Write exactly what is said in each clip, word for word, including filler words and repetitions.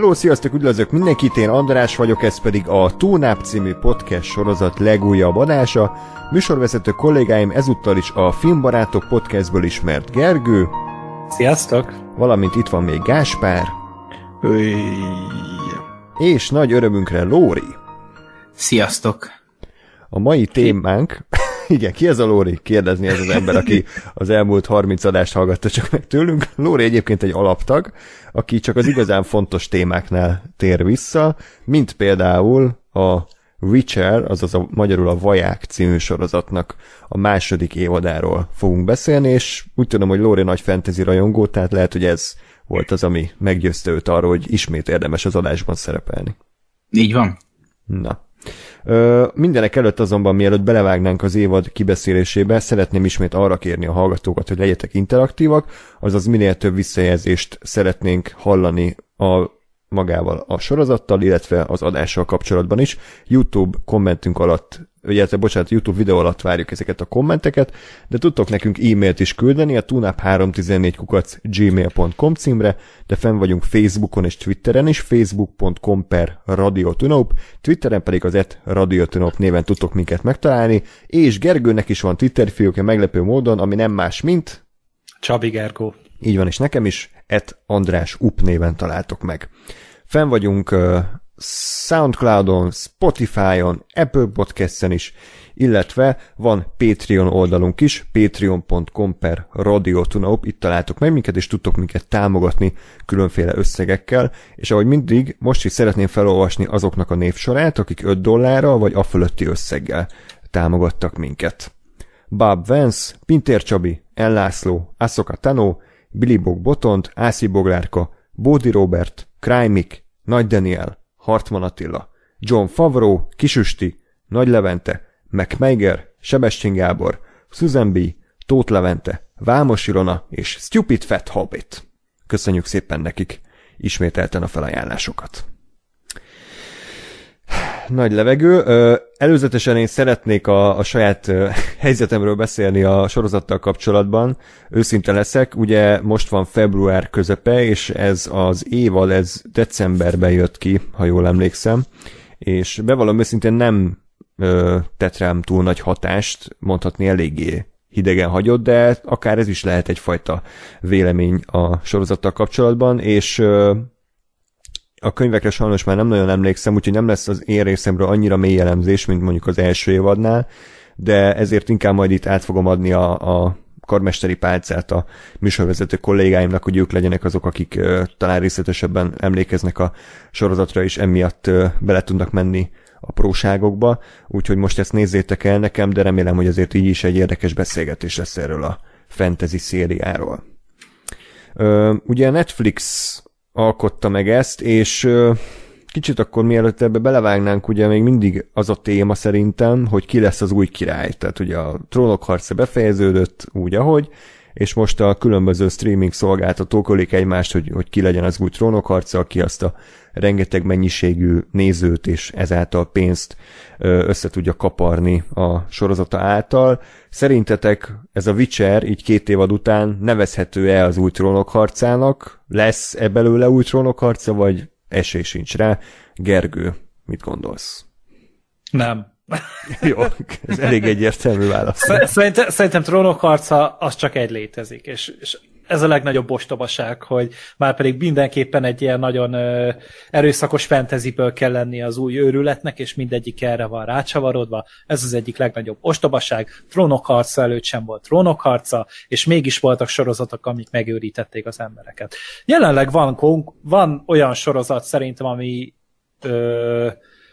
Hello, sziasztok, üdvözlök mindenkit, én András vagyok, ez pedig a Túnáp című podcast sorozat legújabb adása. Műsorvezető kollégáim ezúttal is a Filmbarátok podcastből ismert Gergő. Sziasztok! Valamint itt van még Gáspár. Öy. És nagy örömünkre Lóri. Sziasztok! A mai témánk... Igen, ki ez a Lóri? Kérdezni ez az ember, aki az elmúlt harminc adást hallgatta csak meg tőlünk. Lóri egyébként egy alaptag, aki csak az igazán fontos témáknál tér vissza, mint például a Witcher, azaz a magyarul a Vaják című sorozatnak a második évadáról fogunk beszélni, és úgy tudom, hogy Lóri nagy fantasy rajongó, tehát lehet, hogy ez volt az, ami meggyőzte őt arról, hogy ismét érdemes az adásban szerepelni. Így van. Na. Ö, mindenek előtt azonban, mielőtt belevágnánk az évad kibeszélésébe, szeretném ismét arra kérni a hallgatókat, hogy legyetek interaktívak, azaz minél több visszajelzést szeretnénk hallani a magával a sorozattal, illetve az adással kapcsolatban is. YouTube kommentünk alatt, illetve bocsánat, YouTube videó alatt várjuk ezeket a kommenteket, de tudtok nekünk e-mailt is küldeni a tunap háromszáztizennégy kukac gmail pont com címre, de fenn vagyunk Facebookon és Twitteren is, facebook pont com per radiotunop, Twitteren pedig az et radiotunop néven tudtok minket megtalálni, és Gergőnek is van Twitter fiókja meglepő módon, ami nem más, mint... Csabi Gergó. Így van, és nekem is et András Up néven találtok meg. Fenn vagyunk uh, Soundcloudon, Spotify-on, Apple Podcast-en is, illetve van Patreon oldalunk is, patreon pont com per radiotunop, itt találtok meg minket, és tudtok minket támogatni különféle összegekkel, és ahogy mindig, most is szeretném felolvasni azoknak a névsorát, akik öt dollárral vagy a fölötti összeggel támogattak minket. Bob Vance, Pintér Csabi, N. László, Aszoka Tano, Billy Bog Botont, Ászi Boglárka, Bódi Robert, Krajmik, Nagy Daniel, Hartman Attila, John Favreau, Kisüsti, Nagy Levente, MacMeiger, Sebestyén Gábor, Susan B., Tóth Levente, Vámos Ilona és Stupid Fat Hobbit. Köszönjük szépen nekik ismételten a felajánlásokat. Nagy levegő. Előzetesen én szeretnék a, a saját helyzetemről beszélni a sorozattal kapcsolatban. Őszinte leszek, ugye most van február közepe, és ez az évad, ez decemberben jött ki, ha jól emlékszem, és bevallom őszintén nem ö, tett rám túl nagy hatást, mondhatni eléggé hidegen hagyott, de akár ez is lehet egyfajta vélemény a sorozattal kapcsolatban, és ö, a könyvekre sajnos már nem nagyon emlékszem, úgyhogy nem lesz az én részemről annyira mély elemzés, mint mondjuk az első évadnál, de ezért inkább majd itt át fogom adni a, a karmesteri pálcát a műsorvezető kollégáimnak, hogy ők legyenek azok, akik uh, talán részletesebben emlékeznek a sorozatra, és emiatt uh, bele tudnak menni a próságokba, úgyhogy most ezt nézzétek el nekem, de remélem, hogy azért így is egy érdekes beszélgetés lesz erről a fantasy szériáról. Uh, ugye Netflix alkotta meg ezt, és uh, kicsit akkor mielőtt ebbe belevágnánk, ugye még mindig az a téma szerintem, hogy ki lesz az új király. Tehát ugye a Trónok harca befejeződött úgy, ahogy, és most a különböző streaming szolgáltatók ölik egymást, hogy, hogy ki legyen az új Trónok harca, aki azt a rengeteg mennyiségű nézőt és ezáltal pénzt össze tudja kaparni a sorozata által. Szerintetek ez a Witcher így két évad után nevezhető-e az új Trónok harcának? Lesz-e belőle új Trónok harca, vagy esély sincs rá? Gergő, mit gondolsz? Nem. Jó, ez elég egyértelmű válasz. Szerintem, szerintem Trónok harca az csak egy létezik, és, és ez a legnagyobb ostobaság, hogy már pedig mindenképpen egy ilyen nagyon ö, erőszakos fantasyből kell lenni az új őrületnek, és mindegyik erre van rácsavarodva. Ez az egyik legnagyobb ostobaság. Trónok harca előtt sem volt Trónok harca, és mégis voltak sorozatok, amik megőrítették az embereket. Jelenleg van, van olyan sorozat szerintem, ami ö,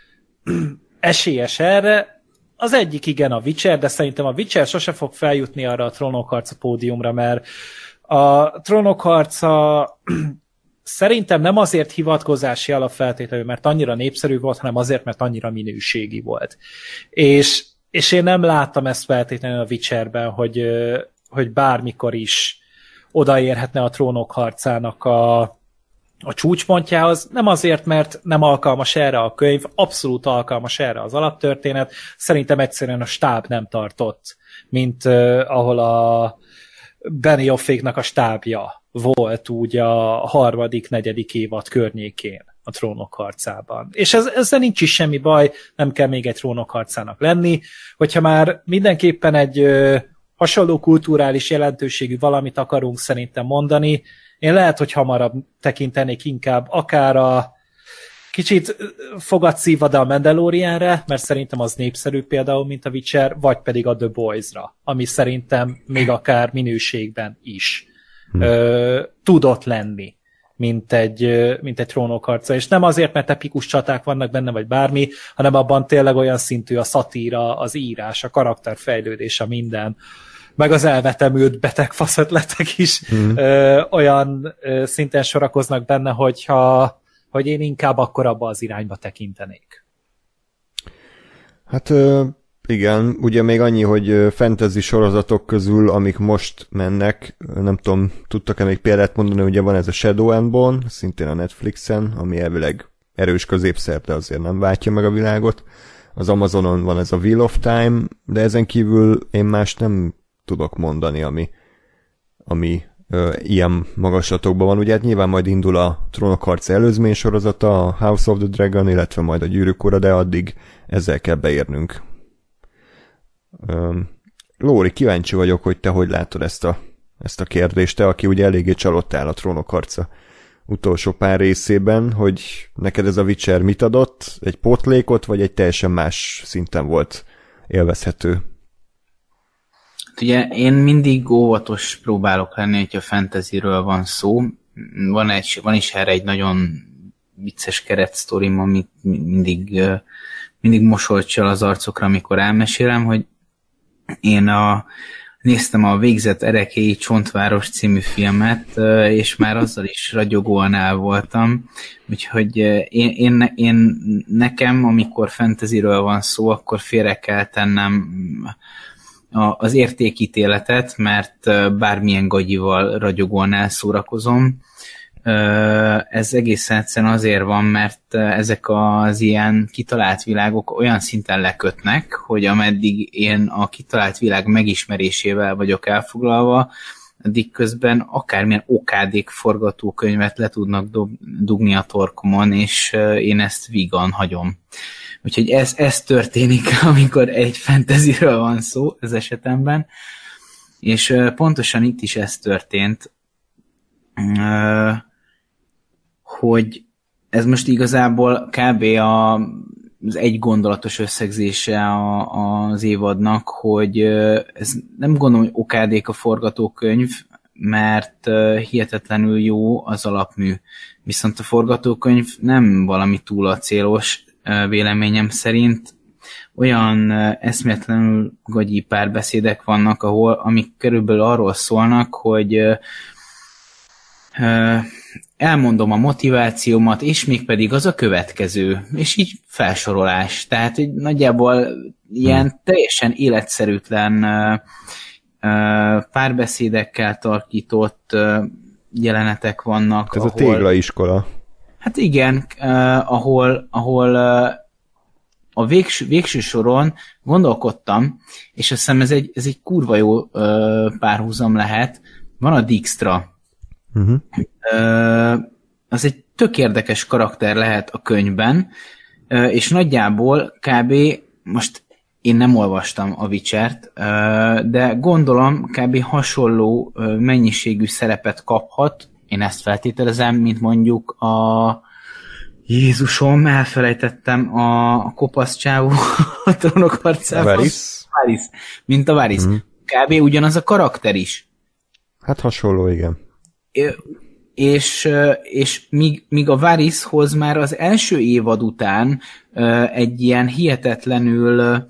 esélyes erre. Az egyik igen a Witcher, de szerintem a Witcher sose fog feljutni arra a Trónok harca pódiumra, mert a Trónok harca szerintem nem azért hivatkozási alapfeltételű, mert annyira népszerű volt, hanem azért, mert annyira minőségi volt. És, és én nem láttam ezt feltétlenül a Witcherben, hogy, hogy bármikor is odaérhetne a Trónok harcának a, a csúcspontjához. Nem azért, mert nem alkalmas erre a könyv, abszolút alkalmas erre az alaptörténet. Szerintem egyszerűen a stáb nem tartott, mint uh, ahol a Beniofféknak a stábja volt úgy a harmadik, negyedik évad környékén a Trónok harcában. És ez, ezzel nincs is semmi baj, nem kell még egy Trónok harcának lenni, hogyha már mindenképpen egy ö, hasonló kulturális jelentőségű valamit akarunk szerintem mondani, én lehet, hogy hamarabb tekintenék inkább akár a kicsit fogadszívad a Mandalorianre, mert szerintem az népszerű például, mint a Witcher, vagy pedig a The Boys-ra, ami szerintem még akár minőségben is hmm. ö, tudott lenni, mint egy, mint egy trónokharca. És nem azért, mert epikus csaták vannak benne, vagy bármi, hanem abban tényleg olyan szintű a szatíra, az írás, a karakterfejlődés, a minden, meg az elvetemült beteg faszötletek is hmm. ö, olyan ö, szinten sorakoznak benne, hogyha hogy én inkább akkor abba az irányba tekintenék. Hát igen, ugye még annyi, hogy fantasy sorozatok közül, amik most mennek, nem tudom, tudtak-e még példát mondani, ugye van ez a Shadow and Bone, szintén a Netflixen, ami elvileg erős középszer, de azért nem váltja meg a világot. Az Amazonon van ez a Wheel of Time, de ezen kívül én más nem tudok mondani, ami, ami Ö, ilyen magaslatokban van. Ugye hát nyilván majd indul a Trónok harca előzmény sorozata, a House of the Dragon, illetve majd a Gyűrűk ura, de addig ezzel kell beérnünk. Ö, Lóri, kíváncsi vagyok, hogy te hogy látod ezt a, ezt a kérdést, te, aki ugye eléggé csalódtál a Trónok harca utolsó pár részében, hogy neked ez a Witcher mit adott? Egy pótlékot, vagy egy teljesen más szinten volt élvezhető? Ugye én mindig óvatos próbálok lenni, hogyha fantasyről van szó. Van, egy, van is erre egy nagyon vicces keretsztorim, amit mindig, mindig mosolyt csal az arcokra, amikor elmesélem, hogy én a, néztem a Végzett Erekélyi Csontváros című filmet, és már azzal is ragyogóan el voltam. Úgyhogy én, én, én nekem, amikor fantasyről van szó, akkor félre kell tennem az értékítéletet, mert bármilyen gagyival ragyogóan elszórakozom. Ez egészen egyszerűen azért van, mert ezek az ilyen kitalált világok olyan szinten lekötnek, hogy ameddig én a kitalált világ megismerésével vagyok elfoglalva, addig közben akármilyen okádék forgatókönyvet le tudnak dugni a torkomon, és én ezt vígan hagyom. Úgyhogy ez, ez történik, amikor egy fantasyről van szó az esetemben, és pontosan itt is ez történt, hogy ez most igazából kb. A, az egy gondolatos összegzése a, az évadnak, hogy ez nem gondolom, hogy okádék a forgatókönyv, mert hihetetlenül jó az alapmű. Viszont a forgatókönyv nem valami túl acélos, véleményem szerint. Olyan eszméletlenül gagyi párbeszédek vannak, ahol, amik körülbelül arról szólnak, hogy elmondom a motivációmat, és még pedig az a következő, és így felsorolás. Tehát hogy nagyjából ilyen hmm. teljesen életszerűtlen párbeszédekkel tarkított jelenetek vannak. Ez ahol, a téglaiskola. Hát igen, uh, ahol, ahol uh, a végső, végső soron gondolkodtam, és azt hiszem ez egy, ez egy kurva jó uh, párhuzam lehet. Van a Dijkstra. Uh-huh. Uh, az egy tök érdekes karakter lehet a könyvben, uh, és nagyjából kb. Most én nem olvastam a Witchert, uh, de gondolom kb. Hasonló uh, mennyiségű szerepet kaphat, én ezt feltételezem, mint mondjuk a Jézusom, elfelejtettem a, a kopasz csávó a Trónok harcában. Varys. Varys. Mint a Varys. Mm. Kb. Ugyanaz a karakter is. Hát hasonló, igen. É, és, és míg, míg a Varyshoz már az első évad után egy ilyen hihetetlenül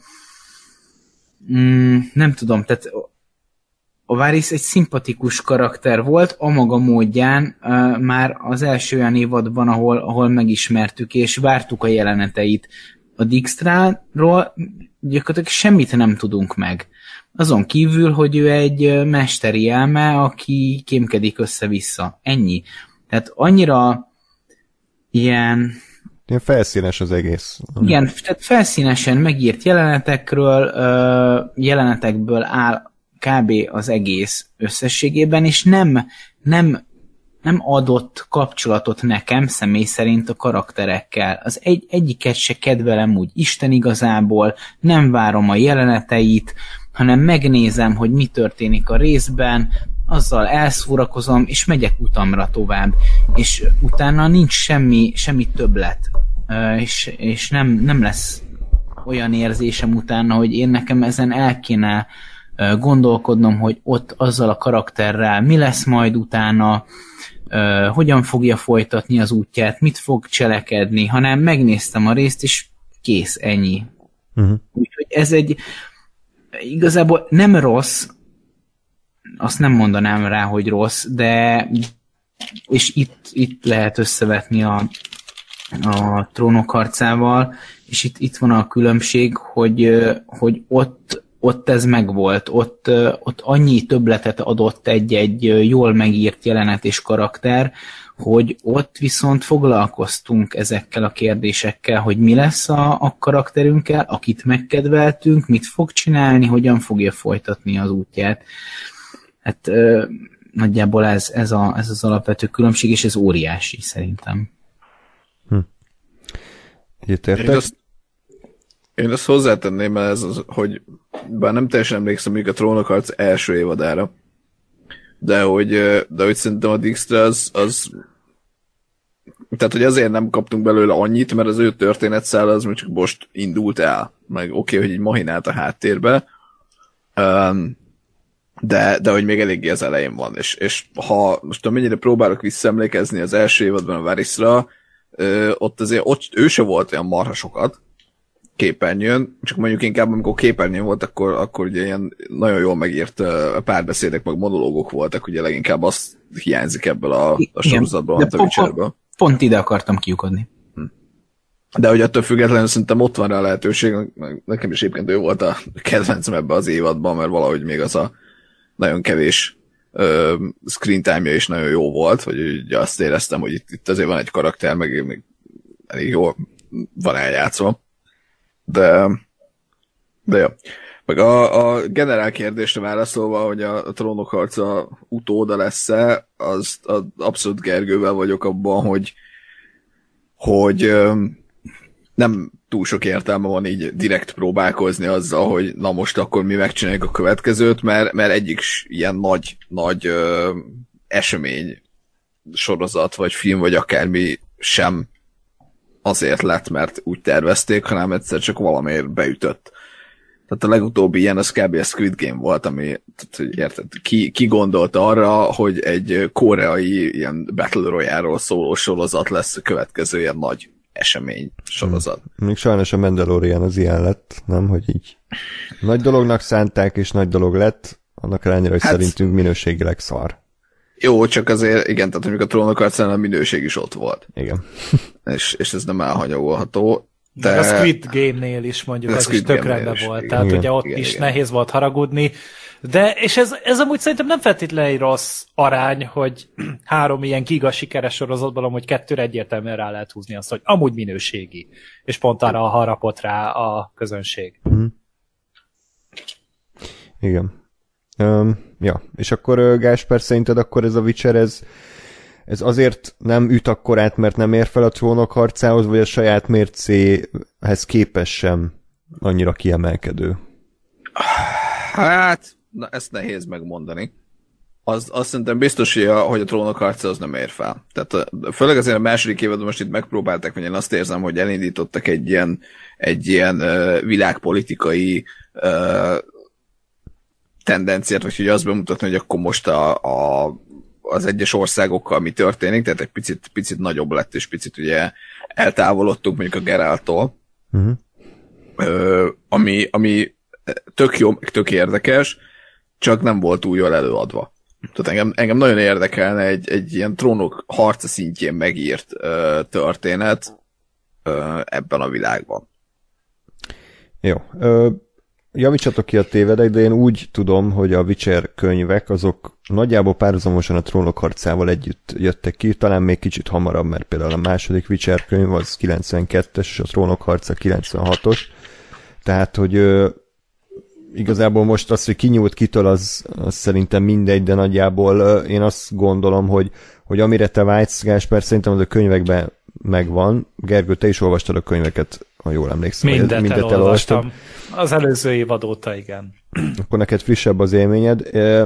nem tudom, tehát a Varys egy szimpatikus karakter volt, a maga módján uh, már az első olyan évadban, ahol, ahol megismertük, és vártuk a jeleneteit. A Dijkstráról gyakorlatilag semmit nem tudunk meg. Azon kívül, hogy ő egy mesteri elme, aki kémkedik össze-vissza. Ennyi. Tehát annyira ilyen... Ilyen felszínes az egész. Igen, tehát felszínesen megírt jelenetekről, uh, jelenetekből áll kb. Az egész összességében, és nem, nem nem adott kapcsolatot nekem személy szerint a karakterekkel. Az egy, egyiket se kedvelem úgy Isten igazából, nem várom a jeleneteit, hanem megnézem, hogy mi történik a részben, azzal elszórakozom, és megyek utamra tovább. És utána nincs semmi, semmi többlet. És, és nem, nem lesz olyan érzésem utána, hogy én nekem ezen el kéne gondolkodnom, hogy ott azzal a karakterrel mi lesz majd utána, hogyan fogja folytatni az útját, mit fog cselekedni, hanem megnéztem a részt, és kész, ennyi. Uh-huh. Úgyhogy ez egy igazából nem rossz, azt nem mondanám rá, hogy rossz, de és itt, itt lehet összevetni a, a Trónok harcával, és itt, itt van a különbség, hogy, hogy ott, ott ez megvolt, ott, ott annyi többletet adott egy-egy jól megírt jelenet és karakter, hogy ott viszont foglalkoztunk ezekkel a kérdésekkel, hogy mi lesz a, a karakterünkkel, akit megkedveltünk, mit fog csinálni, hogyan fogja folytatni az útját. Hát ö, nagyjából ez, ez, a, ez az alapvető különbség, és ez óriási szerintem. Hm. Én azt, én azt hozzátenném, ez az, hogy bár nem teljesen emlékszem még a Trónokharc első évadára, de hogy, de hogy szerintem a Dijkstra az, az tehát, hogy azért nem kaptunk belőle annyit, mert az ő történetszála az csak most indult el, meg oké, okay, hogy így mahinált a háttérbe, de, de hogy még eléggé az elején van, és, és ha most amennyire próbálok visszaemlékezni az első évadban a Varysra, ott azért ott ő se volt olyan marha sokat képernyőn, csak mondjuk inkább amikor képernyőn volt, akkor, akkor ugye ilyen nagyon jól megírt párbeszédek, meg monológok voltak, ugye leginkább azt hiányzik ebből a, a sorozatból, a Witcherből. Pont ide akartam kiukadni. De hogy attól függetlenül szerintem ott van rá a lehetőség, nekem is egyébként ő volt a kedvencem ebben az évadban, mert valahogy még az a nagyon kevés uh, screen time-ja is nagyon jó volt, hogy ugye azt éreztem, hogy itt, itt azért van egy karakter, meg még elég jól van eljátszva. De, de jó. Meg a, a generál kérdésre válaszolva, hogy a, a Trónok harca utóda lesz-e, az, az abszolút Gergővel vagyok abban, hogy, hogy um, nem túl sok értelme van így direkt próbálkozni azzal, hogy na most akkor mi megcsináljuk a következőt, mert, mert egyik ilyen nagy, nagy ö, esemény sorozat, vagy film, vagy akármi sem azért lett, mert úgy tervezték, hanem egyszer csak valamiért beütött. Tehát a legutóbbi ilyen az kb. A Squid Game volt, ami, tehát, érted, ki, ki gondolta arra, hogy egy koreai ilyen Battle Royale-ról szóló sorozat lesz a következő ilyen nagy esemény sorozat. Hmm. Még sajnos a Mandalorian az ilyen lett, nem? Hogy így nagy dolognak szánták, és nagy dolog lett, annak ellenére, hogy hát, szerintünk minőségileg szar. Jó, csak azért, igen, tehát mondjuk a Trónok harcánál a minőség is ott volt. Igen. és, és ez nem elhanyagolható. De a Squid Game-nél is mondjuk az is tök rendben volt. Igen. Tehát igen. Ugye ott igen, is igen. Nehéz volt haragudni. De, és ez, ez amúgy szerintem nem feltétlenül egy rossz arány, hogy három ilyen giga sikeres sorozatban amúgy kettőre egyértelműen rá lehet húzni azt, hogy amúgy minőségi. És pont arra harapott rá a közönség. Mm. Igen. Um, ja, és akkor uh, Gásper, szerinted akkor ez a Witcher, ez, ez azért nem üt akkorát, mert nem ér fel a Trónok harcához, vagy a saját mércéhez képest sem annyira kiemelkedő? Hát, na, ezt nehéz megmondani. Az, azt szerintem biztos, hogy a, hogy a Trónok harca az nem ér fel. Tehát főleg azért a második évadban most itt megpróbálták, vagy én azt érzem, hogy elindítottak egy ilyen, egy ilyen uh, világpolitikai uh, tendenciát, vagy hogy azt bemutatni, hogy akkor most a, a, az egyes országokkal mi történik, tehát egy picit, picit nagyobb lett, és picit ugye eltávolodtunk mondjuk a Geralttól, uh-huh. uh, ami, ami tök jó, tök érdekes, csak nem volt túl jól előadva. Tehát engem, engem nagyon érdekelne egy, egy ilyen Trónok harca szintjén megírt uh, történet uh, ebben a világban. Jó. Uh... Javítsatok ki a tévedek, de én úgy tudom, hogy a Witcher könyvek azok nagyjából párhuzamosan a Trónok harcával együtt jöttek ki, talán még kicsit hamarabb, mert például a második Witcher könyv az kilencvenkettes, és a Trónok harca kilencvenhatos. Tehát, hogy ö, igazából most az, hogy kinyúlt kitől, az, az szerintem mindegy, de nagyjából én azt gondolom, hogy, hogy amire te vágysz, Gásper, szerintem az a könyvekben megvan. Gergő, te is olvastad a könyveket, ha jól emlékszem. Mindet, mindet elolvastam. Az előző évad óta, igen. Akkor neked frissebb az élményed.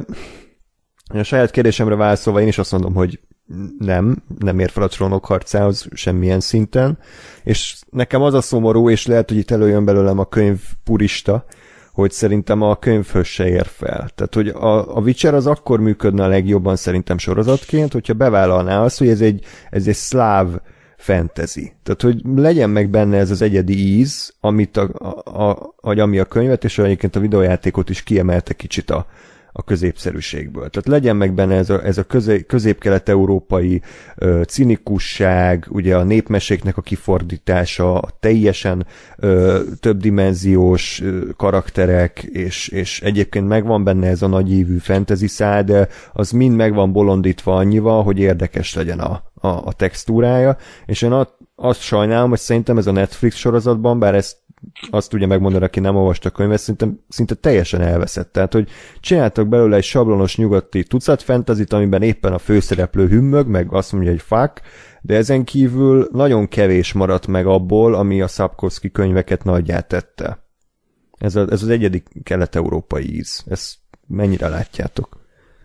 A saját kérdésemre válaszolva én is azt mondom, hogy nem, nem ér fel a Trónok harcához semmilyen szinten, és nekem az a szomorú, és lehet, hogy itt előjön belőlem a könyv purista, hogy szerintem a könyvhöz se ér fel. Tehát, hogy a, a Witcher az akkor működne a legjobban szerintem sorozatként, hogyha bevállalná azt, hogy ez egy, ez egy szláv fantasy. Tehát, hogy legyen meg benne ez az egyedi íz, amit a, a, a, ami a könyvet, és egyébként a videójátékot is kiemelte kicsit a, a középszerűségből. Tehát legyen meg benne ez a, ez a közé, közép-kelet-európai ö, cinikusság, ugye a népmeséknek a kifordítása, a teljesen ö, többdimenziós ö, karakterek, és, és egyébként megvan benne ez a nagyívű fantasy szál, de az mind megvan bolondítva annyival, hogy érdekes legyen a, a, a textúrája, és én azt, azt sajnálom, hogy szerintem ez a Netflix sorozatban, bár ezt azt tudja megmondani, aki nem olvasta a könyvet, szinte, szinte teljesen elveszett. Tehát, hogy csináltak belőle egy sablonos nyugati tucat fantasyt, amiben éppen a főszereplő hümmög, meg azt mondja, hogy fuck, de ezen kívül nagyon kevés maradt meg abból, ami a Sapkowski könyveket nagyját tette. Ez, a, ez az egyedi kelet-európai íz. Ezt mennyire látjátok?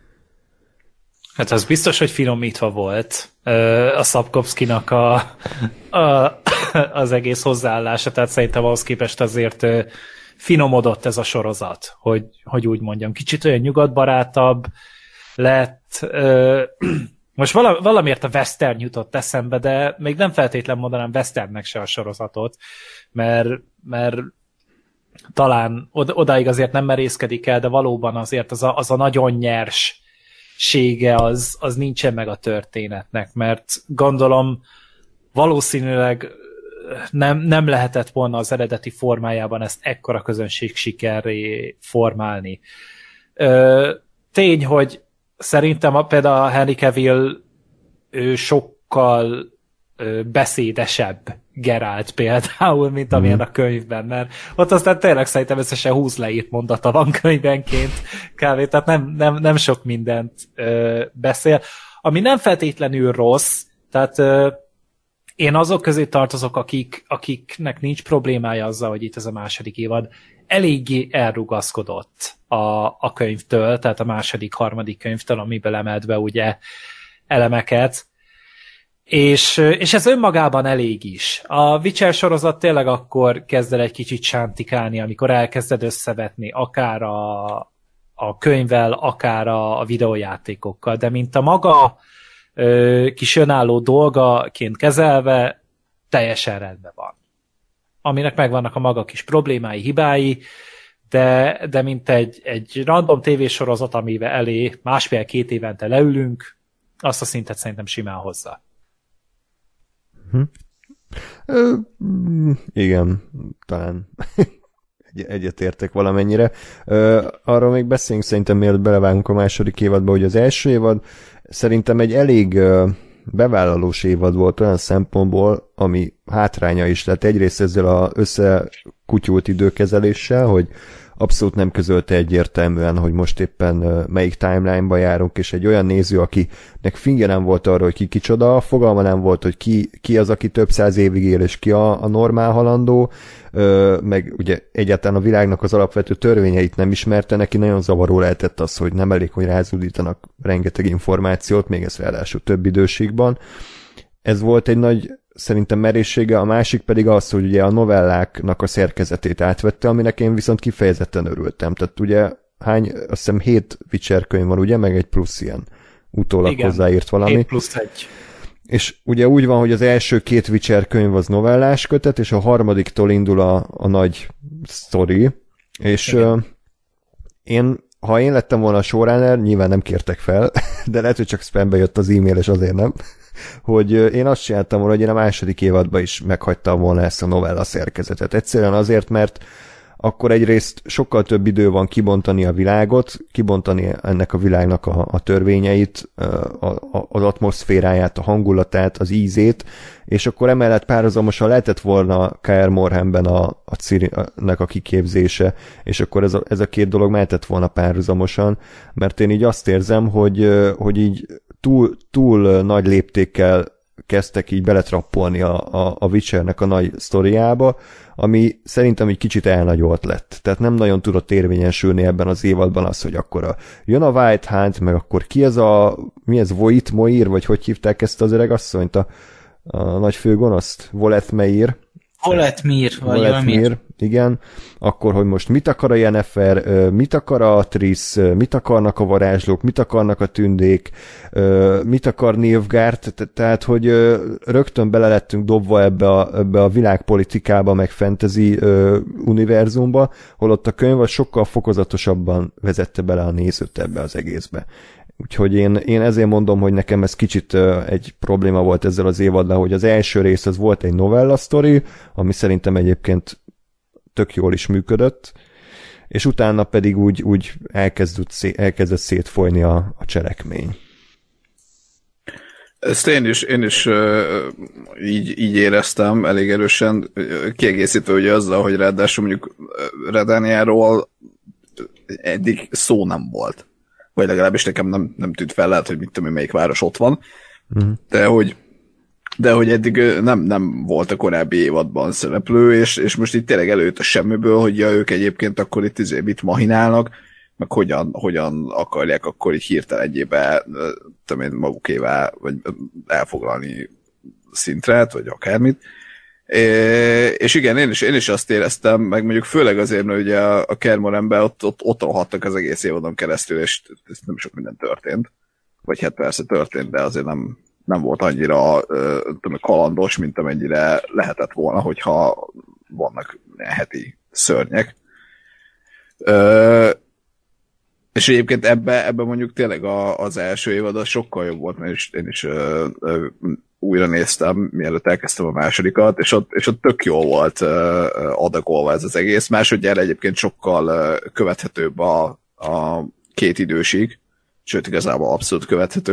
Hát az biztos, hogy finomítva volt a Sapkowskinak a, a, az egész hozzáállása, tehát szerintem ahhoz képest azért finomodott ez a sorozat, hogy, hogy úgy mondjam. Kicsit olyan nyugatbarátabb lett. Most valamiért a western jutott eszembe, de még nem feltétlen mondanám westernnek se a sorozatot, mert, mert talán odáig azért nem merészkedik el, de valóban azért az a, az a nagyon nyers sége az, az nincsen meg a történetnek, mert gondolom valószínűleg nem, nem lehetett volna az eredeti formájában ezt ekkora közönség sikerré formálni. Ö, tény, hogy szerintem a, például a Henry Cavill ő sokkal ö, beszédesebb Geralt például, mint amilyen mm. a könyvben, mert ott aztán tényleg szerintem összesen húsz leírt mondata van könyvenként kávé, tehát nem, nem, nem sok mindent ö, beszél, ami nem feltétlenül rossz, tehát ö, én azok közé tartozok, akik, akiknek nincs problémája azzal, hogy itt ez a második évad eléggé elrugaszkodott a, a könyvtől, tehát a második, harmadik könyvtől, amiből emelt be ugye elemeket, És, és ez önmagában elég is. A Witcher sorozat tényleg akkor kezd el egy kicsit sántikálni, amikor elkezded összevetni akár a, a könyvvel, akár a, a videójátékokkal, de mint a maga ö, kis önálló dolgaként kezelve, teljesen rendben van. Aminek megvannak a maga kis problémái, hibái, de, de mint egy, egy random tévésorozat, amivel elé másfél-két évente leülünk, azt a szintet szerintem simán hozza. Hm. Ö, igen, talán egy, egyetértek valamennyire. Ö, arról még beszéljünk szerintem, mielőtt belevágunk a második évadba, hogy az első évad szerintem egy elég ö, bevállalós évad volt olyan szempontból, ami hátránya is lett. Egyrészt ezzel az összekutyult időkezeléssel, hogy abszolút nem közölte egyértelműen, hogy most éppen melyik timeline-ba járunk, és egy olyan néző, akinek fingje nem volt arra, hogy ki kicsoda, fogalma nem volt, hogy ki, ki az, aki több száz évig él, és ki a, a normál halandó, meg ugye egyáltalán a világnak az alapvető törvényeit nem ismerte, neki nagyon zavaró lehetett az, hogy nem elég, hogy rázúdítanak rengeteg információt, még ez ráadásul több időségben. Ez volt egy nagy szerintem merészsége, a másik pedig az, hogy ugye a novelláknak a szerkezetét átvette, aminek én viszont kifejezetten örültem. Tehát ugye hány, azt hiszem hét Witcher könyv van, ugye, meg egy plusz ilyen utólag igen, hozzáírt valami. hét plusz egy. És ugye úgy van, hogy az első két Witcher könyv az novellás kötet, és a harmadiktól indul a, a nagy sztori, és uh, én, ha én lettem volna a showrunner, nyilván nem kértek fel, de lehet, hogy csak spambe jött az e-mail, és azért nem, hogy én azt csináltam volna, hogy én a második évadban is meghagytam volna ezt a novella szerkezetet. Egyszerűen azért, mert akkor egyrészt sokkal több idő van kibontani a világot, kibontani ennek a világnak a, a törvényeit, a, a, az atmoszféráját, a hangulatát, az ízét, és akkor emellett párhuzamosan lehetett volna K R. Morhaimben a, a Ciri-nek a kiképzése, és akkor ez a, ez a két dolog mehetett volna párhuzamosan, mert én így azt érzem, hogy, hogy így túl, túl nagy léptékkel kezdtek így beletrappolni a, a, a Witchernek a nagy sztoriába, ami szerintem egy kicsit elnagyolt lett. Tehát nem nagyon tudott érvényesülni ebben az évadban az, hogy akkor a, jön a White Hunt, meg akkor ki ez a, mi ez, Voit Moir, vagy hogy hívták ezt az öreg asszonyt, a, a nagy főgonoszt? Voleth Meir. Voleth Meir, vagy Voleth Meir, igen. Akkor, hogy most mit akar a Yennefer, mit akar a Triss, mit akarnak a varázslók, mit akarnak a tündék, mit akar Nilfgaard, tehát, hogy rögtön bele lettünk dobva ebbe a, ebbe a világpolitikába, meg fantasy univerzumba, holott a könyv az sokkal fokozatosabban vezette bele a nézőt ebbe az egészbe. Úgyhogy én, én ezért mondom, hogy nekem ez kicsit uh, egy probléma volt ezzel az évaddal, hogy az első rész az volt egy novella sztori, ami szerintem egyébként tök jól is működött, és utána pedig úgy, úgy elkezdett, szé, elkezdett szétfolyni a, a cselekmény. Ezt én is, én is uh, így, így éreztem elég erősen, kiegészítve ugye azzal, hogy ráadásul mondjuk Redaniáról eddig szó nem volt. Vagy legalábbis nekem nem, nem tűnt fel, lehet, hogy mit tudom, melyik város ott van, uh-huh. de hogy de hogy eddig nem, nem volt a korábbi évadban szereplő, és, és most itt tényleg előtt a semmiből, hogy ja, ők egyébként akkor itt izé mit mahinálnak, meg hogyan, hogyan akarják akkor így hirtelen egyébe tudom én, magukévá, vagy elfoglalni szintret, vagy akármit. É, és igen, én is, én is azt éreztem, meg mondjuk főleg azért, mert ugye a, a Kermorenben ott, ott, ott rohadtak az egész évadon keresztül, és nem sok minden történt. Vagy hát persze történt, de azért nem, nem volt annyira tudom, kalandos, mint amennyire lehetett volna, hogyha vannak heti szörnyek. Ö, és egyébként ebbe, ebbe mondjuk tényleg a, az első évad az sokkal jobb volt, mert is, én is ö, ö, újra néztem, mielőtt elkezdtem a másodikat, és ott, és ott tök jó volt uh, adagolva ez az egész. Másodjára egyébként sokkal uh, követhetőbb a, a két idősig, sőt igazából abszolút követhető.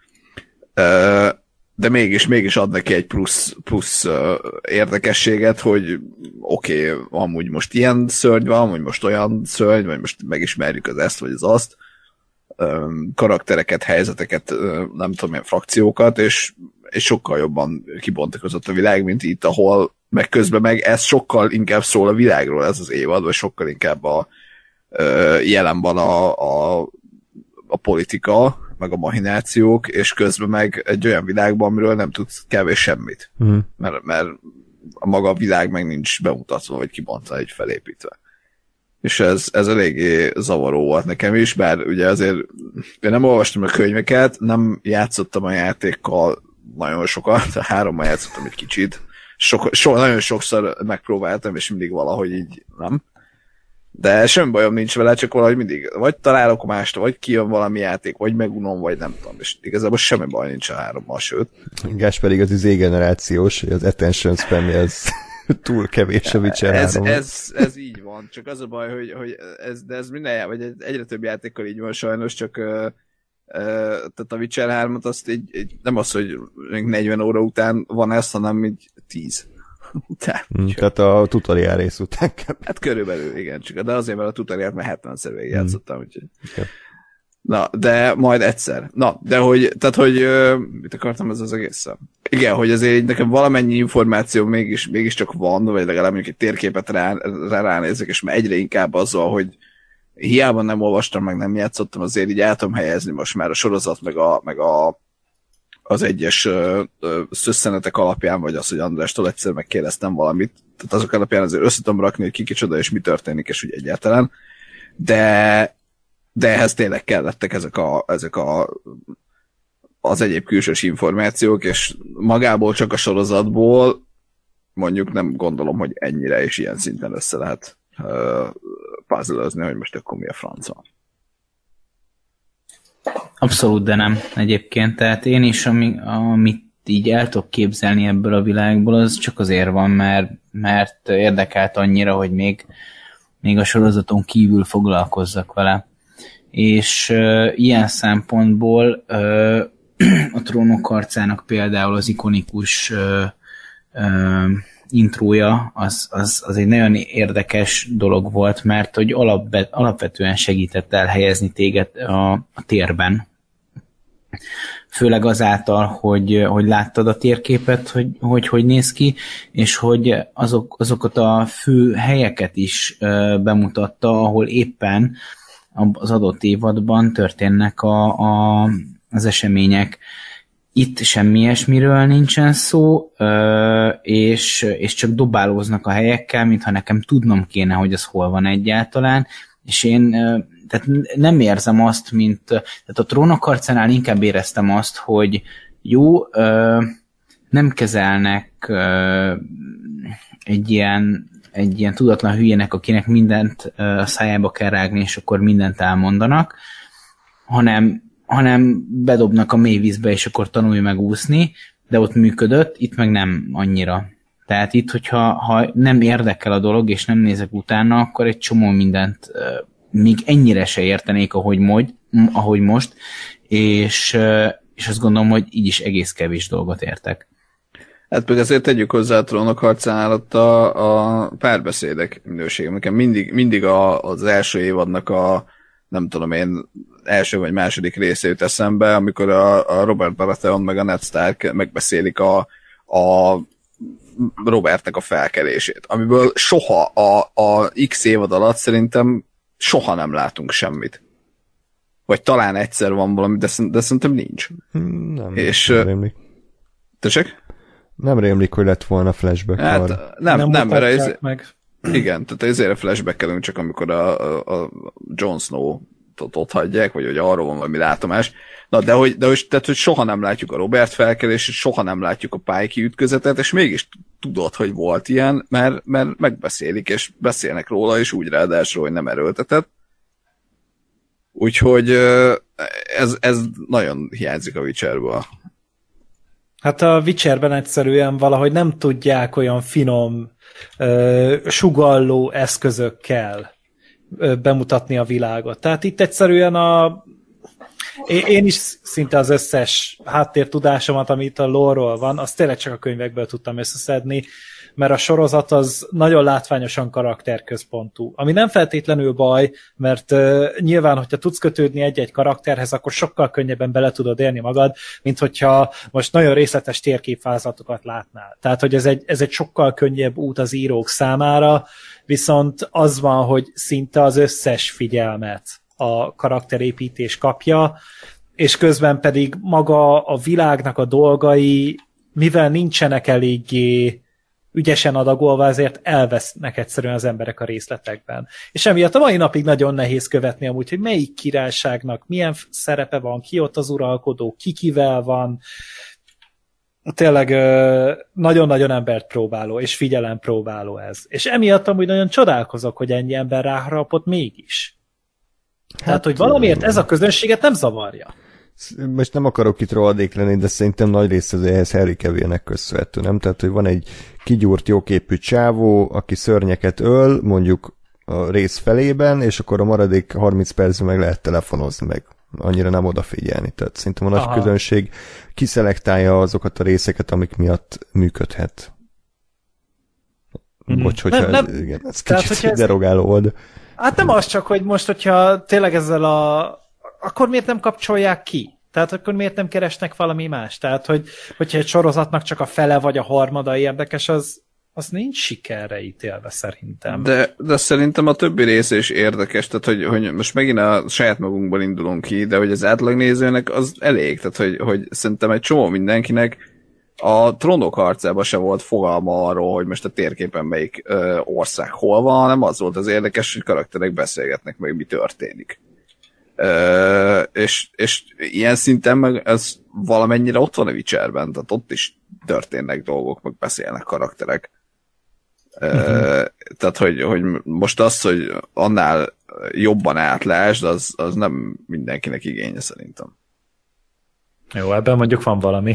Uh, de mégis, mégis ad neki egy plusz, plusz uh, érdekességet, hogy oké, okay, amúgy most ilyen szörny van, vagy most olyan szörny, vagy most megismerjük az ezt, vagy az azt. Um, karaktereket, helyzeteket, uh, nem tudom, milyen frakciókat, és és sokkal jobban kibontakozott a világ, mint itt, ahol meg közben meg ez sokkal inkább szól a világról ez az évad, vagy sokkal inkább a ö, jelen van a, a, a politika, meg a mahinációk, és közben meg egy olyan világban, amiről nem tudsz kevés semmit. Mm. Mert, mert a maga világ meg nincs bemutatva, vagy kibontva, egy felépítve. És ez, ez eléggé zavaró volt nekem is, bár ugye azért én nem olvastam a könyveket, nem játszottam a játékkal nagyon sokat, hárommal játszottam egy kicsit. Sok, so, nagyon sokszor megpróbáltam, és mindig valahogy így nem. De semmi bajom nincs vele, csak valahogy mindig vagy találok mást, vagy kijön valami játék, vagy megunom, vagy nem tudom. És igazából semmi baj nincs a hárommal, sőt. Gás pedig az Z-generációs, az attention span ez túl kevés a Witcher ez, három. ez, ez így van, csak az a baj, hogy, hogy ez, de ez minden, vagy egyre több játékkal így van sajnos, csak Uh, tehát a Witcher hármat azt így, így nem az, hogy negyven óra után van ez, hanem így tíz után. Mm, tehát a tutorial rész után kell. Hát körülbelül, igen, csak de azért, mert a tutorialt már hetvenszer végig játszottam, mm. úgyhogy... Okay. Na, de majd egyszer. Na, de hogy, tehát, hogy uh, mit akartam ez az egészen? Igen, hogy azért nekem valamennyi információ mégis, mégiscsak van, vagy legalább mondjuk egy térképet rá, rá ránézek, és már egyre inkább azzal, hogy hiába nem olvastam, meg nem játszottam, azért így el tudom helyezni most már a sorozat, meg, a, meg a, az egyes ö, ö, szösszenetek alapján, vagy az, hogy Andrástól egyszer megkérdeztem valamit, tehát azok alapján azért össze tudom rakni, hogy ki kicsoda, és mi történik, és úgy egyáltalán. De, de ehhez tényleg kellettek ezek, a, ezek a, az egyéb külsős információk, és magából csak a sorozatból mondjuk nem gondolom, hogy ennyire és ilyen szinten össze lehet uh, puzzle-özni, hogy most akkor mi a franc van. Abszolút, de nem egyébként. Tehát én is, ami, amit így el tudok képzelni ebből a világból, az csak azért van, mert, mert érdekelt annyira, hogy még még a sorozaton kívül foglalkozzak vele. És uh, ilyen szempontból uh, a Trónok harcának például az ikonikus uh, uh, intrója az, az, az egy nagyon érdekes dolog volt, mert hogy alapvet, alapvetően segített elhelyezni téged a, a térben. Főleg azáltal, hogy, hogy láttad a térképet, hogy, hogy hogy néz ki, és hogy azok, azokat a fő helyeket is uh, bemutatta, ahol éppen az adott évadban történnek a, a, az események. Itt semmi ilyesmiről nincsen szó, és, és csak dobálóznak a helyekkel, mintha nekem tudnom kéne, hogy az hol van egyáltalán, és én tehát nem érzem azt, mint tehát a Trónok harcánál inkább éreztem azt, hogy jó, nem kezelnek egy ilyen egy ilyen tudatlan hülyének, akinek mindent a szájába kell rágni, és akkor mindent elmondanak, hanem, hanem bedobnak a mély vízbe, és akkor tanulj meg úszni, de ott működött, itt meg nem annyira. Tehát itt, hogyha ha nem érdekel a dolog, és nem nézek utána, akkor egy csomó mindent még ennyire se értenék, ahogy, mogy, ahogy most, és, és azt gondolom, hogy így is egész kevés dolgot értek. Hát pedig azért tegyük hozzá a Trónok harcánál ott a, a párbeszédek minősége. Nekem mindig, mindig a, az első évadnak a, nem tudom én, első vagy második része jut eszembe, amikor a, a Robert Baratheon meg a Ned Stark megbeszélik a, a Robertnek a felkelését, amiből soha a, a X évad alatt szerintem soha nem látunk semmit. Vagy talán egyszer van valami, de, de szerintem nincs. Nem, és, nem rémlik. Tessék? Nem rémlik, hogy lett volna flashback. Hát, nem, nem, nem mert ez, meg. Igen, tehát ezért flashbackelünk csak amikor a, a, a Jon Snow-t ott hagyják, vagy hogy arról van valami látomás. Na, de hogy, de hogy, tehát, hogy soha nem látjuk a Robert felkelését, soha nem látjuk a Pike ütközetet, és mégis tudod, hogy volt ilyen, mert, mert megbeszélik, és beszélnek róla, és úgy ráadásul, hogy nem erőltetett. Úgyhogy ez, ez nagyon hiányzik a Witcherből. Hát a Witcherben egyszerűen valahogy nem tudják olyan finom, uh, sugalló eszközökkel uh, bemutatni a világot. Tehát itt egyszerűen a én is szinte az összes háttértudásomat, amit a lore-ról van, azt tényleg csak a könyvekből tudtam összeszedni, mert a sorozat az nagyon látványosan karakterközpontú. Ami nem feltétlenül baj, mert uh, nyilván, hogyha tudsz kötődni egy-egy karakterhez, akkor sokkal könnyebben bele tudod élni magad, mint hogyha most nagyon részletes térképvázlatokat látnál. Tehát, hogy ez egy, ez egy sokkal könnyebb út az írók számára, viszont az van, hogy szinte az összes figyelmet a karakterépítés kapja, és közben pedig maga a világnak a dolgai, mivel nincsenek eléggé ügyesen adagolva, ezért elvesznek egyszerűen az emberek a részletekben. És emiatt a mai napig nagyon nehéz követni amúgy, hogy melyik királyságnak milyen szerepe van, ki ott az uralkodó, ki kivel van. Tényleg nagyon-nagyon embert próbáló, és figyelem próbáló ez. És emiatt amúgy nagyon csodálkozok, hogy ennyi ember ráharapott mégis. Hát, Tehát, hogy valamiért ez a közönséget nem zavarja. Most nem akarok itt rohadék lenni, de szerintem nagy része az ehhez Harry Cavillnek köszönhető, nem? Tehát, hogy van egy kigyúrt, jóképű csávó, aki szörnyeket öl, mondjuk a rész felében, és akkor a maradék harminc percben meg lehet telefonozni, meg annyira nem odafigyelni. Tehát szerintem a nagy Aha. közönség kiszelektálja azokat a részeket, amik miatt működhet. Mm-hmm. Bocs, hogyha nem, nem. Ez, igen, ez kicsit Tehát, derogáló volt. Hát nem az csak, hogy most, hogyha tényleg ezzel a... akkor miért nem kapcsolják ki? Tehát akkor miért nem keresnek valami más? Tehát, hogy, hogyha egy sorozatnak csak a fele vagy a harmada érdekes, az, az nincs sikerre ítélve szerintem. De, de szerintem a többi része is érdekes, tehát hogy, hogy most megint a saját magunkból indulunk ki, de hogy az átlagnézőnek az elég, tehát hogy, hogy szerintem egy csomó mindenkinek a Trónok harcában se volt fogalma arról, hogy most a térképen melyik ö, ország hol van, hanem az volt az érdekes, hogy karakterek beszélgetnek meg, mi történik. Ö, és, és ilyen szinten meg ez valamennyire ott van a Witcherben, tehát ott is történnek dolgok, meg beszélnek karakterek. Ö, uh-huh. Tehát, hogy, hogy most az, hogy annál jobban átlásd, az, az nem mindenkinek igénye szerintem. Jó, ebben mondjuk van valami.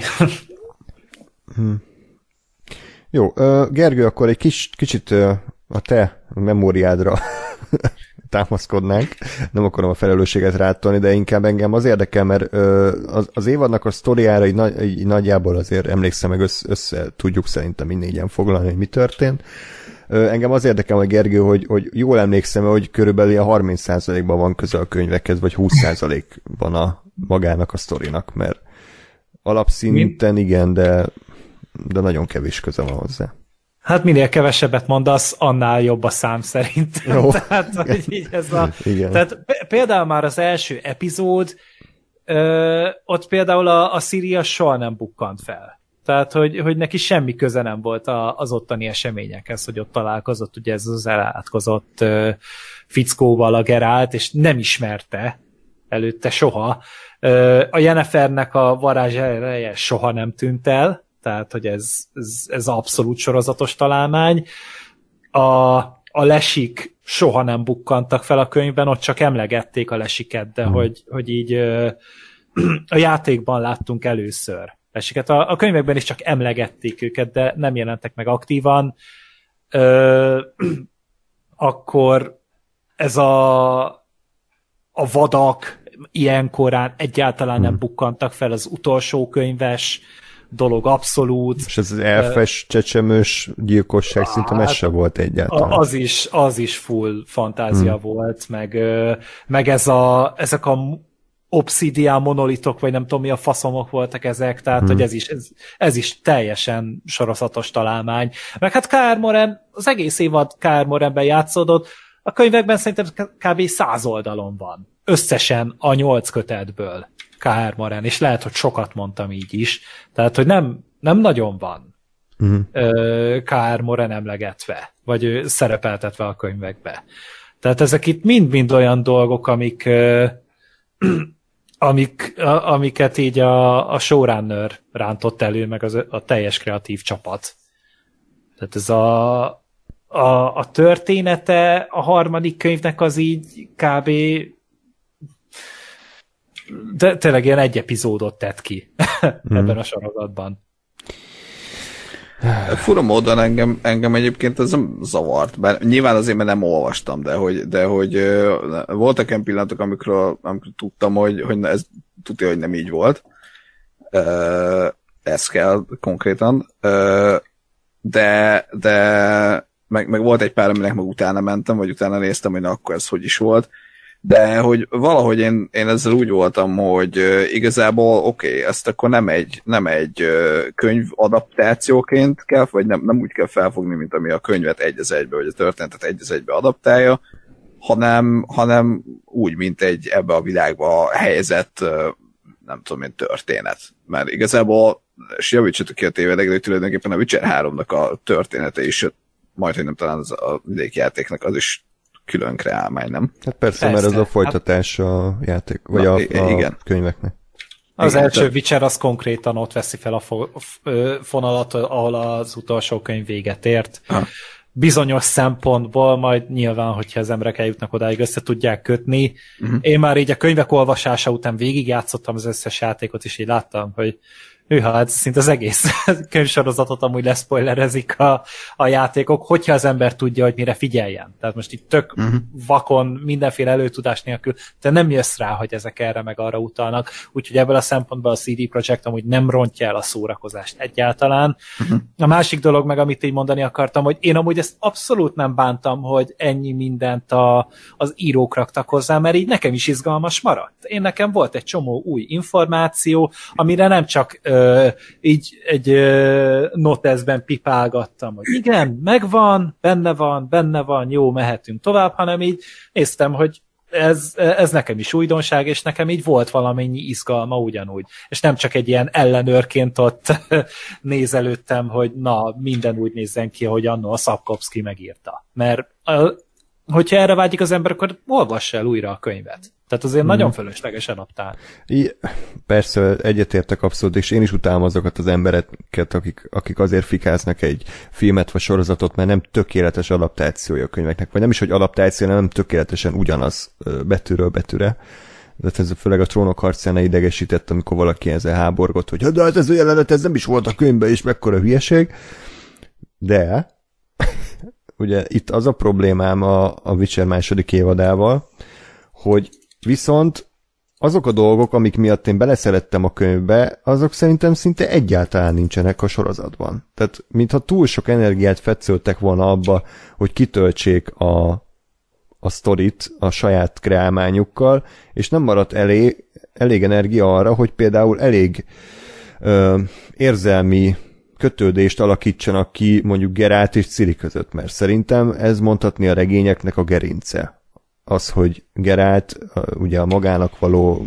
Hmm. Jó, uh, Gergő, akkor egy kis, kicsit uh, a te memóriádra támaszkodnánk, nem akarom a felelősséget rátolni, de inkább engem az érdekel, mert ö, az, az évadnak a sztoriára így, nagy, így nagyjából azért emlékszem, meg össze, össze tudjuk szerintem mindnégyen foglalni, hogy mi történt. Ö, engem az érdekel, hogy Gergő, hogy, hogy jól emlékszem, hogy körülbelül a harminc százalékban van köze a könyvekhez, vagy húsz százalékban a magának a sztorinak, mert alapszinten igen, de, de nagyon kevés köze van hozzá. Hát minél kevesebbet mondasz, annál jobb a szám szerintem. Jó. Tehát, hogy így ez a, Igen. tehát például már az első epizód, ö, ott például a, a Sirius soha nem bukkant fel. Tehát, hogy, hogy neki semmi köze nem volt a, az ottani eseményekhez, hogy ott találkozott ugye ez az elátkozott ö, fickóval a Gerált, és nem ismerte előtte soha. Ö, a Yennefernek a varázs ereje soha nem tűnt el, tehát, hogy ez, ez, ez abszolút sorozatos találmány. A, a lesik soha nem bukkantak fel a könyvben, ott csak emlegették a lesiket, de hmm. hogy, hogy így ö, a játékban láttunk először lesiket. A, a könyvekben is csak emlegették őket, de nem jelentek meg aktívan. Ö, akkor ez a, a vadak ilyenkorán egyáltalán nem bukkantak fel, az utolsó könyves dolog abszolút. És ez az elfes, csecsemős gyilkosság szinte ez se volt egyáltalán. Az is, az is full fantázia hmm. volt, meg, meg ez a, ezek a obszidián monolitok, vagy nem tudom mi a faszomok voltak ezek, tehát hmm. hogy ez is, ez, ez is teljesen sorozatos találmány. Meg hát K R. Moran, az egész évad K R. Moranben játszódott, a könyvekben szerintem kb. száz oldalon van. Összesen a nyolc kötetből K R. Moran, és lehet, hogy sokat mondtam így is. Tehát, hogy nem, nem nagyon van uh-huh. K R. Moran emlegetve, vagy szerepeltetve a könyvekbe. Tehát ezek itt mind-mind olyan dolgok, amik, amik amiket így a, a showrunner rántott elő, meg az, a teljes kreatív csapat. Tehát ez a, a, a története a harmadik könyvnek az így kb. De tényleg ilyen egy epizódot tett ki mm. ebben a sorozatban. Fura módon engem, engem egyébként ez nem zavart, bár nyilván azért, mert nem olvastam, de hogy, de hogy uh, voltak olyan pillanatok, amikről, amikről tudtam, hogy, hogy ez tudja, hogy nem így volt. Uh, ez kell konkrétan. Uh, de de meg, meg volt egy pár, aminek meg utána mentem, vagy utána néztem, hogy na, akkor ez hogy is volt. De hogy valahogy én, én ezzel úgy voltam, hogy uh, igazából oké, okay, ezt akkor nem egy, nem egy uh, könyv adaptációként kell, vagy nem, nem úgy kell felfogni, mint ami a könyvet egy az egybe, vagy a történetet egy az egybe adaptálja, hanem, hanem úgy, mint egy ebbe a világba helyezett, uh, nem tudom én, történet. Mert igazából, és javítsatok ki a tévedek, de tulajdonképpen a Witcher háromnak a története is, majd, hogy nem talán az a vidékjátéknak az is külön kreálmány, nem? Hát persze, persze, mert ez a folytatás a játék, vagy Na, a, a igen. könyveknek. Az igen, első Witcher az konkrétan ott veszi fel a fonalat, ahol az utolsó könyv véget ért. Ha. Bizonyos szempontból majd nyilván, hogyha az emberek eljutnak odáig, össze tudják kötni. Uh-huh. Én már így a könyvek olvasása után végigjátszottam az összes játékot, és így láttam, hogy hűha, hát szinte az egész könyvsorozatot amúgy leszpoilerezik a, a játékok, hogyha az ember tudja, hogy mire figyeljen. Tehát most itt tök uh-huh. vakon, mindenféle előtudás nélkül, de nem jössz rá, hogy ezek erre meg arra utalnak. Úgyhogy ebből a szempontból a cé dé Projekt amúgy nem rontja el a szórakozást egyáltalán. Uh-huh. A másik dolog meg, amit így mondani akartam, hogy én amúgy ezt abszolút nem bántam, hogy ennyi mindent a, az írók raktak hozzá, mert így nekem is izgalmas maradt. Én nekem volt egy csomó új információ, amire nem csak Ö, így egy ö, noteszben pipálgattam, hogy igen, megvan, benne van, benne van, jó, mehetünk tovább, hanem így néztem, hogy ez, ez nekem is újdonság, és nekem így volt valamennyi izgalma ugyanúgy. És nem csak egy ilyen ellenőrként ott nézelődtem, hogy na, minden úgy nézzen ki, hogy annó a Sapkowski megírta. Mert a, hogyha erre vágyik az ember, akkor olvass el újra a könyvet. Tehát azért mm. nagyon fölösleges adaptál. I, persze, egyetértek abszolút, és én is utálom azokat az embereket, akik, akik azért fikáznak egy filmet vagy sorozatot, mert nem tökéletes adaptációja a könyveknek, vagy nem is, hogy adaptáció, nem tökéletesen ugyanaz betűről betűre. De ez főleg a Trónok harcánál idegesített, amikor valaki ezzel háborgott, hogy de hát ez a jelenet, ez nem is volt a könyvben, és mekkora hülyeség. De ugye itt az a problémám a, a Witcher második évadával, hogy viszont azok a dolgok, amik miatt én beleszerettem a könyvbe, azok szerintem szinte egyáltalán nincsenek a sorozatban. Tehát mintha túl sok energiát fetszöltek volna abba, hogy kitöltsék a, a sztorit a saját kreálmányukkal, és nem maradt elég, elég energia arra, hogy például elég ö, érzelmi kötődést alakítsanak ki mondjuk Geralt és Ciri között, mert szerintem ez mondhatni a regényeknek a gerince. Az, hogy Geralt ugye a magának való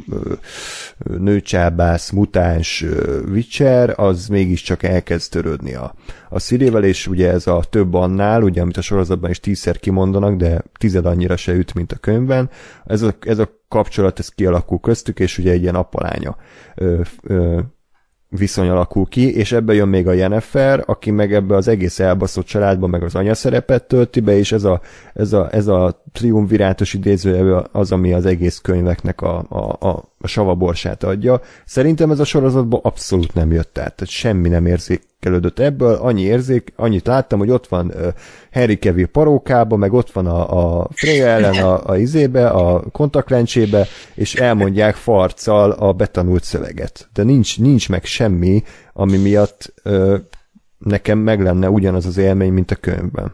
nőcsábász, mutáns Witcher, az mégiscsak elkezd törődni a, a Cirivel, és ugye ez a több annál, ugye amit a sorozatban is tízszer kimondanak, de tized annyira se üt, mint a könyvben. Ez a, ez a kapcsolat, ez kialakul köztük, és ugye egy ilyen apalánya ö, ö, viszony alakul ki, és ebbe jön még a Yennefer, aki meg ebbe az egész elbaszott családban meg az anya szerepet tölti be, és ez a, ez a, ez a triumvirátus idéző az, ami az egész könyveknek a, a, a, a savaborsát adja. Szerintem ez a sorozatban abszolút nem jött át, tehát semmi nem érzékelődött ebből, annyi érzék, annyit láttam, hogy ott van uh, Henry Cavill parókába, meg ott van a, a Freya ellen a, a izébe, a kontaktlencsébe, és elmondják farccal a betanult szöveget. De nincs, nincs meg semmi, ami miatt uh, nekem meg lenne ugyanaz az élmény, mint a könyvben.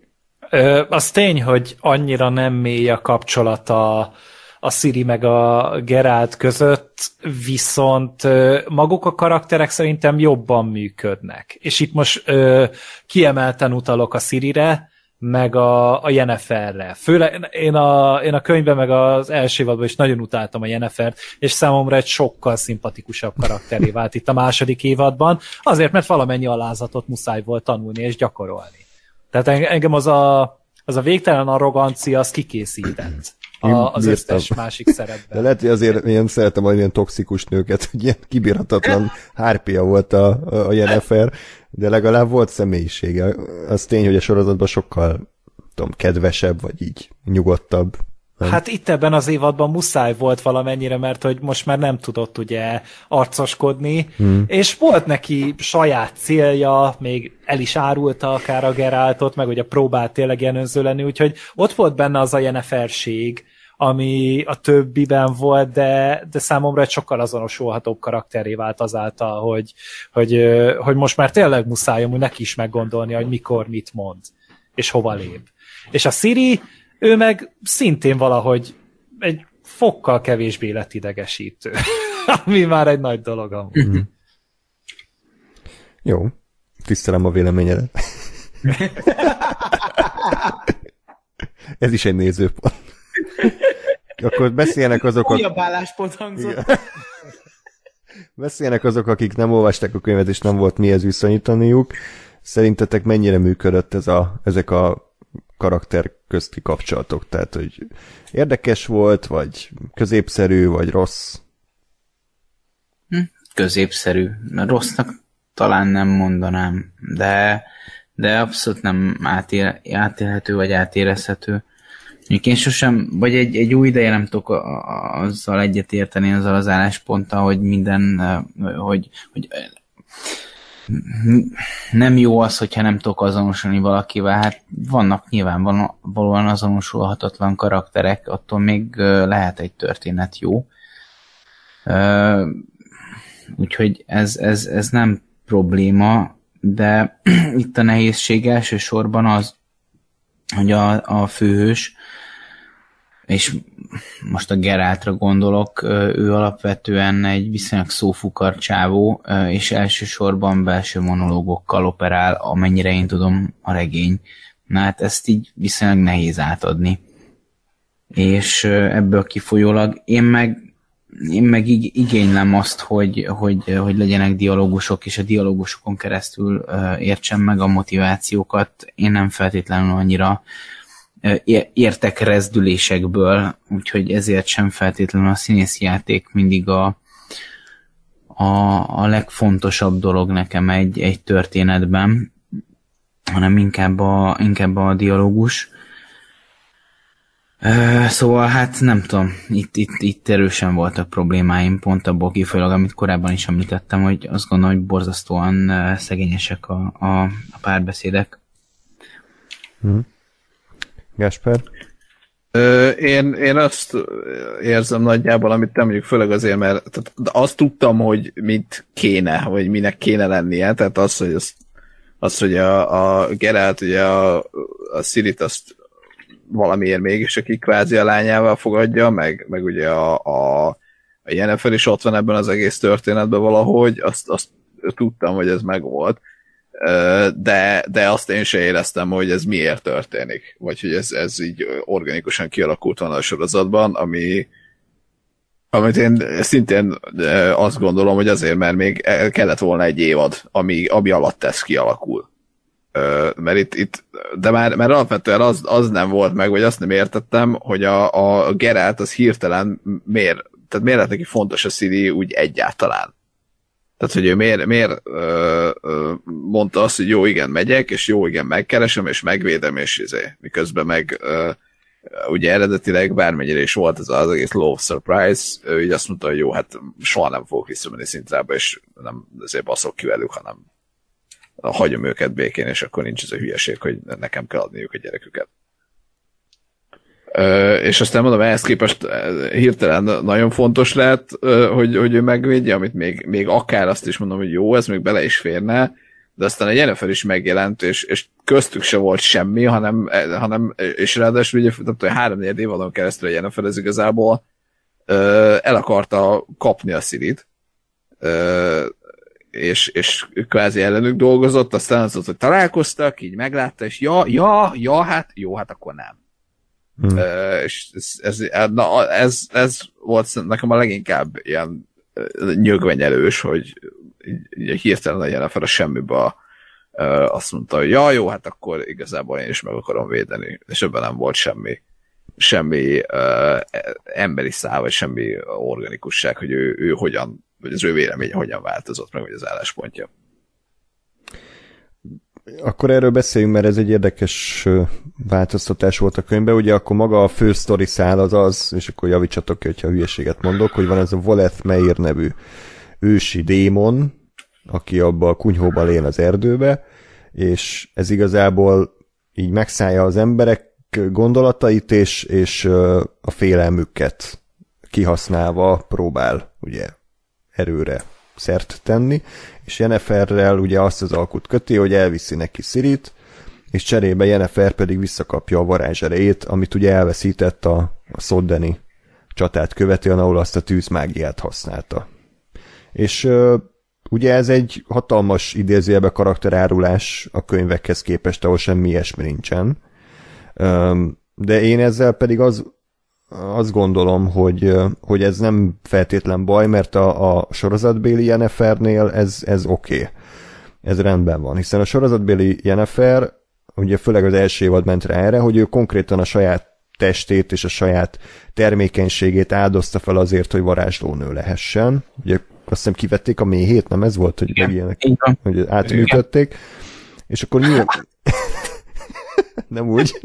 Ö, az tény, hogy annyira nem mély a kapcsolata a Ciri meg a Geralt között, viszont ö, maguk a karakterek szerintem jobban működnek. És itt most ö, kiemelten utalok a Cirire, meg a, a Yenneferre. Főleg én a, én a könyvben meg az első évadban is nagyon utáltam a Yennefert, és számomra egy sokkal szimpatikusabb karakteré vált itt a második évadban, azért, mert valamennyi alázatot muszáj volt tanulni és gyakorolni. Tehát engem az a, az a végtelen arrogancia, az kikészített a, az összes másik szerepben. De lehet, hogy azért én szeretem olyan ilyen toxikus nőket, hogy ilyen kibírhatatlan hárpia volt a, a Yennefer, de legalább volt személyisége. Az tény, hogy a sorozatban sokkal tudom, kedvesebb, vagy így nyugodtabb. Nem? Hát itt ebben az évadban muszáj volt valamennyire, mert hogy most már nem tudott ugye arcoskodni, hmm. és volt neki saját célja, még el is árulta akár a Geraltot, meg ugye próbált tényleg ilyen önző lenni, úgyhogy ott volt benne az a Yenneferség, ami a többiben volt, de, de számomra egy sokkal azonosulhatóbb karakteré vált azáltal, hogy, hogy, hogy most már tényleg muszáj amúgy neki is meggondolni, hogy mikor mit mond, és hova lép. És a Ciri, ő meg szintén valahogy egy fokkal kevésbé lett idegesítő, ami már egy nagy dolog amúgy. Mm. Jó, tisztelem a véleményedet. Ez is egy nézőpont. Akkor beszélnek azok, akik... Újabb álláspont hangzott. Beszélnek azok, akik nem olvasták a könyvet, és nem volt mihez viszonyítaniuk. Szerintetek mennyire működött ez a, ezek a karakter közti kapcsolatok? Tehát, hogy érdekes volt, vagy középszerű, vagy rossz? Középszerű. Rossznak talán nem mondanám, de, de abszolút nem átél, átélhető, vagy átérezhető. Én sosem, vagy egy, egy új ideje nem tudok azzal egyetérteni, azzal az állásponttal, hogy minden, hogy, hogy nem jó az, hogyha nem tudok azonosulni valakivel. Hát vannak nyilvánvalóan azonosulhatatlan karakterek, attól még lehet egy történet jó. Úgyhogy ez, ez, ez nem probléma, de itt a nehézség elsősorban az, hogy a, a főhős, és most a Geraltra gondolok, ő alapvetően egy viszonylag szófukar csávó, és elsősorban belső monológokkal operál, amennyire én tudom a regény. Na hát ezt így viszonylag nehéz átadni. És ebből kifolyólag én meg, én meg igénylem azt, hogy, hogy, hogy legyenek dialógusok, és a dialógusokon keresztül értsem meg a motivációkat. Én nem feltétlenül annyira értek rezdülésekből, úgyhogy ezért sem feltétlenül a színészi játék mindig a, a, a legfontosabb dolog nekem egy, egy történetben, hanem inkább a, inkább a dialógus. Szóval hát nem tudom, itt, itt, itt erősen voltak problémáim, pont abból kifolyólag, amit korábban is említettem, hogy azt gondolom, hogy borzasztóan szegényesek a, a, a párbeszédek. Hm. Gáspár? Ö, én, én azt érzem nagyjából, amit te mondjuk, főleg azért, mert tehát azt tudtam, hogy mit kéne, vagy minek kéne lennie, tehát az, hogy, az, az, hogy a, a Geralt, ugye a, a Cirit azt valamiért mégis, aki kvázi a lányával fogadja, meg, meg ugye a, a, a Yennefer is ott van ebben az egész történetben valahogy, azt, azt tudtam, hogy ez megvolt. De, de azt én sem éreztem, hogy ez miért történik, vagy hogy ez, ez így organikusan kialakult van a sorozatban, ami, amit én szintén azt gondolom, hogy azért, mert még kellett volna egy évad, ami, ami alatt ez kialakul. Mert itt, itt de már, már alapvetően az, az nem volt meg, vagy azt nem értettem, hogy a, a Geralt az hirtelen miért, tehát miért lett neki fontos a Ciri úgy egyáltalán. Tehát, hogy ő miért, miért ö, ö, mondta azt, hogy jó, igen, megyek, és jó, igen, megkeresem, és megvédem, és izé. Miközben meg ö, ugye eredetileg bármennyire is volt ez az egész Law of Surprise, ő így azt mondta, hogy jó, hát soha nem fogok visszamenni Szintrába, és nem azért baszok ki velük, hanem hagyom őket békén, és akkor nincs ez a hülyeség, hogy nekem kell adniuk a gyereküket. Uh, és aztán mondom, ehhez képest hirtelen nagyon fontos lehet, uh, hogy, hogy ő megvédje, amit még, még akár azt is mondom, hogy jó, ez még bele is férne, de aztán a Yennefer is megjelent, és, és köztük se volt semmi, hanem, hanem és ráadásul ugye három-négy évadon keresztül a Yennefer ez igazából uh, el akarta kapni a Cirit, uh, és, és kvázi ellenük dolgozott, aztán az, hogy találkoztak, így meglátta, és ja, ja, ja, hát jó, hát akkor nem. Hmm. Uh, és ez, ez, na, ez, ez volt nekem a leginkább ilyen nyögvenyelős, hogy így, így hirtelen legyen fel a semmibe uh, azt mondta, hogy ja, jó, hát akkor igazából én is meg akarom védeni, és ebben nem volt semmi semmi uh, emberi szál, vagy semmi organikusság, hogy ő, ő hogyan, vagy az ő véleménye hogyan változott meg, vagy az álláspontja. Akkor erről beszéljünk, mert ez egy érdekes változtatás volt a könyvben. Ugye akkor maga a fő sztori szál az az, és akkor javítsatok ki, hogyha hülyeséget mondok, hogy van ez a Voleth Meir nevű ősi démon, aki abba a kunyhóban él az erdőbe, és ez igazából így megszállja az emberek gondolatait, és, és a félelmüket kihasználva próbál ugye erőre szert tenni, és Yenneferrel ugye azt az alkut köti, hogy elviszi neki Cirit, és cserébe Yennefer pedig visszakapja a varázserejét, amit ugye elveszített a, a Soddeni csatát követően, ahol azt a tűzmágiát használta. És uh, ugye ez egy hatalmas idézőjelbe karakterárulás a könyvekhez képest, ahol semmi ilyesmi nincsen. Um, de én ezzel pedig az azt gondolom, hogy, hogy ez nem feltétlen baj, mert a, a sorozatbéli Yennefernél ez, ez oké. Okay. Ez rendben van, hiszen a sorozatbéli Yennefer, ugye főleg az első évad ment rá erre, hogy ő konkrétan a saját testét és a saját termékenységét áldozta fel azért, hogy varázslónő lehessen. Ugye azt hiszem kivették a méhét, nem ez volt, hogy, ilyenek, hogy átműtötték. És akkor nyilván... nem úgy...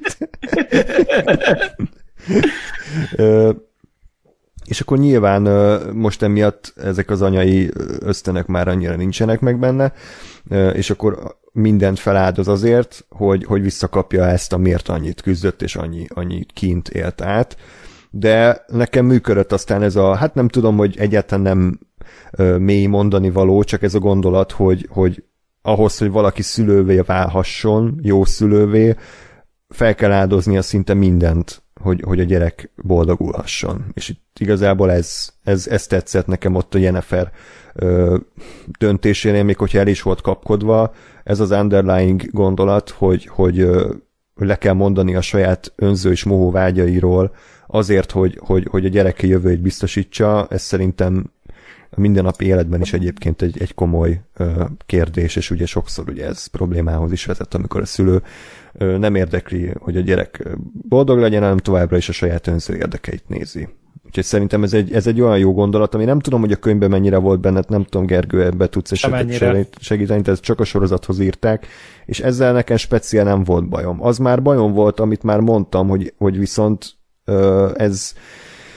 Ö, és akkor nyilván ö, most emiatt ezek az anyai ösztönök már annyira nincsenek meg benne, ö, és akkor mindent feláldoz azért, hogy, hogy visszakapja ezt, amiért annyit küzdött, és annyi, annyi kint élt át. De nekem működött aztán ez a, hát nem tudom, hogy egyáltalán nem ö, mély mondani való, csak ez a gondolat, hogy, hogy ahhoz, hogy valaki szülővé válhasson, jó szülővé, fel kell áldoznia szinte mindent, hogy, hogy a gyerek boldogulhasson. És itt igazából ez, ez, ez tetszett nekem ott a Yennefer ö, döntésénél, még hogyha el is volt kapkodva, ez az underlying gondolat, hogy, hogy ö, le kell mondani a saját önző és mohó vágyairól azért, hogy, hogy, hogy a gyereke jövőjét biztosítsa, ez szerintem a mindennapi életben is egyébként egy, egy komoly ö, kérdés, és ugye sokszor ugye ez problémához is vezet, amikor a szülő ö, nem érdekli, hogy a gyerek boldog legyen, hanem továbbra is a saját önző érdekeit nézi. Úgyhogy szerintem ez egy, ez egy olyan jó gondolat, ami nem tudom, hogy a könyvben mennyire volt benne, nem tudom, Gergő, ebbe tudsz esetleg segíteni, tehát csak a sorozathoz írták, és ezzel nekem speciál nem volt bajom. Az már bajom volt, amit már mondtam, hogy, hogy viszont ö, ez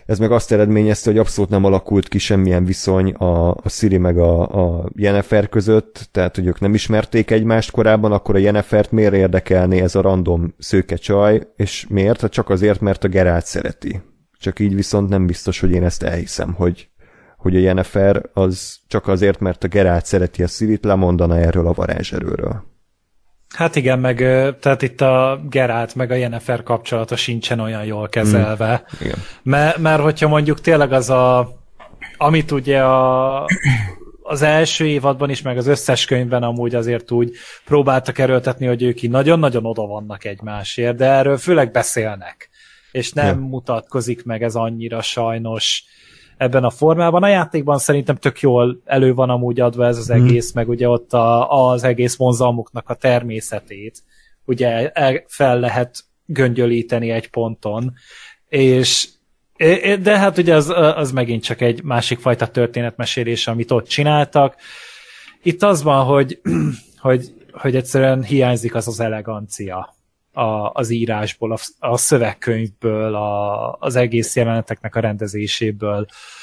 ez meg azt eredményezte, hogy abszolút nem alakult ki semmilyen viszony a, a Ciri meg a, a Yennefer között, tehát hogy ők nem ismerték egymást korábban, akkor a Yennefert miért érdekelné ez a random szőke csaj, és miért? Hát csak azért, mert a Geralt szereti. Csak így viszont nem biztos, hogy én ezt elhiszem, hogy, hogy a Yennefer az csak azért, mert a Geralt szereti a Cirit, lemondana erről a varázserőről. Hát igen, meg tehát itt a Geralt meg a Yennefer kapcsolata sincsen olyan jól kezelve. Mm, mert, mert hogyha mondjuk tényleg az a, amit ugye a, az első évadban is, meg az összes könyvben amúgy azért úgy próbáltak erőltetni, hogy ők így nagyon-nagyon oda vannak egymásért, de erről főleg beszélnek. És nem ja. mutatkozik meg ez annyira sajnos ebben a formában. A játékban szerintem tök jól elő van amúgy adva ez az egész, mm. meg ugye ott a, az egész vonzalmuknak a természetét ugye fel lehet göngyölíteni egy ponton, és de hát ugye az, az megint csak egy másik fajta történetmesélés, amit ott csináltak. Itt az van, hogy, hogy, hogy egyszerűen hiányzik az az elegancia a, az írásból, a, a szövegkönyvből, a, az egész jeleneteknek a rendezéséből,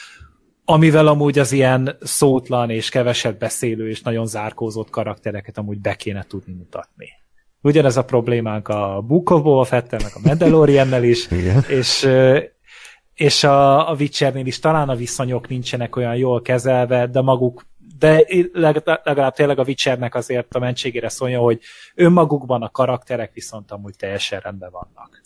amivel amúgy az ilyen szótlan és keveset beszélő és nagyon zárkózott karaktereket amúgy be kéne tudni mutatni. Ugyanez a problémánk a Book of Boba Fettel, meg a Mandaloriannel is, és, és a, a Witchernél is talán a viszonyok nincsenek olyan jól kezelve, de maguk de legalább tényleg a Witchernek azért a mentségére szólja, hogy önmagukban a karakterek viszont amúgy teljesen rendben vannak.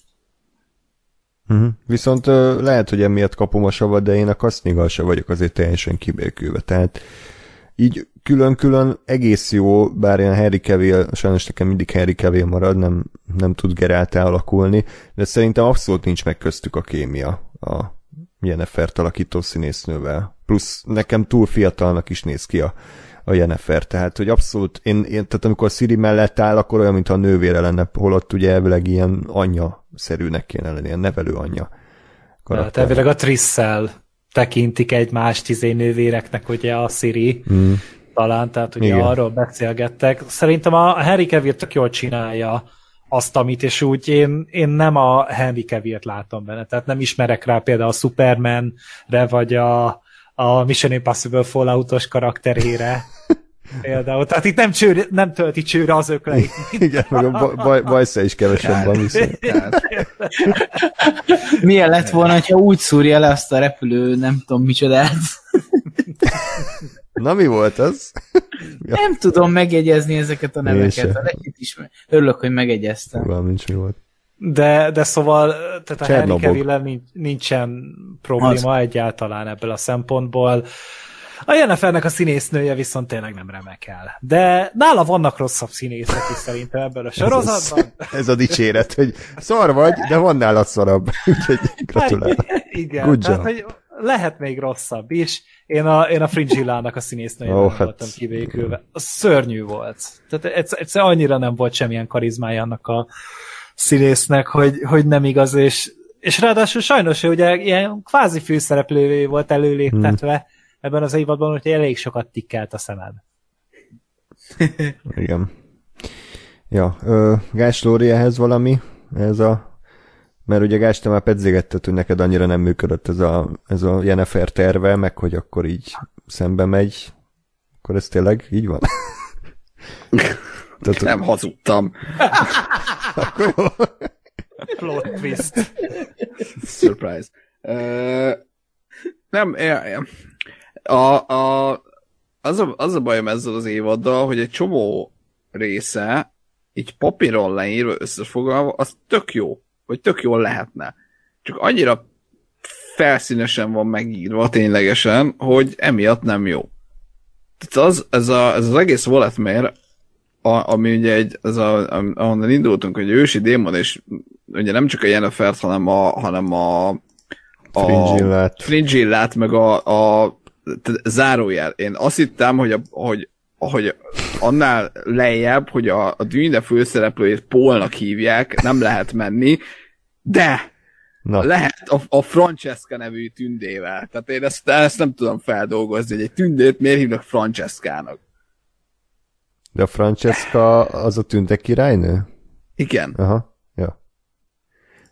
Uh-huh. Viszont uh, lehet, hogy emiatt kapom a savat, de én a kasznigal se vagyok azért teljesen kibékülve. Tehát így külön-külön egész jó, bár ilyen Henry Cavill, sajnos nekem mindig Henry Cavill marad, nem, nem tud Geralt alakulni, de szerintem abszolút nincs meg köztük a kémia a Yennefert alakító színésznővel. Plusz nekem túl fiatalnak is néz ki a, a Yennefer, tehát hogy abszolút, én, én, tehát amikor Ciri mellett áll, akkor olyan, mintha a nővére lenne, holott ugye elvileg ilyen anyja-szerűnek kéne lenni, ilyen nevelő anyja. Tehát elvileg a Trisszel tekintik egymást izé nővéreknek, ugye a Ciri mm. talán, tehát ugye igen. Arról beszélgettek. Szerintem a Henry Cavill tök jól csinálja azt, amit, és úgy én, én nem a Henry Cavillt látom benne, tehát nem ismerek rá például a Supermanre, vagy a, a Mission Impossible Falloutos karakterére például, tehát itt nem, csőr, nem tölti csőre az ökleit. Igen, meg a baj, bajsza is kevesebb van viszont. Milyen lett volna, ha úgy szúrja le azt a repülő, nem tudom micsodát. Na, mi volt az? Ja. Nem tudom megjegyezni ezeket a neveket. A is örülök, hogy megegyeztem. Van, nincs mi volt. De, de szóval, tehát a Henry Cavill-el nincsen probléma az egyáltalán ebből a szempontból. A Yennefernek a színésznője viszont tényleg nem remekel. De nála vannak rosszabb színészek is szerintem ebből a sorozatban. Ez, ez a dicséret, hogy szar vagy, de van nála szarabb. Úgyhogy gratulálok. Igen, Good tehát hogy lehet még rosszabb is. Én a, én a Fringillának a színésznőjében oh, voltam hát... kibékülve. Az szörnyű volt. Tehát egyszer, egyszer annyira nem volt semmilyen karizmája annak a színésznek, hogy, hogy nem igaz, és, és ráadásul sajnos, hogy ugye ilyen kvázi főszereplővé volt előléptetve hmm. ebben az évadban, hogy elég sokat tikkelt a szemed. Igen. Ja, ö, Gás Lóri, ehhez valami? Ez a... Mert ugye Gás, te már pedzégetted, hogy neked annyira nem működött ez a, ez a Yennefer terve, meg hogy akkor így szembe megy. Akkor ez tényleg így van? Tehát, nem hazudtam. Akkor jó. Plot twist. Surprise. Uh, nem, a, a, az, a, az a bajom ezzel az évaddal, hogy egy csomó része így papíron leírva, összefoglalva, az tök jó, vagy tök jól lehetne. Csak annyira felszínesen van megírva ténylegesen, hogy emiatt nem jó. Tehát az, ez, a, ez az egész Voletmare, a, ami ugye egy, ez a, ahonnan indultunk, hogy ősi démon, és ugye nem csak a Yennefert, hanem a, hanem a, a Fringillát. Fringillát, meg a, a zárójel. Én azt hittem, hogy, a, hogy, hogy annál lejjebb, hogy a, a Dűne főszereplőjét Paulnak hívják, nem lehet menni, de Na. lehet a, a Francesca nevű tündével. Tehát én ezt, ezt nem tudom feldolgozni, hogy egy tündét miért hívnak Francescának. De a Francesca az a tünde királynő? Igen. Aha, ja.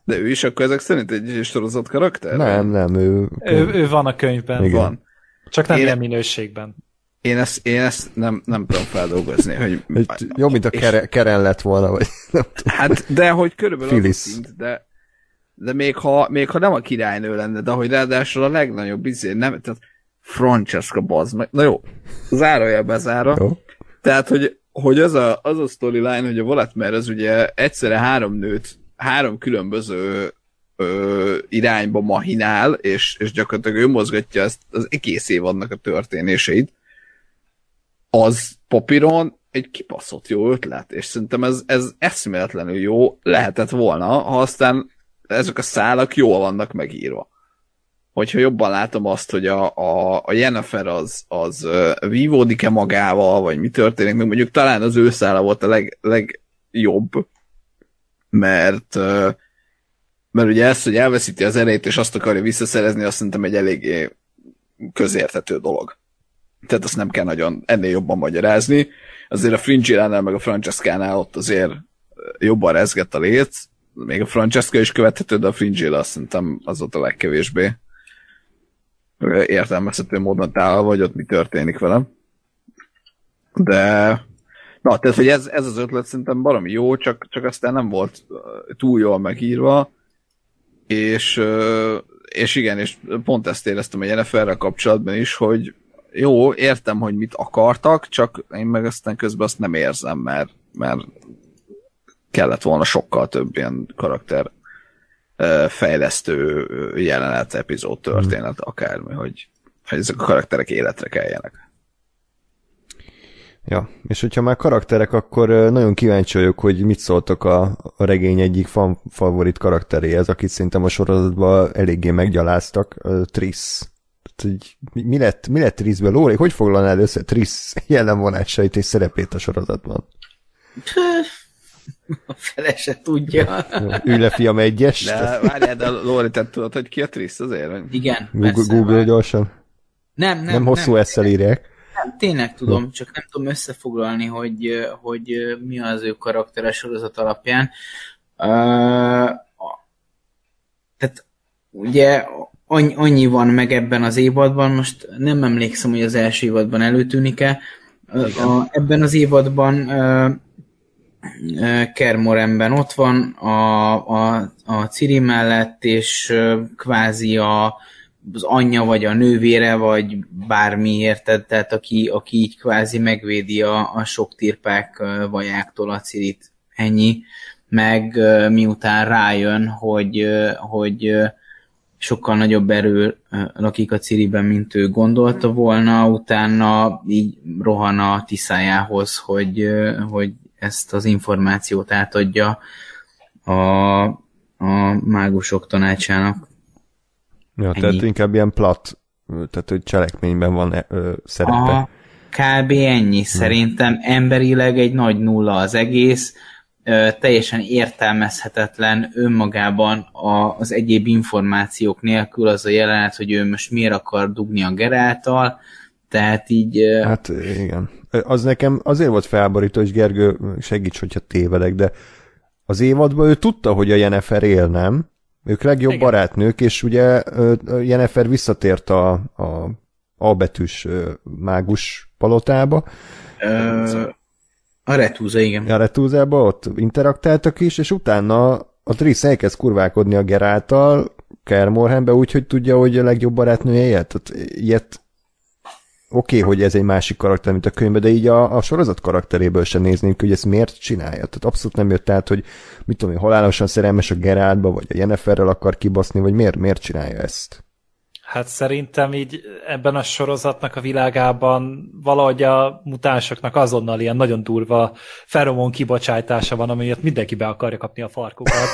De ő is akkor ezek szerint egy sorozat karakter? Nem, nem, ő... Ő, ő van a könyvben. Igen. Van. Csak nem Én- ilyen minőségben. Én ezt, én ezt nem, nem tudom feldolgozni, hogy... Jobb, mint a és- kere, Keren lett volna, vagy nem tudom. Hát, de hogy körülbelül az a Phyllis. szint, de, de még, ha, még ha nem a királynő lenne, de hogy ráadásul a legnagyobb izé, nem, tehát Francesca bazd meg. Na jó, zárója bezára. Jó. Tehát, hogy, hogy az a, az a storyline, hogy a Volatmer az ugye egyszerre három nőt, három különböző ö, irányba mahinál, és, és gyakorlatilag ő mozgatja ezt az egész évadnak a történéseit, az papíron egy kibaszott jó ötlet, és szerintem ez, ez eszméletlenül jó lehetett volna, ha aztán ezek a szálak jól vannak megírva. Hogyha jobban látom azt, hogy a, a, a Yennefer az, az uh, vívódik-e magával, vagy mi történik, még mondjuk talán az ő szála volt a leg, legjobb, mert uh, mert ugye ez, hogy elveszíti az erejét, és azt akarja visszaszerezni, azt szerintem egy eléggé közérthető dolog. Tehát azt nem kell nagyon ennél jobban magyarázni. Azért a Fringilla-nál, meg a Francescánál ott azért jobban rezgett a léc. Még a Francesca is követhető, de a Fringilla azt szerintem az ott a legkevésbé értelmezhető módon távol, vagy ott mi történik velem. De na, tehát, hogy ez, ez az ötlet szerintem baromi jó, csak, csak aztán nem volt túl jól megírva, és, és igen, és pont ezt éreztem a Yenneferrel kapcsolatban is, hogy jó, értem, hogy mit akartak, csak én meg aztán közben azt nem érzem, mert, mert kellett volna sokkal több ilyen karakter fejlesztő jelenet, epizód, történet, akármi, hogy, hogy ezek a karakterek életre keljenek. Ja, és hogyha már karakterek, akkor nagyon kíváncsi vagyok, hogy mit szóltok a, a regény egyik fan favorit karakteréhez, akit szerintem a sorozatban eléggé meggyaláztak, Triss. Mi, mi lett, mi lett Trissből? Lóri, hogy foglalnád össze Triss jellemvonásait és szerepét a sorozatban? A fele se tudja. Ülj le, fiam, egyes. De várjál, de Lóri, te tudod, hogy ki a Triss azért? Hogy... Igen, Google, persze, Google várj. gyorsan. Nem, nem, Nem hosszú nem, esszel írják. nem, tényleg tudom, csak nem tudom összefoglalni, hogy, hogy mi az ő karaktere sorozat alapján. Uh, tehát ugye annyi, annyi van meg ebben az évadban, most nem emlékszem, hogy az első évadban előtűnik-e. A, ebben az évadban uh, uh, Kermorenben ott van a, a, a Ciri mellett, és uh, kvázi a, az anyja, vagy a nővére, vagy bármi, érted, tehát aki, aki így kvázi megvédi a, a sok tirpák uh, vajáktól a Cirit. Ennyi. Meg uh, miután rájön, hogy, uh, hogy uh, sokkal nagyobb erő lakik a Ciriben, mint ő gondolta volna, utána így rohan a Tiszájához, hogy, hogy ezt az információt átadja a, a mágusok tanácsának. Ja, Ennyi. tehát inkább ilyen plat, tehát hogy cselekményben van ö, szerepe. Aha, kb. Ennyi. Szerintem emberileg egy nagy nulla az egész, teljesen értelmezhetetlen önmagában a, az egyéb információk nélkül az a jelenet, hogy ő most miért akar dugni a Gerálttal, tehát így... Hát igen. Az nekem azért volt felborító, és Gergő, segíts, hogyha tévedek, de az évadban ő tudta, hogy a Yennefer él, nem? Ők legjobb igen. barátnők, és ugye Yennefer visszatért a, a A betűs mágus palotába. Ö... A Retúza, igen. A Retúzába ott interaktáltak is, és utána a Triss elkezd kurválkodni a Gerálttal Kaer Morhenbe, úgyhogy tudja, hogy a legjobb barátnője ilyet. Tehát ilyet oké, okay, hogy ez egy másik karakter, mint a könyvben, de így a, a sorozat karakteréből sem néznénk, hogy ezt miért csinálja. Tehát abszolút nem jött át, hogy mit tudom én, halálosan szerelmes a Geráltba, vagy a Yenneferrel akar kibaszni, vagy miért, miért csinálja ezt? Hát szerintem így ebben a sorozatnak a világában valahogy a mutánsoknak azonnal ilyen nagyon durva feromon kibocsátása van, amiért mindenki be akarja kapni a farkukat.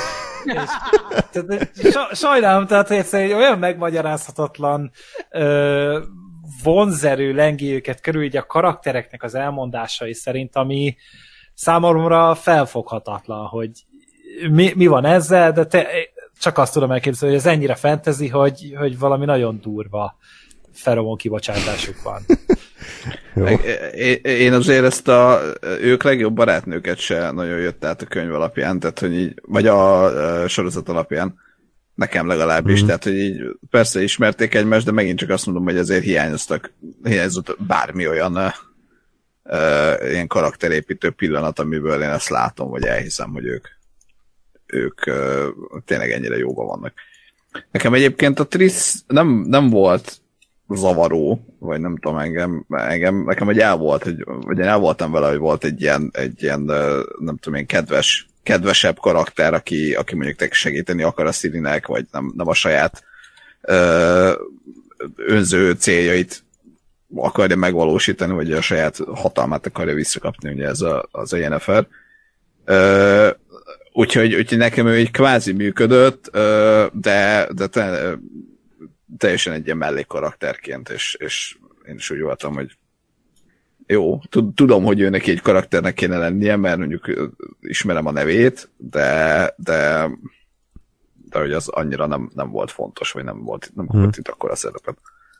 És, sajnálom, tehát egyszerűen egy olyan megmagyarázhatatlan ö, vonzerő lengi őket körül így a karaktereknek az elmondásai szerint, ami számomra felfoghatatlan, hogy mi, mi van ezzel, de te, csak azt tudom elképzelni, hogy ez ennyire fantasy, hogy, hogy valami nagyon durva feromon kibocsátásuk van. Én azért ezt a, ők legjobb barátnőket se nagyon jött át a könyv alapján, tehát hogy így, vagy a sorozat alapján, nekem legalábbis, mm. tehát hogy így persze ismerték egymást, de megint csak azt mondom, hogy azért hiányoztak, hiányzott bármi olyan uh, uh, ilyen karakterépítő pillanat, amiből én ezt látom, vagy elhiszem, hogy ők, ők uh, tényleg ennyire jóban vannak. Nekem egyébként a Triss nem, nem volt zavaró, vagy nem tudom, engem, engem nekem egy el volt, hogy, vagy én el voltam vele, hogy volt egy ilyen, egy ilyen nem tudom én, kedves, kedvesebb karakter, aki, aki mondjuk segíteni akar a Cirinek, vagy nem, nem a saját ö, önző céljait akarja megvalósítani, vagy a saját hatalmát akarja visszakapni, ugye ez a, az a Yennefer. Ö, úgyhogy, úgyhogy nekem ő egy kvázi működött, ö, de, de te, teljesen egy ilyen mellékkarakterként, és, és én is úgy voltam, hogy jó, tudom, hogy ő neki egy karakternek kéne lennie, mert mondjuk ismerem a nevét, de, de, de hogy az annyira nem, nem volt fontos, vagy nem volt, nem hmm. volt itt akkor a szerepet.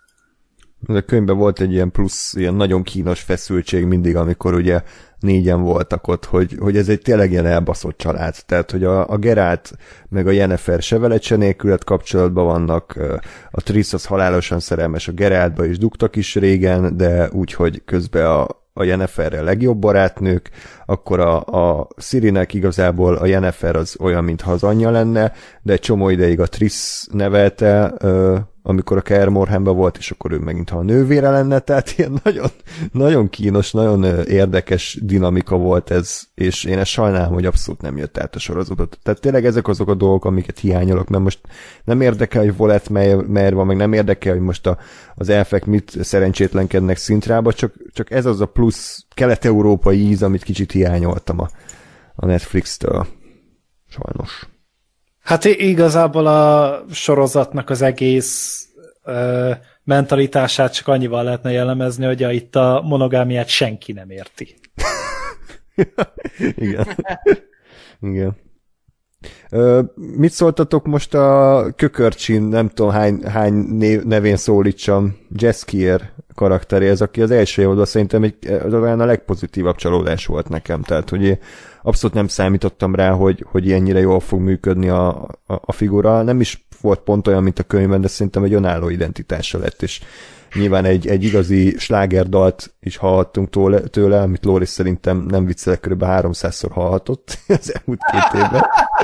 A könyvben volt egy ilyen plusz, ilyen nagyon kínos feszültség mindig, amikor ugye négyen voltak ott, hogy, hogy ez egy tényleg ilyen elbaszott család. Tehát, hogy a, a Geralt meg a Yennefer se veled se nélkület kapcsolatban vannak, a Triss az halálosan szerelmes a Geraltba, és dugtak is régen, de úgy, hogy közben a, a Yenneferrel legjobb barátnők, akkor a, a Cirinek igazából a Yennefer az olyan, mintha az anyja lenne, de egy csomó ideig a Triss nevelte, amikor a Kaer Morhainban volt, és akkor ő megint ha a nővére lenne, tehát ilyen nagyon, nagyon kínos, nagyon érdekes dinamika volt ez, és én ezt sajnálom, hogy abszolút nem jött át a sorozatot. Tehát tényleg ezek azok a dolgok, amiket hiányolok, mert most nem érdekel, hogy Volett merre van, meg nem érdekel, hogy most a, az elfek mit szerencsétlenkednek Szintrába, csak, csak ez az a plusz kelet-európai íz, amit kicsit hiányoltam a, a Netflix-től. Sajnos. Hát igazából a sorozatnak az egész ö, mentalitását csak annyival lehetne jellemezni, hogy a, itt a monogámiát senki nem érti. Igen. Igen. Ö, mit szóltatok most a Kökörcsin, nem tudom hány, hány név, nevén szólítsam, Jaskier karakteréhez, aki az első évadban szerintem egy, az olyan a legpozitívabb csalódás volt nekem, tehát hogy abszolút nem számítottam rá, hogy, hogy ennyire jól fog működni a, a, a figura. Nem is volt pont olyan, mint a könyvben, de szerintem egy önálló identitása lett, és nyilván egy, egy igazi slágerdalt is hallhattunk tőle, tőle amit Loris szerintem nem viccelek, kb. háromszázszor hallhatott az elmúlt két évben.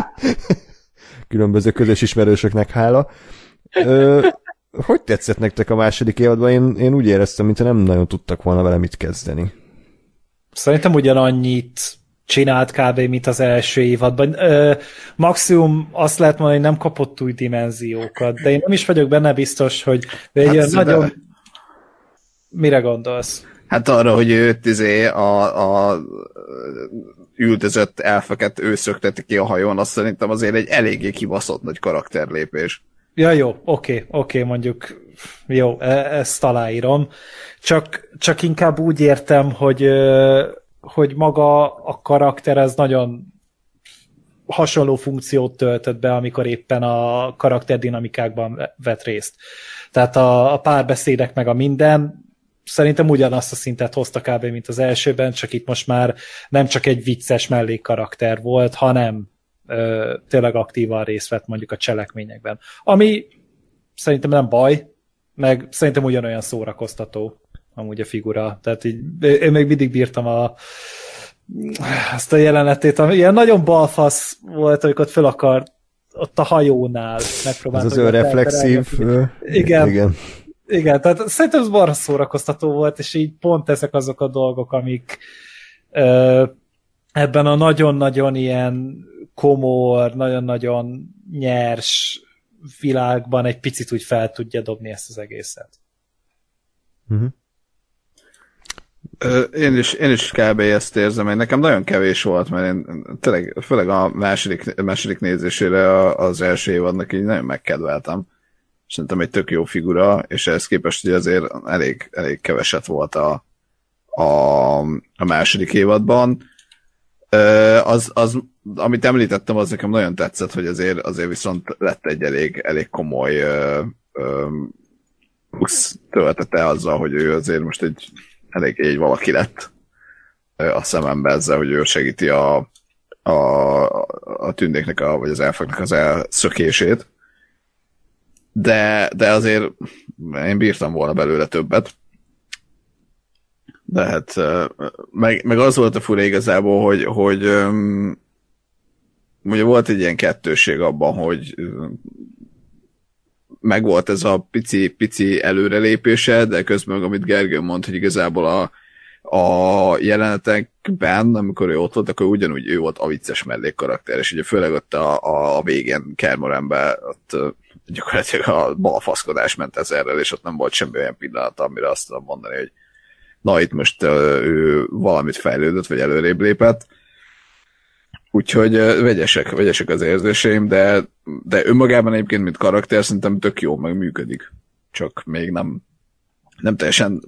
Különböző közös ismerősöknek hála. Ö, hogy tetszett nektek a második évadban? Én, én úgy éreztem, mintha nem nagyon tudtak volna vele mit kezdeni. Szerintem ugyanannyit csinált kb. Mint az első évadban. Ö, maximum azt lehet mondani, hogy nem kapott új dimenziókat, de én nem is vagyok benne biztos, hogy egy hát olyan nagyon... De... Mire gondolsz? Hát arra, hogy őt izé a, a üldözött elfeket ő szökteti ki a hajón, azt szerintem azért egy eléggé kibaszott nagy karakterlépés. Ja, jó, oké, oké, mondjuk jó, e- ezt aláírom. Csak, csak inkább úgy értem, hogy, hogy maga a karakter ez nagyon hasonló funkciót töltött be, amikor éppen a karakterdinamikákban vett részt. Tehát a, a párbeszédek meg a minden szerintem ugyanazt a szintet hozta kb. Mint az elsőben, csak itt most már nem csak egy vicces mellékkarakter volt, hanem ö, tényleg aktívan részt vett mondjuk a cselekményekben. Ami szerintem nem baj, meg szerintem ugyanolyan szórakoztató amúgy a figura. Tehát így, én még mindig bírtam a azt a jelenetét, ami ilyen nagyon balfasz volt, amikor föl akar ott a hajónál megpróbálta. Ez az önreflexív. Igen. Igen. Igen, tehát szerintem ez marha szórakoztató volt, és így pont ezek azok a dolgok, amik ö, ebben a nagyon-nagyon ilyen komor, nagyon-nagyon nyers világban egy picit úgy fel tudja dobni ezt az egészet. Uh-huh. Én is, én is kb. Ezt érzem, hogy nekem nagyon kevés volt, mert én tényleg, főleg a második, második nézésére az első évadnak így nagyon megkedveltem. Szerintem egy tök jó figura, és ehhez képest hogy azért elég, elég keveset volt a, a, a második évadban. Az, az, amit említettem, az nekem nagyon tetszett, hogy azért, azért viszont lett egy elég, elég komoly plusz töltete azzal, hogy ő azért most egy elég egy valaki lett a szemembe ezzel, hogy ő segíti a, a, a tündéknek, a, vagy az elfaknak az elszökését. De, de azért én bírtam volna belőle többet. De hát meg, meg az volt a fura igazából, hogy, hogy um, ugye volt egy ilyen kettősség abban, hogy meg volt ez a pici, pici előrelépése, de közben, amit Gergő mond, hogy igazából a, a jelenetekben, amikor ő ott volt, akkor ugyanúgy ő volt a vicces mellékkarakter, és ugye főleg ott a, a, a végén Kermorenben ott gyakorlatilag a balfaszkodás ment ezerrel, és ott nem volt semmi olyan pillanat, amire azt tudom mondani, hogy na itt most ő valamit fejlődött, vagy előrébb lépett. Úgyhogy vegyesek, vegyesek az érzéseim, de, de önmagában egyébként, mint karakter, szerintem tök jó, meg működik. Csak még nem, nem teljesen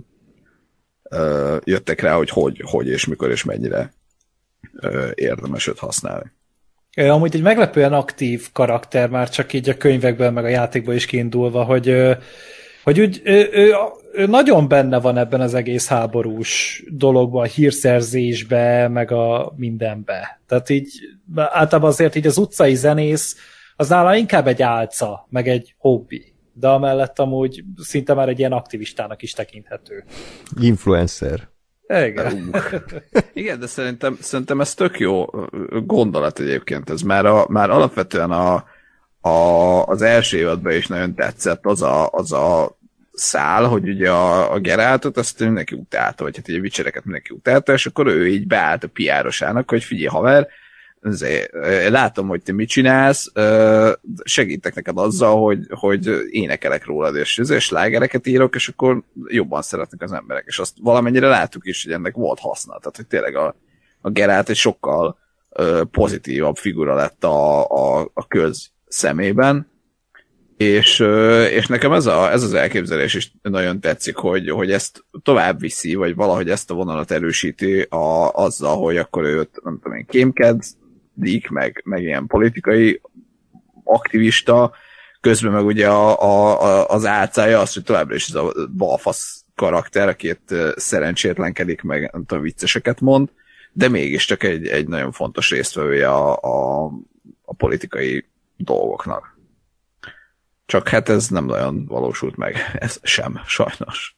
uh, jöttek rá, hogy, hogy hogy és mikor és mennyire uh, érdemes őt használni. Ő amúgy egy meglepően aktív karakter, már csak így a könyvekben, meg a játékban is kiindulva, hogy, hogy úgy, ő, ő, ő nagyon benne van ebben az egész háborús dologban, a hírszerzésbe, meg a mindenbe. Tehát így általában azért így az utcai zenész, az nála inkább egy álca, meg egy hobbi. De amellett amúgy szinte már egy ilyen aktivistának is tekinthető. Influencer. Igen. Igen, de szerintem, szerintem ez tök jó gondolat egyébként. Ez már, a, már alapvetően a, a, az első évadban is nagyon tetszett az a, az a szál, hogy ugye a, a Geraltot azt mindenki utálta, vagy hát ugye a Witchereket mindenki utálta, és akkor ő így beállt a pé er-osának, hogy figyelj haver, azért, látom, hogy te mit csinálsz, segítek neked azzal, hogy, hogy énekelek rólad, és, és slágereket írok, és akkor jobban szeretnek az emberek, és azt valamennyire láttuk is, hogy ennek volt haszna, tehát hogy tényleg a, a Geralt egy sokkal pozitívabb figura lett a, a, a köz szemében, és, és nekem ez, a, ez az elképzelés is nagyon tetszik, hogy, hogy ezt tovább viszi, vagy valahogy ezt a vonalat erősíti a, azzal, hogy akkor őt, nem tudom én, kémkedik, meg, meg ilyen politikai aktivista, közben meg ugye a, a, az álcája az, hogy továbbra is ez a balfasz karakter, akit szerencsétlenkedik, meg nem tudom, vicceseket mond, de mégiscsak egy, egy nagyon fontos résztvevője a, a, a politikai dolgoknak. Csak hát ez nem nagyon valósult meg. Ez sem, sajnos.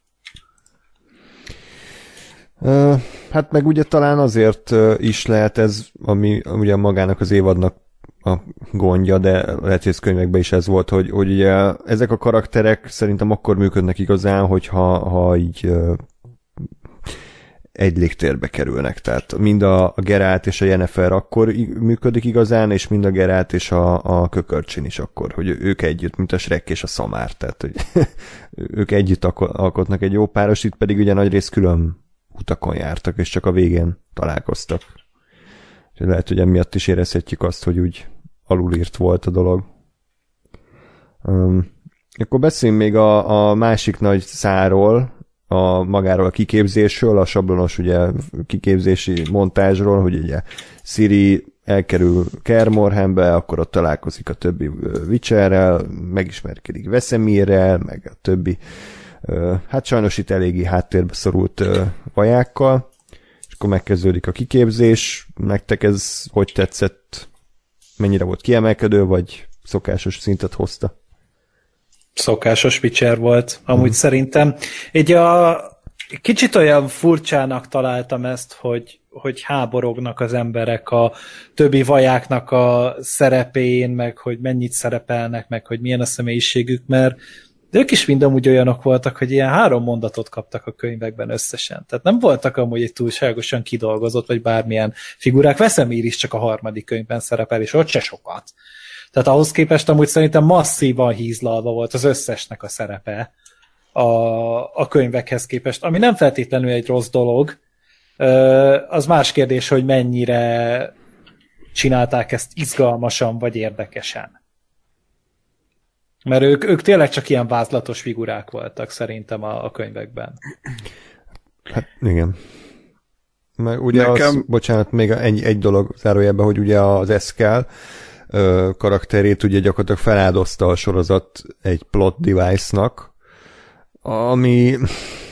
Uh, hát meg ugye talán azért uh, is lehet ez, ami ugye magának az évadnak a gondja, de lehet, hogy ez könyvekben is ez volt, hogy, hogy ugye ezek a karakterek szerintem akkor működnek igazán, hogyha ha így uh, egy légtérbe kerülnek. Tehát mind a, a Geralt és a Yennefer akkor működik igazán, és mind a Geralt és a, a Kökörcsin is akkor, hogy ők együtt, mint a Shrek és a Szamár, tehát hogy ők együtt alkotnak egy jó páros, itt pedig ugye nagyrészt külön utakon jártak, és csak a végén találkoztak. És lehet, hogy emiatt is érezhetjük azt, hogy úgy alulírt volt a dolog. Um, akkor beszéljünk még a, a másik nagy száról, a magáról a kiképzésről, a sablonos ugye kiképzési montázsról, hogy ugye Ciri elkerül Kaer Morhenbe, akkor ott találkozik a többi Witcherrel, megismerkedik Vesemirrel, meg a többi, hát sajnos itt eléggé háttérbe szorult vajákkal, és akkor megkezdődik a kiképzés. Nektek ez hogy tetszett? Mennyire volt kiemelkedő, vagy szokásos szintet hozta? Szokásos Witcher volt, amúgy mm. szerintem. Egy a, kicsit olyan furcsának találtam ezt, hogy, hogy háborognak az emberek a többi vajáknak a szerepén, meg hogy mennyit szerepelnek, meg hogy milyen a személyiségük, mert de ők is mind amúgy olyanok voltak, hogy ilyen három mondatot kaptak a könyvekben összesen. Tehát nem voltak amúgy egy túlságosan kidolgozott, vagy bármilyen figurák. Vesemir is csak a harmadik könyvben szerepel, és ott se sokat. Tehát ahhoz képest amúgy szerintem masszívan hízlalva volt az összesnek a szerepe a, a könyvekhez képest, ami nem feltétlenül egy rossz dolog. Az más kérdés, hogy mennyire csinálták ezt izgalmasan vagy érdekesen. Mert ők, ők tényleg csak ilyen vázlatos figurák voltak szerintem a, a könyvekben. Hát igen. Mert ugye Nekem... az, bocsánat, még egy, egy dolog zárójelben, hogy ugye az Eskel karakterét ugye gyakorlatilag feláldozta a sorozat egy plot device-nak, ami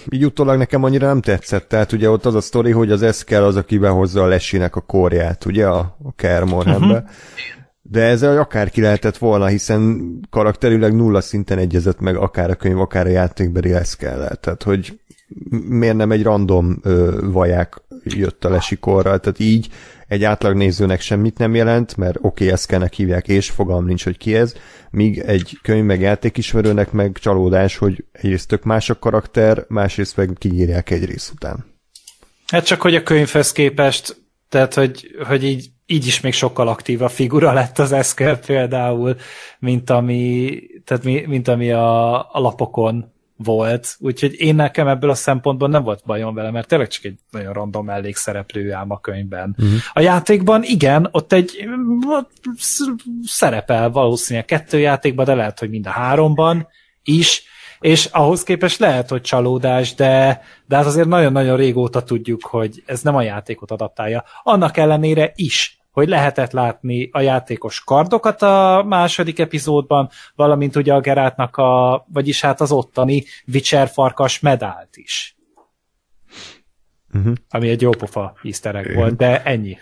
így utólag nekem annyira nem tetszett. Tehát ugye ott az a sztori, hogy az Eskel az, aki behozza a Leshinek a kórját, ugye, a, a Kaer Morhenbe. Uh-huh. De ezzel akár ki lehetett volna, hiszen karakterileg nulla szinten egyezett meg akár a könyv, akár a játékbeli Eskellel. Tehát, hogy miért nem egy random ö, vaják jött a Lesikorral, tehát így egy átlagnézőnek semmit nem jelent, mert oké, okay, Eskelnek hívják, és fogalm nincs, hogy ki ez, míg egy könyv meg játékismerőnek meg csalódás, hogy egyrészt tök más a karakter, másrészt meg kiírják egy rész után. Hát csak, hogy a könyvhez képest, tehát, hogy, hogy így, így is még sokkal aktívabb figura lett az Eskel például, mint ami, tehát mi, mint ami a, a lapokon volt, úgyhogy én nekem ebből a szempontból nem volt bajom vele, mert tényleg csak egy nagyon random mellékszereplő ám a könyvben. Uh-huh. A játékban igen, ott egy ott szerepel valószínűleg kettő játékban, de lehet, hogy mind a háromban is, és ahhoz képest lehet, hogy csalódás, de, de hát azért nagyon-nagyon régóta tudjuk, hogy ez nem a játékot adaptálja. Annak ellenére is, hogy lehetett látni a játékos kardokat a második epizódban, valamint ugye a Geraltnak a, vagyis hát az ottani Witcher farkas medált is. Uh-huh. Ami egy jópofa easter egg volt, de ennyi.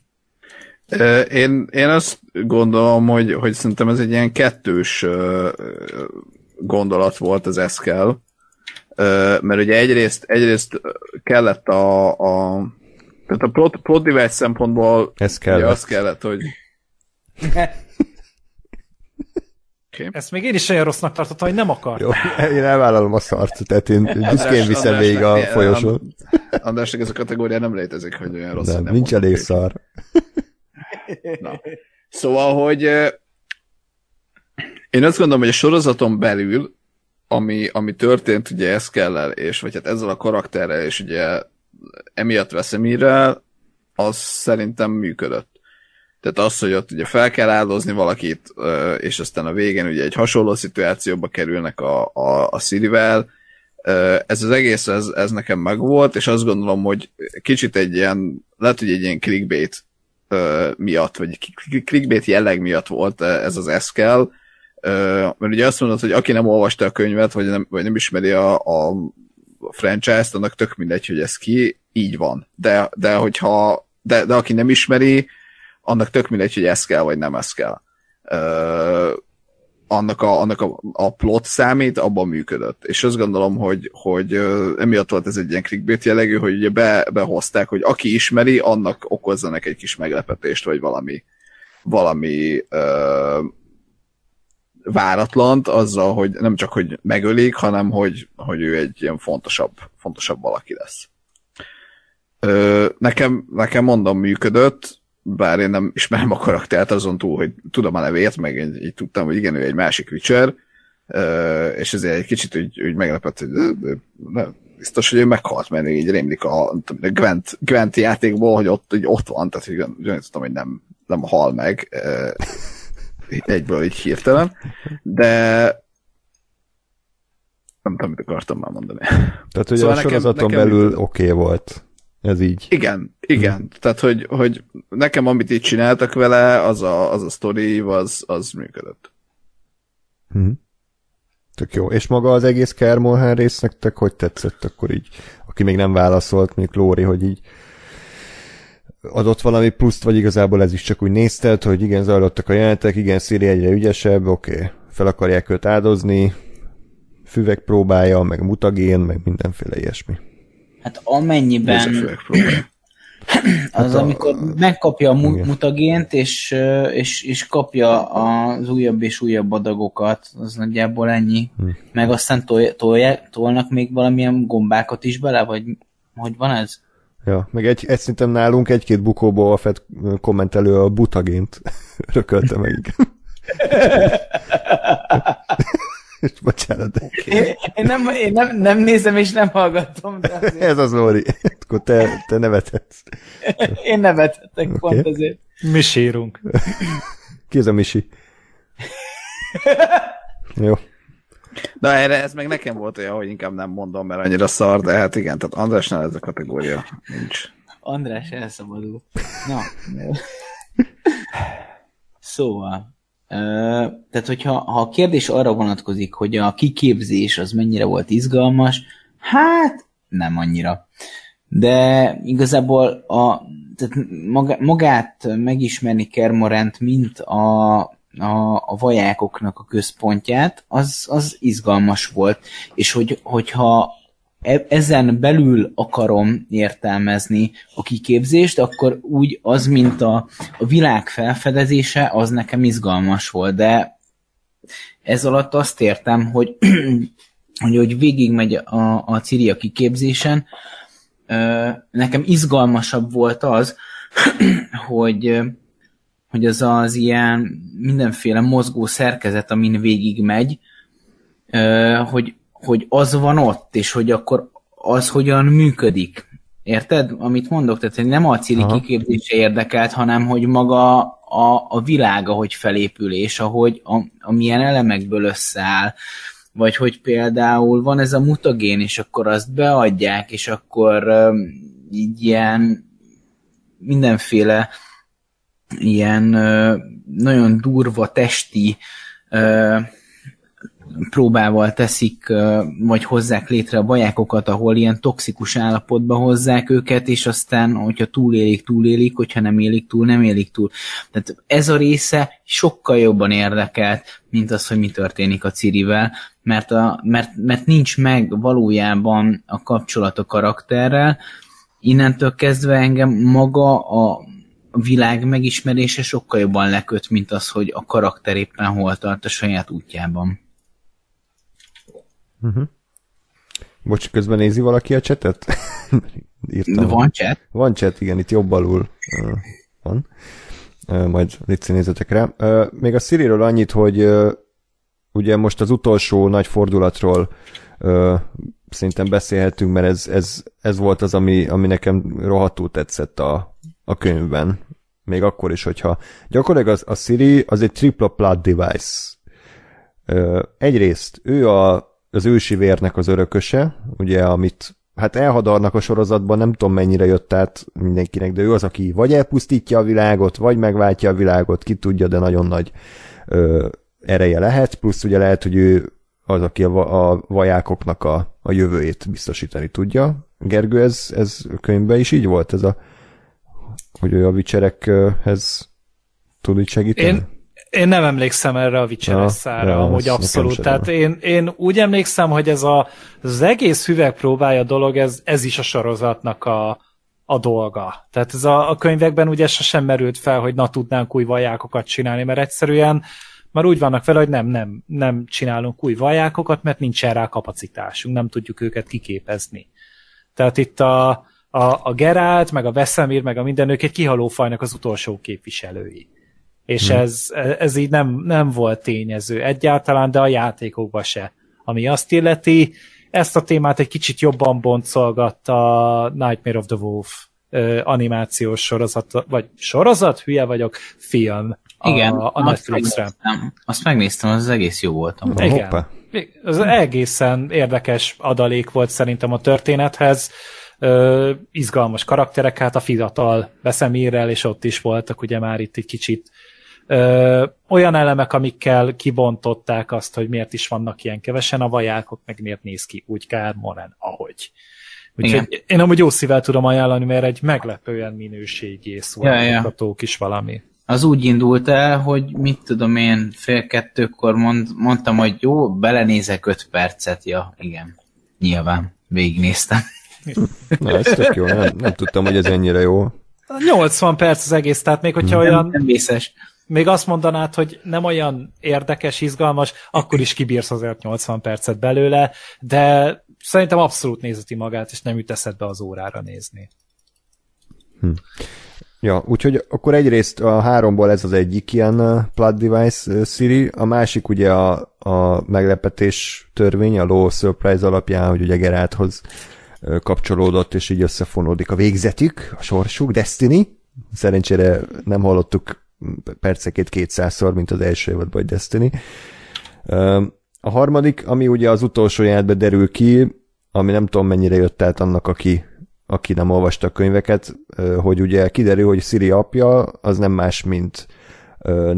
Én, én azt gondolom, hogy, hogy szerintem ez egy ilyen kettős gondolat volt az Eskel, mert ugye egyrészt, egyrészt kellett a, a tehát a plot, plot device szempontból ez kellett. Az kellett, hogy okay. Ezt még én is olyan rossznak tartottam, hogy nem akart. Jó, én elvállalom a szart, tehát én büszkén viszem végig a folyosón. Andrásnak ez a kategória nem létezik, hogy olyan rossz. Nem, nem nincs elég szar. Na. Szóval, hogy én azt gondolom, hogy a sorozaton belül, ami, ami történt ugye Eskellel, és vagy hát ezzel a karakterrel, és ugye emiatt Vesemirrel, az szerintem működött. Tehát az, hogy ott ugye fel kell áldozni valakit, és aztán a végén ugye egy hasonló szituációba kerülnek a, a, a Cirivel, ez az egész, ez, ez nekem megvolt, és azt gondolom, hogy kicsit egy ilyen, lehet, hogy egy ilyen clickbait miatt, vagy clickbait jelleg miatt volt ez az Eskel, mert ugye azt mondod, hogy aki nem olvasta a könyvet, vagy nem, vagy nem ismeri a, a franchise-t, annak tök mindegy, hogy ez ki, így van. De, de hogyha, de, de aki nem ismeri, annak tök mindegy, hogy ez kell, vagy nem ez kell. Uh, annak a, annak a, a plot számít, abban működött. És azt gondolom, hogy, hogy uh, emiatt volt ez egy ilyen clickbait jellegű, hogy ugye be, behozták, hogy aki ismeri, annak okozzanak egy kis meglepetést, vagy valami, valami uh, váratlant azzal, hogy nem csak, hogy megölik, hanem, hogy, hogy ő egy ilyen fontosabb, fontosabb valaki lesz. Ö, nekem, nekem mondom, működött, bár én nem ismerem a karaktert azon túl, hogy tudom a nevét, meg így, így tudtam, hogy igen, ő egy másik Witcher, ö, és ezért egy kicsit úgy, úgy meglepett, hogy de, biztos, hogy ő meghalt, mert így rémlik a, a Gwent, Gwent játékból, hogy ott, hogy ott van, tehát hogy ugyan tudtam, hogy nem, nem hal meg, ö, egyből így hirtelen, de nem tudom, mit akartam már mondani. Tehát, hogy szóval a sorozaton nekem, belül nekem oké okay volt. Ez így. Igen, igen. Hmm. Tehát, hogy, hogy nekem, amit itt csináltak vele, az a, az a sztori, az, az működött. Hmm. Tök jó. És maga az egész Kaer Morhen rész nektek hogy tetszett akkor így? Aki még nem válaszolt, még Lóri, hogy így adott valami pluszt, vagy igazából ez is csak úgy nézted, hogy igen, zajlottak a jelenetek, igen, Ciri egyre ügyesebb, oké, okay. Fel akarják őt áldozni, füvek próbálja, meg mutagén, meg mindenféle ilyesmi. Hát amennyiben az, hát a, amikor megkapja a mu- mutagént, és, és, és kapja az újabb és újabb adagokat, az nagyjából ennyi. Hm. Meg aztán tol- tol- tolnak még valamilyen gombákat is bele, vagy hogy van ez? Ja, meg egy, egy szinten nálunk egy-két bukóból a Fed kommentelő a butagént rökölte meg, igen. És bocsánat. Én, én, nem, én nem, nem nézem és nem hallgatom. De azért... Ez az, Lóri. Akkor te, te nevethetsz. Én nevethetek, okay. Pont ezért. Mi sírunk. Ki ez a Misi? Jó. Na erre ez meg nekem volt olyan, hogy inkább nem mondom, mert annyira szar, de hát igen, tehát Andrásnál ez a kategória nincs. András elszabadul. Na. Szóval, tehát hogyha ha a kérdés arra vonatkozik, hogy a kiképzés az mennyire volt izgalmas, Hát, nem annyira. De igazából a, tehát magát megismerni Kermorant, mint a, a, a vajákoknak a központját, az, az izgalmas volt. És hogy, hogyha ezen belül akarom értelmezni a kiképzést, akkor úgy az, mint a, a világ felfedezése, az nekem izgalmas volt, de ez alatt azt értem, hogy, hogy, hogy végigmegy a, a Ciri a kiképzésen, nekem izgalmasabb volt az, hogy, hogy az az ilyen mindenféle mozgó szerkezet, amin végigmegy, hogy hogy az van ott, és hogy akkor az hogyan működik. Érted, amit mondok? Tehát hogy nem a Ciri kiképzése érdekelt, hanem hogy maga a, a világ, ahogy felépül, és ahogy a, a milyen elemekből összeáll. Vagy hogy például van ez a mutagén, és akkor azt beadják, és akkor um, így ilyen mindenféle ilyen uh, nagyon durva testi uh, próbával teszik, vagy hozzák létre a vajákokat, ahol ilyen toxikus állapotba hozzák őket, és aztán, hogyha túlélik, túlélik, hogyha nem élik túl, nem élik túl. Tehát ez a része sokkal jobban érdekelt, mint az, hogy mi történik a Cirivel, mert, a, mert, mert nincs meg valójában a kapcsolat a karakterrel. Innentől kezdve engem maga a világ megismerése sokkal jobban leköt, mint az, hogy a karakter éppen hol tart a saját útjában. Uh-huh. Bocs, közben nézi valaki a chatet? Írtam. Van chat? Van chat, igen, itt jobb alul uh, van. Uh, majd légy nézzetek rá. Uh, még a Ciriről annyit, hogy uh, ugye most az utolsó nagy fordulatról uh, szerintem beszélhetünk, mert ez, ez, ez volt az, ami, ami nekem rohadtul tetszett a, a könyvben. Még akkor is, hogyha gyakorlatilag az, a Ciri az egy tripla plot device. Uh, egyrészt ő a az ősi vérnek az örököse, ugye, amit hát elhadarnak a sorozatban, nem tudom mennyire jött át mindenkinek, de ő az, aki vagy elpusztítja a világot, vagy megváltja a világot, ki tudja, de nagyon nagy ö, ereje lehet, plusz ugye lehet, hogy ő az, aki a, a vajákoknak a, a jövőjét biztosítani tudja. Gergő, ez, ez könyvben is így volt, ez a, hogy ő a Witcherekhez tud így segíteni? Én... Én nem emlékszem erre a Witcheres szára, ja, amúgy abszolút. Tehát én, én úgy emlékszem, hogy ez a, az egész hüvegpróbája dolog, ez, ez is a sorozatnak a, a dolga. Tehát ez a, a könyvekben ugye sosem merült fel, hogy na tudnánk új vajákokat csinálni, mert egyszerűen már úgy vannak vele, hogy nem, nem, nem csinálunk új vajákokat, mert nincsen rá kapacitásunk, nem tudjuk őket kiképezni. Tehát itt a, a, a Geralt, meg a Vesemir, meg a minden, ők egy kihaló fajnak az utolsó képviselői. És hmm. ez, ez így nem, nem volt tényező egyáltalán, de a játékokban se. Ami azt illeti, ezt a témát egy kicsit jobban boncolgatta a Nightmare of the Wolf animációs sorozat, vagy sorozat? Hülye vagyok, film. Igen, a, a Netflixre. Megnéztem, azt megnéztem, az egész jó volt. Igen. Hoppa. Ez egészen érdekes adalék volt szerintem a történethez. Uh, izgalmas karakterek, hát a fiatal Vesemirrel, és ott is voltak ugye már itt egy kicsit uh, olyan elemek, amikkel kibontották azt, hogy miért is vannak ilyen kevesen a vajákok, meg miért néz ki úgy Kermoren, ahogy. Úgyhogy én amúgy jó szívvel tudom ajánlani, mert egy meglepően minőségi és szórakoztató ja, ja. kis valami. Az úgy indult el, hogy mit tudom én, fél kettőkor mond, mondtam, hogy jó, belenézek öt percet, ja, igen, nyilván, végignéztem. Na, ez tök jó, nem, nem tudtam, hogy ez ennyire jó. nyolcvan perc az egész, tehát még hogyha olyan... Nem vészes. Még azt mondanád, hogy nem olyan érdekes, izgalmas, akkor is kibírsz azért nyolcvan percet belőle, de szerintem abszolút nézeti magát, és nem jut eszedbe az órára nézni. Hm. Ja, úgyhogy akkor egyrészt a háromból ez az egyik ilyen plot device Ciri, a másik ugye a, a meglepetés törvény, a Law Surprise alapján, hogy ugye Geralthoz kapcsolódott, és így összefonódik a végzetük, a sorsuk, Destiny. Szerencsére nem hallottuk percekét kétszázszor, mint az első évadban, vagy Destiny. A harmadik, ami ugye az utolsó jelenetben derül ki, ami nem tudom mennyire jött át annak, aki, aki nem olvasta a könyveket, hogy ugye kiderül, hogy Ciri apja az nem más, mint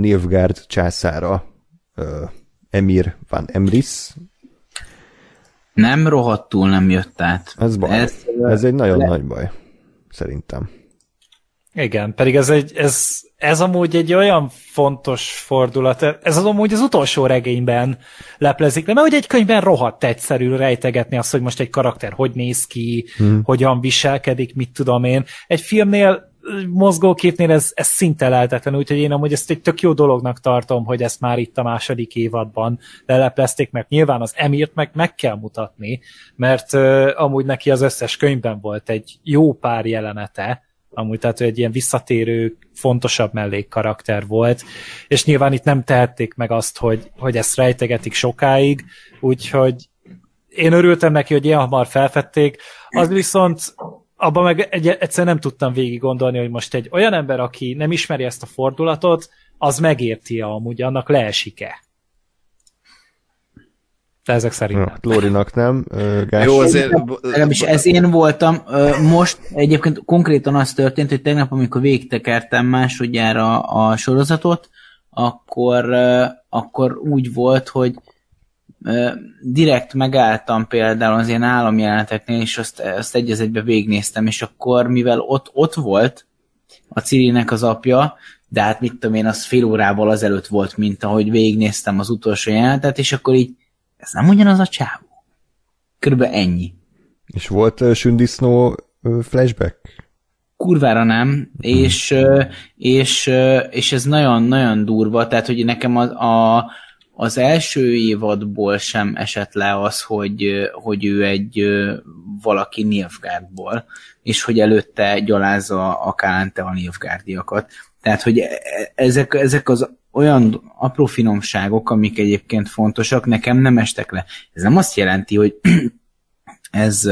Nilfgaard császára, Emir van Emrys, Nem, rohadtul nem jött át. Ez baj. Ez, ez egy nagyon le... nagy baj, szerintem. Igen, pedig ez, egy, ez, ez amúgy egy olyan fontos fordulat, ez az amúgy az utolsó regényben leplezik le, mert ugye egy könyvben rohadt egyszerű rejtegetni azt, hogy most egy karakter hogy néz ki, hmm. hogyan viselkedik, mit tudom én. Egy filmnél, mozgóképnél ez, ez szinte lehetetlen, úgyhogy én amúgy ezt egy tök jó dolognak tartom, hogy ezt már itt a második évadban leleplezték, mert nyilván az Emirt meg meg kell mutatni, mert uh, amúgy neki az összes könyvben volt egy jó pár jelenete, amúgy, tehát ő egy ilyen visszatérő, fontosabb mellékkarakter volt, és nyilván itt nem tehették meg azt, hogy, hogy ezt rejtegetik sokáig, úgyhogy én örültem neki, hogy ilyen hamar felfedték, az viszont abban meg egy, egyszer nem tudtam végig gondolni, hogy most egy olyan ember, aki nem ismeri ezt a fordulatot, az megérti amúgy, annak leesik-e. De ezek szerint nem. Lórinak nem. Gás. Jó, azért... Legalábbis ez én voltam. Most egyébként konkrétan az történt, hogy tegnap, amikor végigtekertem másodjára a sorozatot, akkor, akkor úgy volt, hogy direkt megálltam például az ilyen államjeleneteknél, és azt, azt egy az egybe végignéztem, és akkor, mivel ott, ott volt a Cirinek az apja, de hát mit tudom én, az fél órával azelőtt volt, mint ahogy végignéztem az utolsó jelenetet, és akkor így ez nem ugyanaz a csávó. Körülbelül ennyi. És volt uh, sündisznó uh, flashback? Kurvára nem, hmm. és, és, és ez nagyon-nagyon durva, tehát hogy nekem az, a, az első évadból sem esett le az, hogy, hogy ő egy valaki Nilfgaardból, és hogy előtte gyalázza a Kálente a Nilfgaardiakat. Tehát, hogy ezek, ezek az olyan apró finomságok, amik egyébként fontosak, nekem nem estek le. Ez nem azt jelenti, hogy ez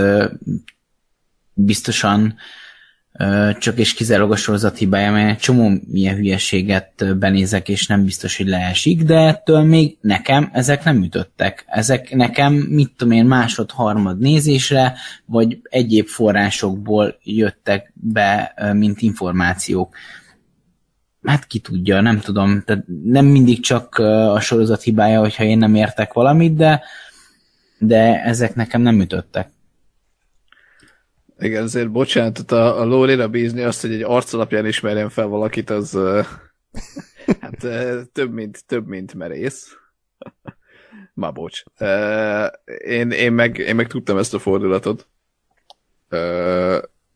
biztosan csak és kizárólag a sorozat hibája, mert egy csomó milyen hülyeséget benézek, és nem biztos, hogy leesik, de ettől még nekem ezek nem ütöttek. Ezek nekem, mit tudom én, másod-harmad nézésre, vagy egyéb forrásokból jöttek be, mint információk. Hát ki tudja, nem tudom, tehát nem mindig csak a sorozat hibája, hogyha én nem értek valamit, de, de ezek nekem nem ütöttek. Igen, azért bocsánatot a, a Lórira bízni azt, hogy egy arc alapján ismerjen fel valakit, az uh, hát uh, több, mint, több, mint merész. Már bocs. Uh, én, én, meg, én meg tudtam ezt a fordulatot. Uh,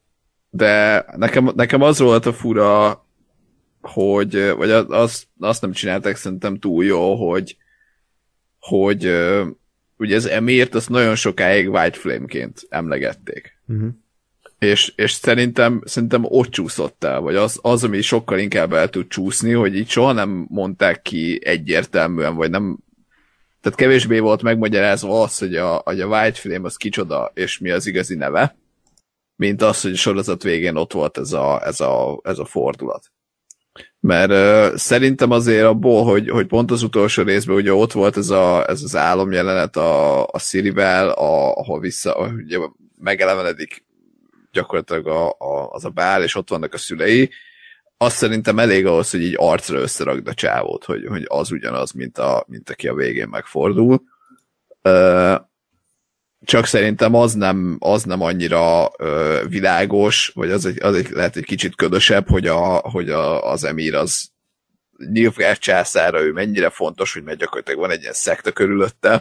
de nekem, nekem az volt a fura, hogy, vagy azt, azt nem csinálták szerintem túl jó, hogy, hogy uh, ugye az Emirt azt nagyon sokáig White Flame-ként emlegették. Uh-huh. És, és szerintem, szerintem ott csúszott el, vagy az, az, ami sokkal inkább el tud csúszni, hogy így soha nem mondták ki egyértelműen, vagy nem, tehát kevésbé volt megmagyarázva az, hogy a, hogy a White Flame az kicsoda, és mi az igazi neve, mint az, hogy a sorozat végén ott volt ez a, ez a, ez a fordulat. Mert uh, szerintem azért abból, hogy, hogy pont az utolsó részben ugye ott volt ez, a, ez az álomjelenet a, a Cirivel, a, ahol vissza, ugye megelevenedik gyakorlatilag a, a, az a bál, és ott vannak a szülei, azt szerintem elég ahhoz, hogy így arcra összerakd a csávót, hogy, hogy az ugyanaz, mint, a, mint aki a végén megfordul. Uh, csak szerintem az nem, az nem annyira uh, világos, vagy az, egy, az egy, lehet egy kicsit ködösebb, hogy, a, hogy a, az Emir az Nilfgaard császára, ő mennyire fontos, hogy meg gyakorlatilag van egy ilyen szekta körülötte,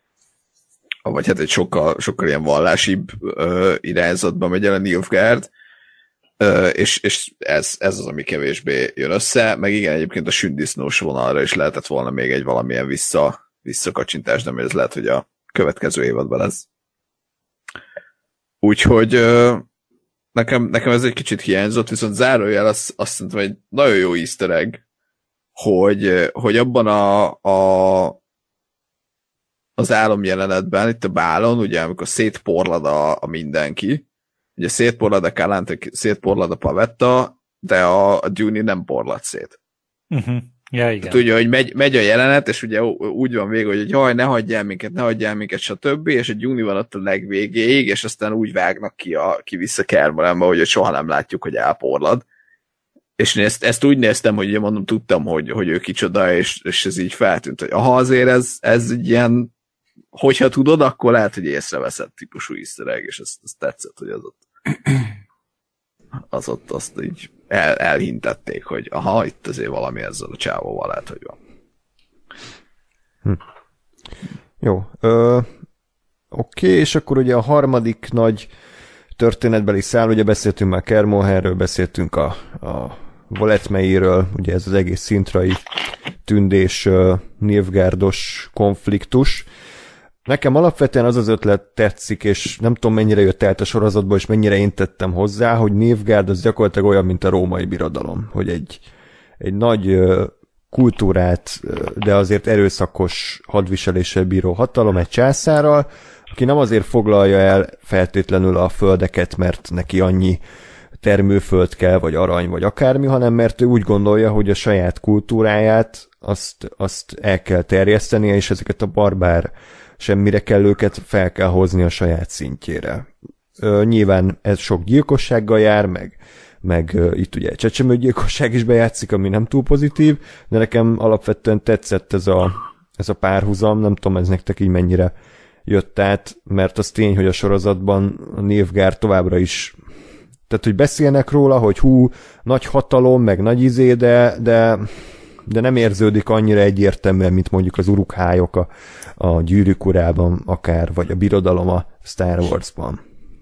vagy hát egy sokkal, sokkal ilyen vallásibb uh, irányzatban megy el a Nilfgaard, uh, és, és ez, ez az, ami kevésbé jön össze, meg igen, egyébként a sündisznós vonalra is lehetett volna még egy valamilyen vissza, visszakacsintás, de ez lehet, hogy a következő évadban lesz. Úgyhogy uh, nekem, nekem ez egy kicsit hiányzott, viszont zárójel azt, azt szerintem egy nagyon jó easter egg, hogy, hogy abban a, a az álomjelenetben, itt a bálon, ugye, amikor szétporlad a, a mindenki, ugye szétporlad a Kálente, szétporlad a Pavetta, de a, a Juni nem porlad szét. Uh-huh. Ja, igen. Tehát ugye, hogy megy, megy a jelenet, és ugye úgy van vége, hogy jaj, ne hagyjál minket, ne hagyjál minket, stb., és a Juni van ott a legvégéig, és aztán úgy vágnak ki, a, ki vissza Kermelenbe, hogy soha nem látjuk, hogy elporlad. És én ezt, ezt úgy néztem, hogy ugye mondom, tudtam, hogy, hogy ő kicsoda, és, és ez így feltűnt, hogy aha, azért ez, ez egy ilyen hogyha tudod, akkor lehet, hogy észreveszed típusú easter egg, és ezt, ezt tetszett, hogy az ott az ott azt így el, elhintették, hogy aha, itt azért valami ezzel a csávóval lehet, hogy van. Hm. Jó. Ö, oké, és akkor ugye a harmadik nagy történetbeli szál, ugye beszéltünk már Kermoherről, beszéltünk a, a Voletmeiről, ugye ez az egész szintrai tündés, uh, Nilfgaardos konfliktus. Nekem alapvetően az az ötlet tetszik, és nem tudom mennyire jött el a sorozatból, és mennyire én tettem hozzá, hogy Nilfgaard az gyakorlatilag olyan, mint a római birodalom, hogy egy, egy nagy uh, kultúrát, de azért erőszakos hadviseléssel bíró hatalom egy császárral, aki nem azért foglalja el feltétlenül a földeket, mert neki annyi termőföld kell, vagy arany, vagy akármi, hanem mert ő úgy gondolja, hogy a saját kultúráját azt, azt el kell terjesztenie, és ezeket a barbár semmire kellőket fel kell hozni a saját szintjére. Ö, nyilván ez sok gyilkossággal jár, meg, meg ö, itt ugye csecsemőgyilkosság is bejátszik, ami nem túl pozitív, de nekem alapvetően tetszett ez a, ez a párhuzam, nem tudom, ez nektek így mennyire jött át, mert az tény, hogy a sorozatban a Nilfgaard továbbra is, tehát, hogy beszélnek róla, hogy hú, nagy hatalom, meg nagy izé, de, de, de nem érződik annyira egyértelműen, mint mondjuk az urukhályok a, a Gyűrűk urában akár, vagy a birodalom a Star Warsban.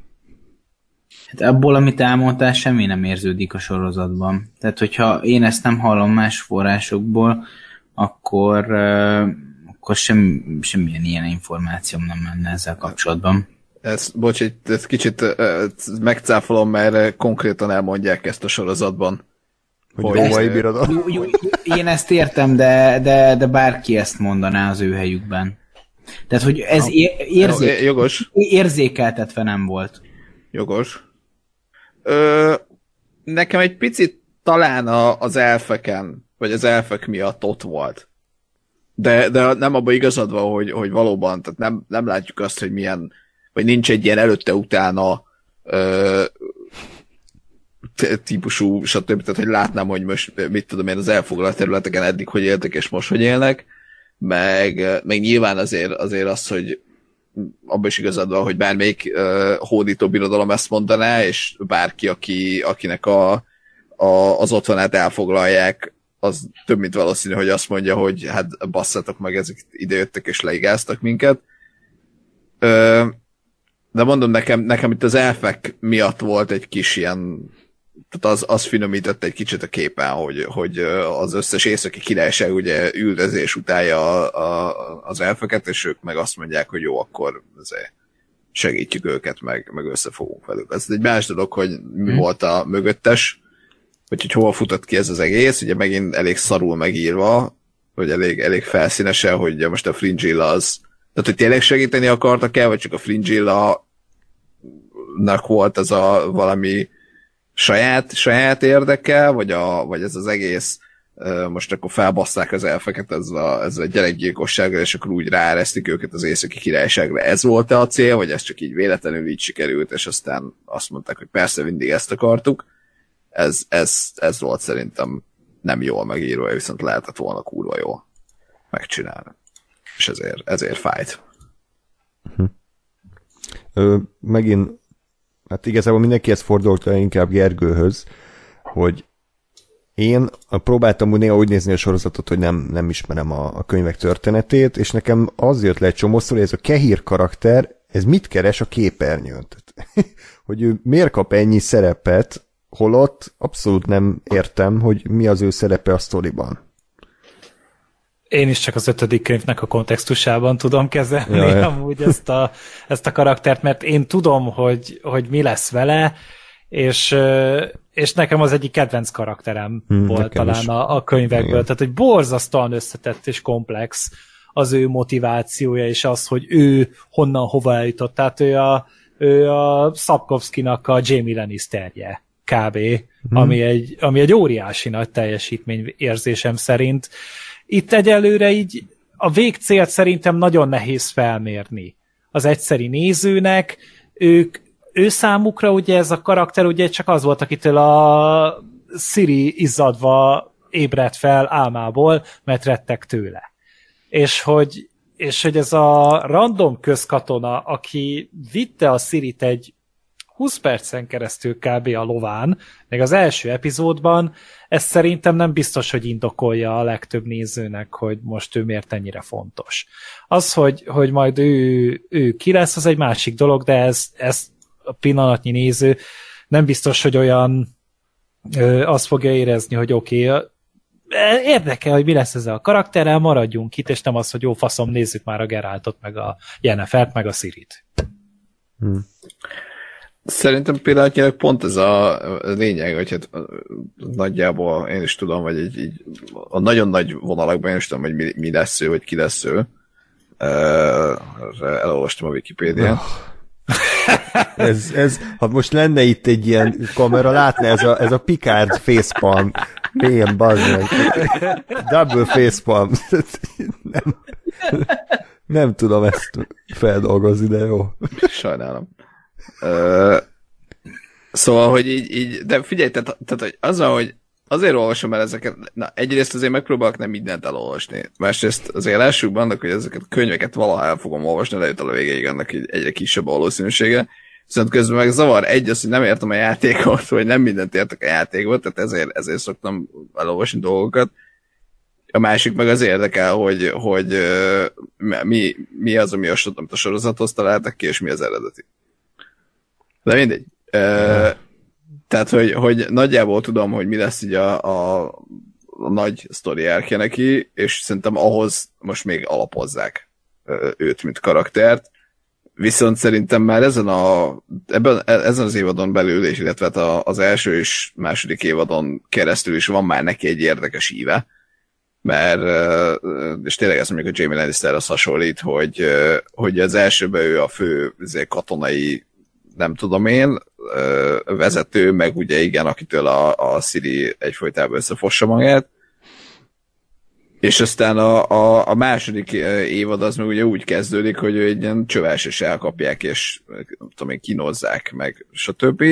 Hát abból, amit elmondtál, semmi nem érződik a sorozatban. Tehát, hogyha én ezt nem hallom más forrásokból, akkor, uh, akkor sem, semmilyen ilyen információm nem menne ezzel kapcsolatban. Ez, bocs, egy, ez kicsit uh, megcáfolom, mert konkrétan elmondják ezt a sorozatban. Hogy római birodalom. Jó, jó, én ezt értem, de, de, de bárki ezt mondaná az ő helyükben. Tehát, hogy ez érzék, jogos. érzékeltetve nem volt. Jogos. Ö, nekem egy picit talán a, az elfeken, vagy az elfek miatt ott volt. De, de nem abban igazad van, hogy, hogy valóban, tehát nem, nem látjuk azt, hogy milyen, vagy nincs egy ilyen előtte-utána ö, típusú, stb. Tehát, hogy látnám, hogy most, mit tudom én, az elfoglalt területeken eddig hogy éltek, és most hogy élnek, meg, meg nyilván azért, azért az, hogy abban is igazad van, hogy bármelyik uh, hódító birodalom ezt mondaná, és bárki, aki, akinek a, a, az otthonát elfoglalják, az több mint valószínű, hogy azt mondja, hogy hát basszatok meg, ezek idejöttek és leigáztak minket. Uh, de mondom, nekem, nekem itt az elfek miatt volt egy kis ilyen, tehát az, az finomított egy kicsit a képen, hogy, hogy az összes északi királyság ugye üldözés utálja a, a, az elfeket, és ők meg azt mondják, hogy jó, akkor segítjük őket, meg, meg összefogunk velük. Ez egy más dolog, hogy mi hmm. volt a mögöttes, vagy hogy hol futott ki ez az egész, ugye megint elég szarul megírva, vagy elég, elég felszínesen, hogy most a Fringilla az, tehát hogy tényleg segíteni akartak el, vagy csak a Fringilla-nak volt ez a valami saját, saját érdeke, vagy, a, vagy ez az egész, most akkor felbasszák az elfeket ezzel a, ezzel a gyerekgyilkossággal, és akkor úgy ráeresztik őket az északi királyságra. Ez volt-e a cél, vagy ez csak így véletlenül így sikerült, és aztán azt mondták, hogy persze mindig ezt akartuk. Ez, ez, ez volt szerintem nem jól megírva, viszont lehetett volna kurva jól megcsinálni. És ezért, ezért fájt. Hm. Ö, megint hát igazából mindenkihez fordult inkább Gergőhöz, hogy én próbáltam néha úgy nézni a sorozatot, hogy nem, nem ismerem a, a könyvek történetét, és nekem az jött le egy csomószor, hogy ez a Kehir karakter, ez mit keres a képernyőn? Hogy ő miért kap ennyi szerepet, holott abszolút nem értem, hogy mi az ő szerepe a sztoriban. Én is csak az ötödik könyvnek a kontextusában tudom kezelni ja, ja. amúgy ezt a, ezt a karaktert, mert én tudom, hogy, hogy mi lesz vele, és, és nekem az egyik kedvenc karakterem hmm, volt talán a, a könyvekből. Igen. Tehát, hogy borzasztóan összetett és komplex az ő motivációja, és az, hogy ő honnan hova eljutott. Tehát ő a, ő a Sapkowskinak a Jaime Lannisterje kb. Hmm. Ami, egy, ami egy óriási nagy teljesítmény érzésem szerint. Itt egyelőre így a végcélt szerintem nagyon nehéz felmérni. Az egyszeri nézőnek, ők, ő számukra ugye ez a karakter ugye csak az volt, akitől a Ciri izzadva ébredt fel álmából, mert rettek tőle. És hogy és hogy ez a random közkatona, aki vitte a Cirit egy húsz percen keresztül kb. A lován, még az első epizódban, ez szerintem nem biztos, hogy indokolja a legtöbb nézőnek, hogy most ő miért ennyire fontos. Az, hogy, hogy majd ő, ő ki lesz, az egy másik dolog, de ez, ez a pillanatnyi néző nem biztos, hogy olyan ö, azt fogja érezni, hogy oké, okay, érdekel, hogy mi lesz ezzel a karakterrel, maradjunk itt, és nem az, hogy jó faszom, nézzük már a Geraltot, meg a Yennefert, meg a Cirit. Hmm. Szerintem pillanatnyilag pont ez a lényeg, hogy hát nagyjából én is tudom, vagy így, így a nagyon nagy vonalakban én is tudom, hogy mi, mi lesz ő, vagy ki lesz ő. Uh, elolvastam a Wikipédiát. Oh. ez, ez, ha most lenne itt egy ilyen kamera, látna ez a, ez a Picard facepalm. Milyen bazdmeg. Double facepalm. nem, nem tudom ezt feldolgozni, de jó. Sajnálom. Uh, szóval, hogy így, így de figyelj, tehát, tehát hogy azzal, hogy azért olvasom el ezeket, na egyrészt azért megpróbálok nem mindent elolvasni, másrészt azért lássuk annak, hogy ezeket a könyveket valaha el fogom olvasni, de a végéig annak egyre kisebb a valószínűsége, viszont közben meg zavar egy az, hogy nem értem a játékot, vagy nem mindent értek a játékot, tehát ezért, ezért szoktam elolvasni dolgokat. A másik meg az érdekel, hogy, hogy uh, mi, mi az, ami a, a sorozathoz találtak ki, és mi az eredeti. De mindegy. Uh, tehát, hogy, hogy nagyjából tudom, hogy mi lesz így a, a, a nagy sztori árkja neki, és szerintem ahhoz most még alapozzák uh, őt, mint karaktert. Viszont szerintem már ezen, a, ebben, ezen az évadon belül, és illetve az első és második évadon keresztül is van már neki egy érdekes íve, mert, és tényleg ez mondjuk a Jamie Lannisterhez hasonlít, hogy, hogy az elsőben ő a fő katonai, nem tudom én, vezető, meg ugye igen, akitől a, a Ciri egyfolytában összefossa magát, és aztán a, a, a második évad az meg ugye úgy kezdődik, hogy ő egy ilyen csöves is elkapják, és nem tudom én, kínozzák, meg stb.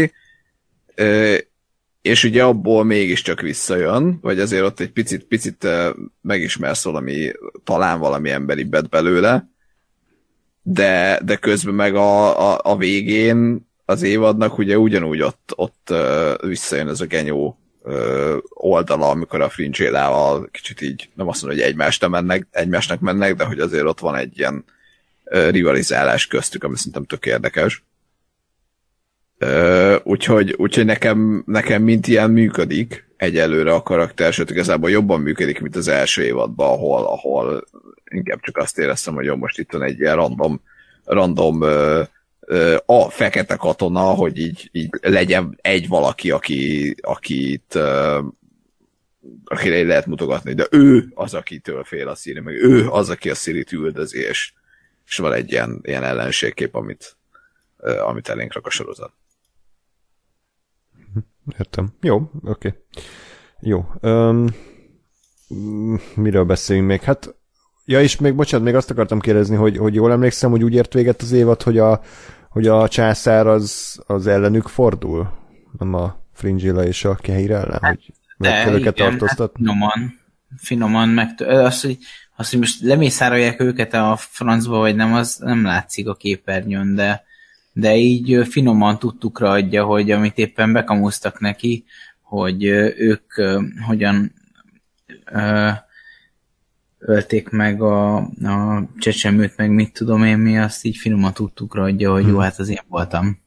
És ugye abból mégiscsak visszajön, vagy azért ott egy picit, picit megismersz valami, talán valami emberibbet belőle, de, de közben meg a, a, a végén az évadnak ugye ugyanúgy ott, ott visszajön ez a genyó oldala, amikor a Fringilla-val kicsit így, nem azt mondom, hogy egymást mennek, egymásnak mennek, de hogy azért ott van egy ilyen rivalizálás köztük, ami szerintem tök érdekes. Úgyhogy, úgyhogy nekem, nekem mint ilyen működik egyelőre a karakter, sőt igazából jobban működik, mint az első évadban, ahol, ahol inkább csak azt éreztem, hogy jó, most itt van egy ilyen random, random a fekete katona, hogy így, így legyen egy valaki, aki, akit akire lehet mutogatni, de ő az, akitől fél a Ciri, meg ő az, aki a Cirit üldözi, és, és van egy ilyen, ilyen ellenségkép, amit, amit elénk rak a sorozat. Értem. Jó, oké. Okay. Jó. Um, miről beszéljünk még? Hát, ja, és még, bocsánat, még azt akartam kérdezni, hogy, hogy jól emlékszem, hogy úgy ért véget az évad, hogy a, hogy a császár az, az ellenük fordul, nem a Fringilla és a Kehyr ellen, hát, hogy meg kell őket tartóztatni. Hát finoman, finoman meg azt, hogy, azt, hogy most lemészárolják őket a francba, vagy nem, az nem látszik a képernyőn, de, de így finoman tudtukra adja, hogy amit éppen bekamusztak neki, hogy ők hogyan ö, ölték meg a, a csecsemőt, meg mit tudom én mi, azt így finoman tudtukra adja, hogy hmm. jó, hát az én voltam.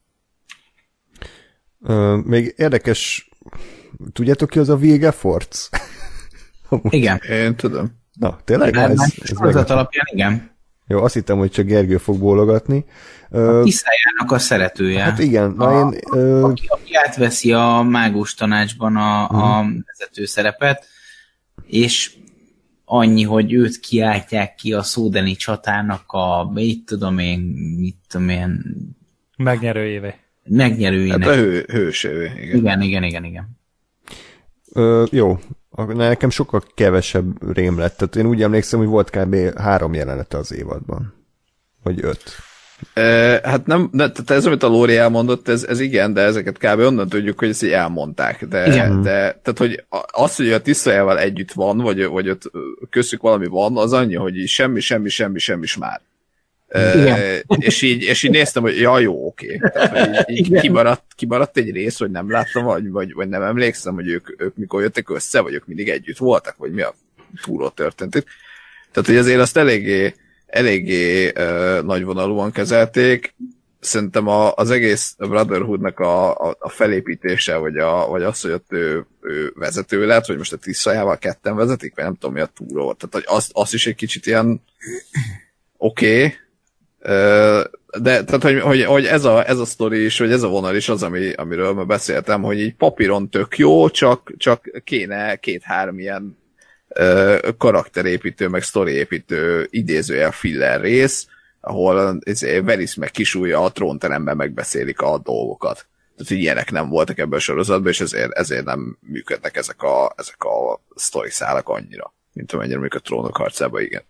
Ö, még érdekes, tudjátok ki az a Vilgefortz? Igen. Én tudom. Na, tényleg? Ez, ez, ez sorozat alapján igen. Jó, azt hittem, hogy csak Gergő fog bólogatni. A Tiszájának a szeretője. Hát igen. Na a, én, ö... aki, aki átveszi a mágus tanácsban a, uh-huh. a vezető szerepet, és annyi, hogy őt kiáltják ki a szódeni csatának a, mit tudom én, mit tudom én... Megnyerőjévé. Megnyerőjének. Hát a hő, hőső, igen. Igen, igen, igen, igen. Ö, jó. Nekem sokkal kevesebb rém lett. Tehát én úgy emlékszem, hogy volt kb. három jelenete az évadban. Vagy öt. Uh, hát nem, ne, tehát ez, amit a Lóri elmondott, ez, ez igen, de ezeket kb. Onnan tudjuk, hogy ezt így elmondták. De, de tehát, hogy az, hogy a Tiszajával együtt van, vagy, vagy ott köztük valami van, az annyi, hogy így semmi, semmi, semmi, semmi már. Uh, és, így, és így néztem, hogy ja, jó, oké. Okay. Így, így kimaradt, kimaradt egy rész, hogy nem láttam, vagy, vagy, vagy nem emlékszem, hogy ők, ők mikor jöttek össze, vagy ők mindig együtt voltak, vagy mi a fúró történt itt. Tehát, hogy azért azt eléggé eléggé uh, nagyvonalúan kezelték. Szerintem a, az egész Brotherhoodnak a, a, a felépítése, vagy, a, vagy az, hogy ott ő, ő vezető lett, vagy most a Tiszajával ketten vezetik, vagy nem tudom mi a túró. Tehát hogy azt, azt is egy kicsit ilyen oké. Okay. Uh, de tehát, hogy, hogy, hogy ez, a, ez a sztori is, vagy ez a vonal is az, ami, amiről már beszéltem, hogy így papíron tök jó, csak, csak kéne két-három ilyen karakterépítő, meg sztoriépítő idézőjel filler rész, ahol Varys meg Kisúlya a trónteremben megbeszélik a dolgokat. Tehát, hogy ilyenek nem voltak ebben a sorozatban, és ezért, ezért nem működnek ezek a, ezek a sztori szálak annyira, mint amennyire mondjuk a Trónok harcában, igen.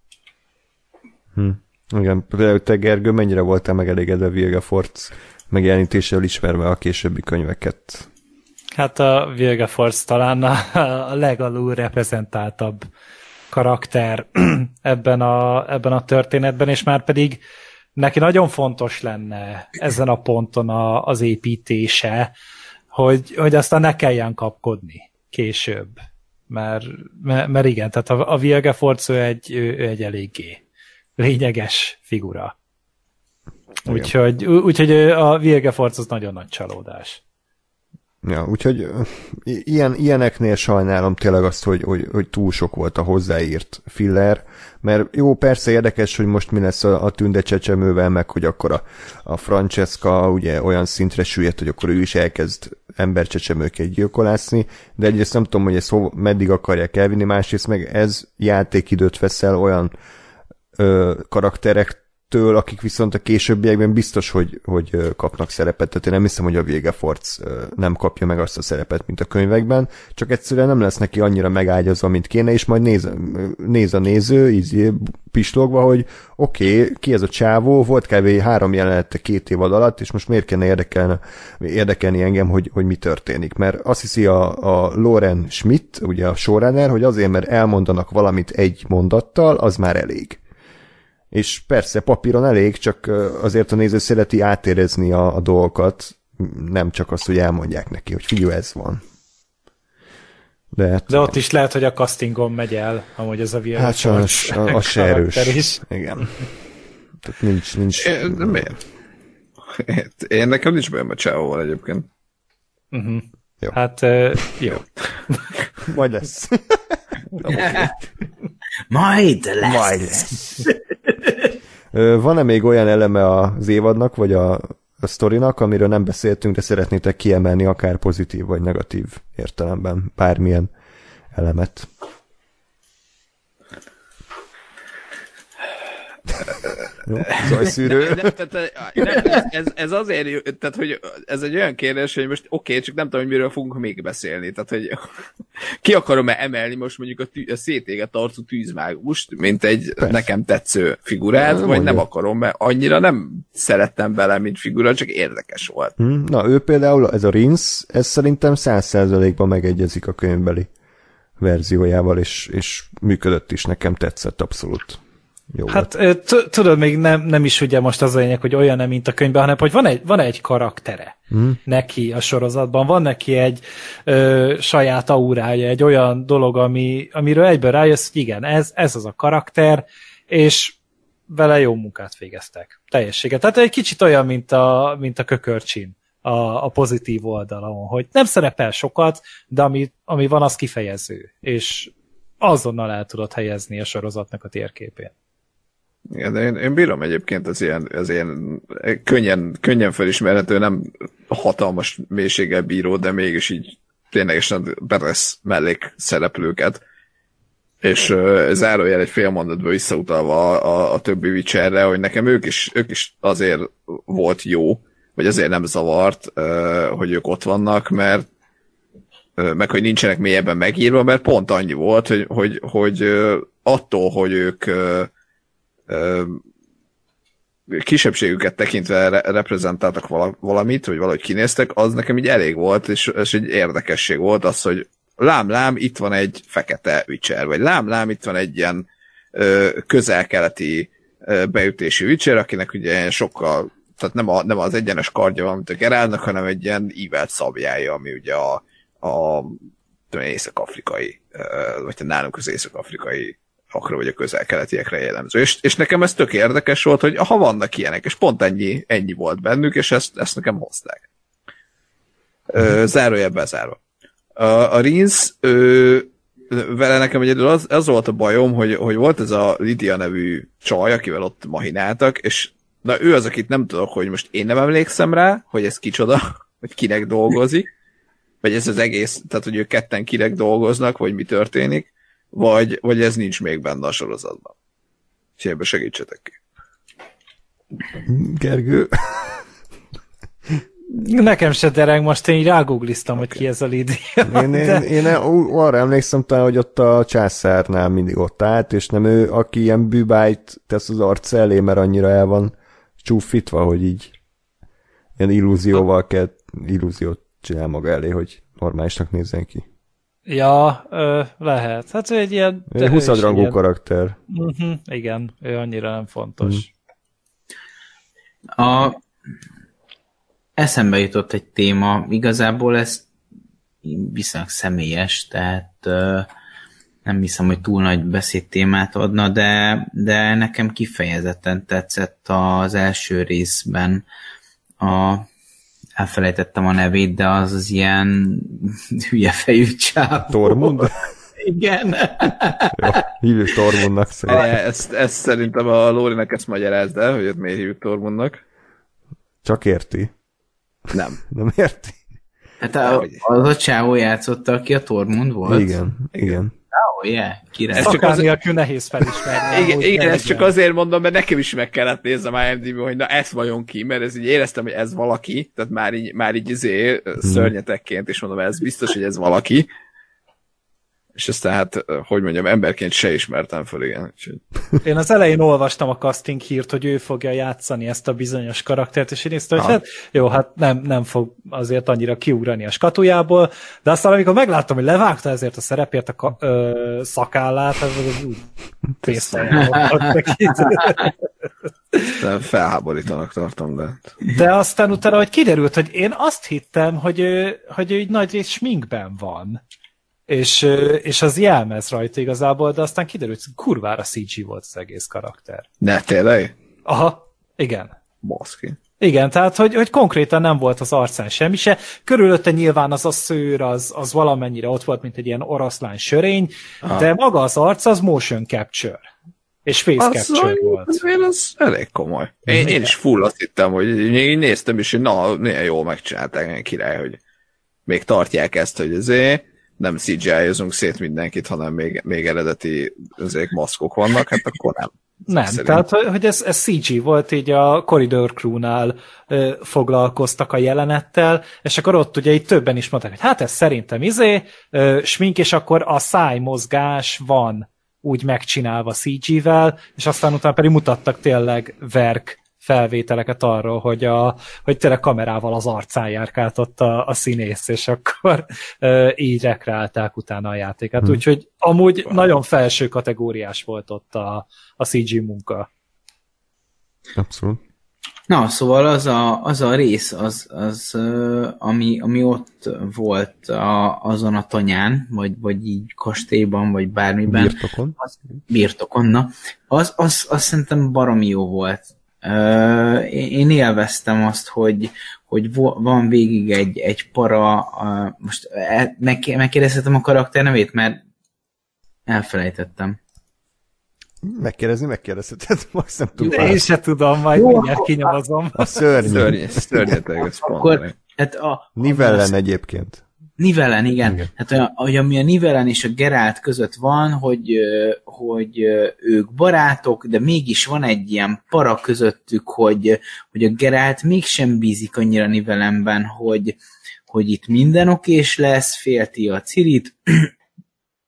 Hm. Igen, például te, Gergő, mennyire voltál megelégedve Vilgefortz megjelenítéssel, ismerve a későbbi könyveket? Hát a Vilgefortz talán a legalul reprezentáltabb karakter ebben a, ebben a történetben, és már pedig neki nagyon fontos lenne ezen a ponton a, az építése, hogy, hogy aztán ne kelljen kapkodni később. Mert, mert, mert igen, tehát a, a Vilgefortz ő egy, ő, ő egy eléggé lényeges figura. Úgyhogy, úgyhogy a Vilgefortz az nagyon nagy csalódás. Ja, úgyhogy ilyen, ilyeneknél sajnálom tényleg azt, hogy, hogy, hogy túl sok volt a hozzáírt filler, mert jó, persze érdekes, hogy most mi lesz a, a Tünde csecsemővel, meg hogy akkor a, a Francesca ugye olyan szintre süllyedt, hogy akkor ő is elkezd embercsecsemőket gyilkolászni, de egyrészt nem tudom, hogy ezt hov, meddig akarják elvinni, másrészt meg ez játékidőt veszel olyan ö, karakterek től, akik viszont a későbbiekben biztos, hogy, hogy kapnak szerepet. Tehát én nem hiszem, hogy a Vilgefortz nem kapja meg azt a szerepet, mint a könyvekben, csak egyszerűen nem lesz neki annyira megágyazva, mint kéne, és majd néz, néz a néző, így pislogva, hogy oké, okay, ki ez a csávó, volt kb. három jelenete két évad alatt, és most miért kellene érdekelni, érdekelni engem, hogy, hogy mi történik. Mert azt hiszi a, a Lauren Schmidt, ugye a showrunner, hogy azért, mert elmondanak valamit egy mondattal, az már elég. És persze papíron elég, csak azért a néző szereti átérezni a, a dolgokat, nem csak azt, hogy elmondják neki, hogy figyelj, ez van. De, hát, De ott is lehet, hogy a castingon megy el, amúgy ez a Vilgefortz. Hát sajnos, az se erős. Is. Igen. Tehát nincs, nincs... É, de miért? Én nekem nincs bajom a csávóval egyébként. Uh-huh. Jó. Hát uh, jó. Majd lesz. Majd lesz. Majd lesz. Van-e még olyan eleme az évadnak, vagy a, a sztorinak, amiről nem beszéltünk, de szeretnétek kiemelni akár pozitív vagy negatív értelemben bármilyen elemet? Zajszűrő. Nem, tehát, nem, ez, ez, ez azért jó, tehát, hogy ez egy olyan kérdés, hogy most oké, okay, csak nem tudom, hogy miről fogunk még beszélni. Tehát, hogy ki akarom-e emelni most mondjuk a, tű, a szétéget arcú tűzmágust, mint egy Persze. nekem tetsző figurát, nem, vagy nem akarom, mert annyira nem szerettem bele, mint figura, csak érdekes volt. Hmm, na, ő például, ez a Rinsz, ez szerintem száz százalékban megegyezik a könyvbeli verziójával, és, és működött is, nekem tetszett abszolút. Jó hát tudod, még nem, nem is ugye most az a lényeg, hogy olyan nem, mint a könyvben, hanem hogy van egy, van egy karaktere hmm. neki a sorozatban, van neki egy ö, saját aurája, egy olyan dolog, ami, amiről egyből rájössz, hogy igen, ez, ez az a karakter, és vele jó munkát végeztek. Teljességet. Tehát egy kicsit olyan, mint a, mint a kökörcsin a, a pozitív oldalon, hogy nem szerepel sokat, de ami, ami van, az kifejező, és azonnal el tudod helyezni a sorozatnak a térképén. Igen, de én, én bírom egyébként az ilyen, az ilyen könnyen, könnyen felismerhető, nem hatalmas mélységgel bíró, de mégis így ténylegesen betesz mellék szereplőket. És uh, zárójel egy fél mondatba visszautalva a, a, a többi Witcherre, hogy nekem ők is, ők is azért volt jó, vagy azért nem zavart, uh, hogy ők ott vannak, mert uh, meg hogy nincsenek mélyebben megírva, mert pont annyi volt, hogy, hogy, hogy uh, attól, hogy ők uh, kisebbségüket tekintve re- reprezentáltak vala- valamit, vagy valahogy kinéztek, az nekem így elég volt, és, és egy érdekesség volt az, hogy lám-lám, itt van egy fekete Witcher, vagy lám-lám, itt van egy ilyen ö, közel-keleti ö, beütési Witcher, akinek ugye sokkal, tehát nem, a, nem az egyenes kardja van, mint a Geraltnak, hanem egy ilyen ívelt szabjája, ami ugye a, a észak-afrikai, ö, vagy nálunk az észak-afrikai akra vagy a közel-keletiekre jellemző. És, és nekem ez tök érdekes volt, hogy ha vannak ilyenek, és pont ennyi, ennyi volt bennük, és ezt, ezt nekem hozták. Ö, zárójel bezárva. A, a Rins, ö, vele nekem egyedül az, az volt a bajom, hogy, hogy volt ez a Lydia nevű csaj, akivel ott mahináltak, és na ő az, akit nem tudok, hogy most én nem emlékszem rá, hogy ez kicsoda, hogy kinek dolgozik, vagy ez az egész, tehát hogy ők ketten kinek dolgoznak, vagy mi történik, vagy, vagy ez nincs még benne a sorozatban. És ebbe segítsetek ki. Gergő? Nekem se dereng, most én így rágoogliztam, okay. hogy ki ez a Lydia. Én, én, de... én arra emlékszem talán, hogy ott a császárnál mindig ott állt, és nem ő, aki ilyen bűbájt tesz az arc elé, mert annyira el van csúfítva, hogy így ilyen illúzióval kell, illúziót csinál maga elé, hogy normálisnak nézzen ki. Ja, ö, lehet. Hát ő egy ilyen... Egy huszadrangú ilyen... karakter. Uh-huh, igen, ő annyira nem fontos. Hmm. A... Eszembe jutott egy téma, igazából ez viszonylag személyes, tehát ö, nem hiszem, hogy túl nagy beszédtémát adna, de, de nekem kifejezetten tetszett az első részben a elfelejtettem a nevét, de az az ilyen hülye fejű csávó. Tormund? Igen. Jó, hívjuk Tormundnak szerintem. Ezt, ezt szerintem a Lórinak ezt magyarázd el, hogy ott miért hívjuk Tormundnak. Csak érti. Nem. Nem érti? Hát a, az a csávó játszotta, aki a Tormund volt? Igen, igen. Oh, yeah, király. Szakál nélkül nehéz felismerni. Igen, igen ezt csak azért mondom, mert nekem is meg kellett néznem I M D B-ben, hogy na ez vajon ki, mert ez így éreztem, hogy ez valaki, tehát már így, már így izé, szörnyetekként is mondom, ez biztos, hogy ez valaki. És ezt tehát, hogy mondjam, emberként se ismertem föl, igen. Én az elején olvastam a casting hírt, hogy ő fogja játszani ezt a bizonyos karaktert, és én néztem, hogy hát, jó, hát nem, nem fog azért annyira kiugrani a skatujából, de aztán amikor megláttam, hogy levágta ezért a szerepért a ka- ö, szakállát, ez úgy pésztajának. Felháborítanak tartom, de... De aztán utána, hogy kiderült, hogy én azt hittem, hogy ő, hogy ő így nagy rész sminkben van. És, és az jelmez rajta igazából, de aztán kiderült, hogy kurvára cé gé volt az egész karakter. Ne, tényleg? Aha, igen. Baszki. Igen, tehát, hogy, hogy konkrétan nem volt az arcán semmi se. Körülötte nyilván az a szőr, az, az valamennyire ott volt, mint egy ilyen oroszlán sörény, aha. De maga az arc az motion capture. És face az capture a, volt. Az, az elég komoly. Én, én is full azt hittem, hogy én néztem is, hogy na, milyen jól megcsinálták, ilyen király, hogy még tartják ezt, hogy azért nem cé gé í-ozunk szét mindenkit, hanem még, még eredeti azért maszkok vannak, hát akkor nem. Nem, szerint. Tehát hogy ez, ez cé gé volt, így a Corridor Crew-nál ö, foglalkoztak a jelenettel, és akkor ott ugye így többen is mondták, hogy hát ez szerintem izé, ö, smink, és akkor a szájmozgás van úgy megcsinálva cé gé-vel, és aztán utána pedig mutattak tényleg verk felvételeket arról, hogy, a, hogy tényleg kamerával az arcán járkáltott a, a színész, és akkor e, így rekreálták utána a játékát. Hmm. Úgyhogy amúgy wow. Nagyon felső kategóriás volt ott a, a cé gé munka. Abszolút. Na, szóval az a, az a rész, az, az ami, ami ott volt a, azon a tanyán, vagy, vagy így kastélyban, vagy bármiben. Birtokon. Az, birtokon, na. Az, az, az szerintem baromi jó volt. Uh, én élveztem azt, hogy, hogy van végig egy, egy para, uh, most megkérdezhetem a karakter nevét, mert elfelejtettem. Megkérdezni, megkérdezheted, most nem tudom. Én se tudom, majd mindjárt kinyomozom. A szörny. Szörny, szörnyeteg, akkor, hát a, Nivellen az, egyébként. Nivellen, igen. igen. Hát hogy ami a Nivellen és a Geralt között van, hogy, hogy ők barátok, de mégis van egy ilyen para közöttük, hogy, hogy a Geralt mégsem bízik annyira Nivellenben, hogy, hogy itt minden okés lesz, félti a Cirit,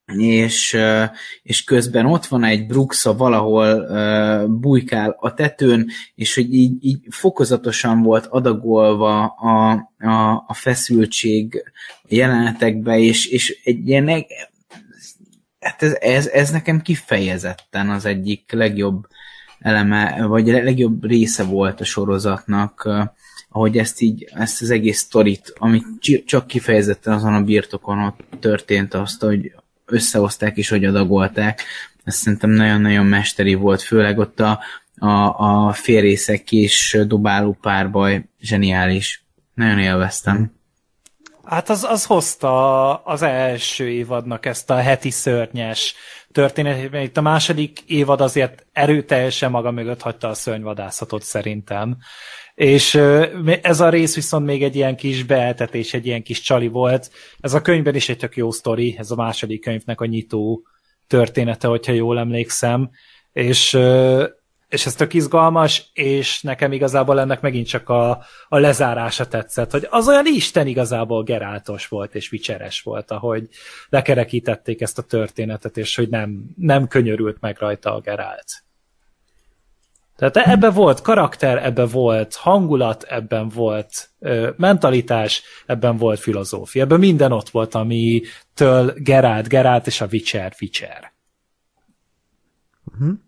és, és közben ott van egy Bruxa valahol uh, bujkál a tetőn, és hogy így, így fokozatosan volt adagolva a, a, a feszültség jelenetekbe, és, és egy ilyen, hát ez, ez, ez nekem kifejezetten az egyik legjobb eleme, vagy legjobb része volt a sorozatnak, ahogy ezt így, ezt az egész sztorit, amit csak kifejezetten azon a birtokon ott történt, azt, hogy összehozták és hogy adagolták, ez szerintem nagyon-nagyon mesteri volt, főleg ott a, a, a félrészek és dobáló párbaj zseniális. Nagyon élveztem. Hát az, az hozta az első évadnak ezt a heti szörnyes történetet. Itt a második évad azért erőteljesen maga mögött hagyta a szörnyvadászatot szerintem. És ez a rész viszont még egy ilyen kis beeltetés, egy ilyen kis csali volt. Ez a könyvben is egy tök jó sztori, ez a második könyvnek a nyitó története, hogyha jól emlékszem. És, és ez tök izgalmas, és nekem igazából ennek megint csak a, a lezárása tetszett, hogy az olyan isten igazából Geraltos volt, és vicseres volt, ahogy lekerekítették ezt a történetet, és hogy nem, nem könyörült meg rajta a Geralt. Tehát ebben volt karakter, ebben volt hangulat, ebben volt ö, mentalitás, ebben volt filozófia. Ebben minden ott volt, amitől Geralt, Geralt és a Witcher, Witcher. Uh-huh.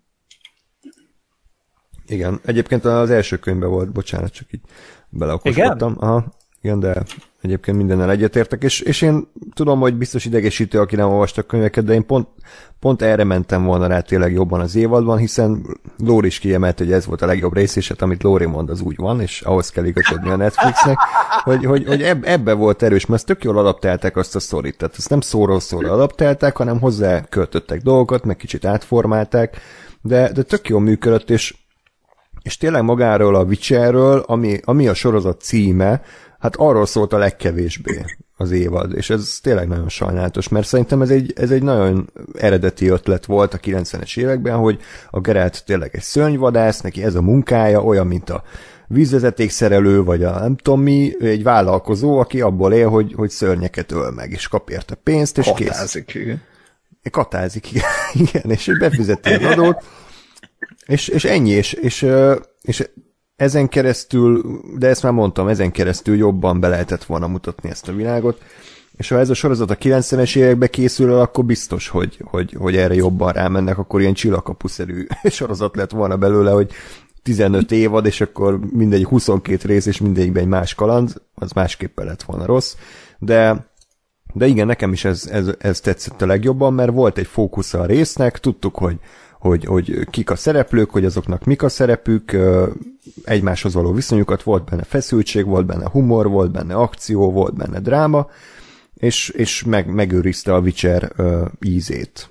Igen, egyébként az első könyvben volt, bocsánat, csak így beleokoskodtam. Igen? Aha, igen, de egyébként mindennel egyetértek, és, és én tudom, hogy biztos idegesítő, aki nem olvasta a könyveket, de én pont, pont erre mentem volna rá tényleg jobban az évadban, hiszen Lóri is kiemelt, hogy ez volt a legjobb rész, és hát amit Lóri mond, az úgy van, és ahhoz kell igazodni a Netflixnek, hogy, hogy, hogy eb, ebbe volt erős, mert ezt tök jól adaptálták azt a sztorit, tehát ezt nem szóról szóra adaptálták, hanem hozzá költöttek dolgokat, meg kicsit átformálták, de, de tök jól működött, és és tényleg magáról a Witcherről, ami, ami a sorozat címe, hát arról szólt a legkevésbé az évad, és ez tényleg nagyon sajnálatos, mert szerintem ez egy, ez egy nagyon eredeti ötlet volt a kilencvenes években, hogy a Geralt tényleg egy szörnyvadász, neki ez a munkája, olyan, mint a vízvezetékszerelő, vagy a nem tudom mi, egy vállalkozó, aki abból él, hogy, hogy szörnyeket öl meg, és kap érte pénzt, és kész. Katázik, igen. Katázik, igen, igen, és befizeti az adót, És, és ennyi, és, és, és ezen keresztül, de ezt már mondtam, ezen keresztül jobban be lehetett volna mutatni ezt a világot, és ha ez a sorozat a kilencvenes években készül, akkor biztos, hogy, hogy, hogy erre jobban rámennek, akkor ilyen csillagkapuszerű sorozat lett volna belőle, hogy tizenöt évad, és akkor mindegy huszonkét rész, és mindegyikben egy más kaland, az másképpen lett volna rossz, de de igen, nekem is ez, ez, ez tetszett a legjobban, mert volt egy fókusza a résznek, tudtuk, hogy Hogy, hogy kik a szereplők, hogy azoknak mik a szerepük, egymáshoz való viszonyukat, volt benne feszültség, volt benne humor, volt benne akció, volt benne dráma, és, és meg, megőrizte a Witcher uh, ízét.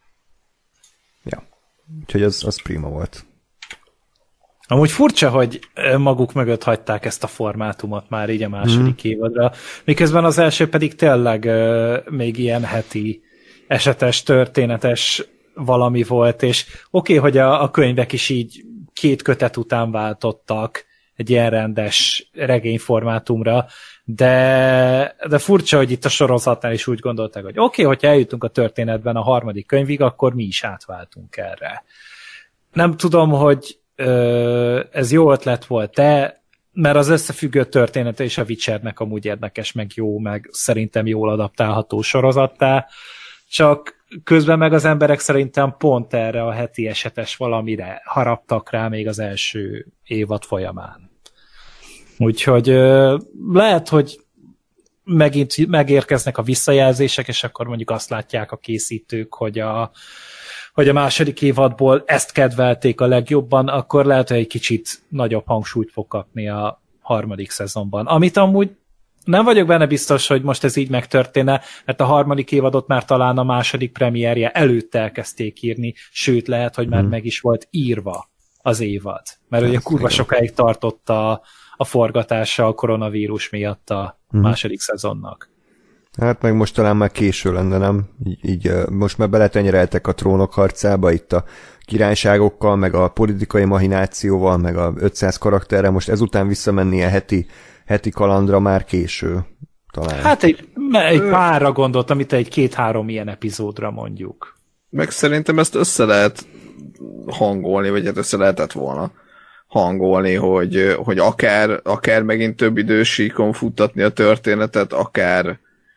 Ja. Úgyhogy az, az prima volt. Amúgy furcsa, hogy maguk mögött hagyták ezt a formátumot már így a második mm. évadra, miközben az első pedig tényleg uh, még ilyen heti esetes, történetes valami volt, és oké, okay, hogy a, a könyvek is így két kötet után váltottak egy ilyen rendes regényformátumra, de, de furcsa, hogy itt a sorozatnál is úgy gondolták, hogy oké, okay, hogyha eljutunk a történetben a harmadik könyvig, akkor mi is átváltunk erre. Nem tudom, hogy ö, ez jó ötlet volt-e, mert az összefüggő története és a Witchernek amúgy érdekes, meg jó, meg szerintem jól adaptálható sorozattá, csak közben meg az emberek szerintem pont erre a heti esetes valamire haraptak rá még az első évad folyamán. Úgyhogy lehet, hogy megint megérkeznek a visszajelzések, és akkor mondjuk azt látják a készítők, hogy a, hogy a második évadból ezt kedvelték a legjobban, akkor lehet, hogy egy kicsit nagyobb hangsúlyt fog kapni a harmadik szezonban. Amit amúgy nem vagyok benne biztos, hogy most ez így megtörténne, mert a harmadik évadot már talán a második premierje előtt elkezdték írni, sőt lehet, hogy már hmm. meg is volt írva az évad. Mert ugye kurva sokáig tartott a, a forgatása a koronavírus miatt a hmm. második szezonnak. Hát meg most talán már késő lenne, nem? Így, így most már beletenyereltek a Trónok harcába, itt a királyságokkal, meg a politikai mahinációval, meg a ötszáz karakterrel, most ezután visszamenni a heti heti kalandra már késő. talán. Hát egy, egy párra gondoltam, itt egy két-három ilyen epizódra mondjuk. Meg szerintem ezt össze lehet hangolni, vagy hát össze lehetett volna hangolni, hogy, hogy akár, akár megint több idősíkon futtatni a történetet, akár,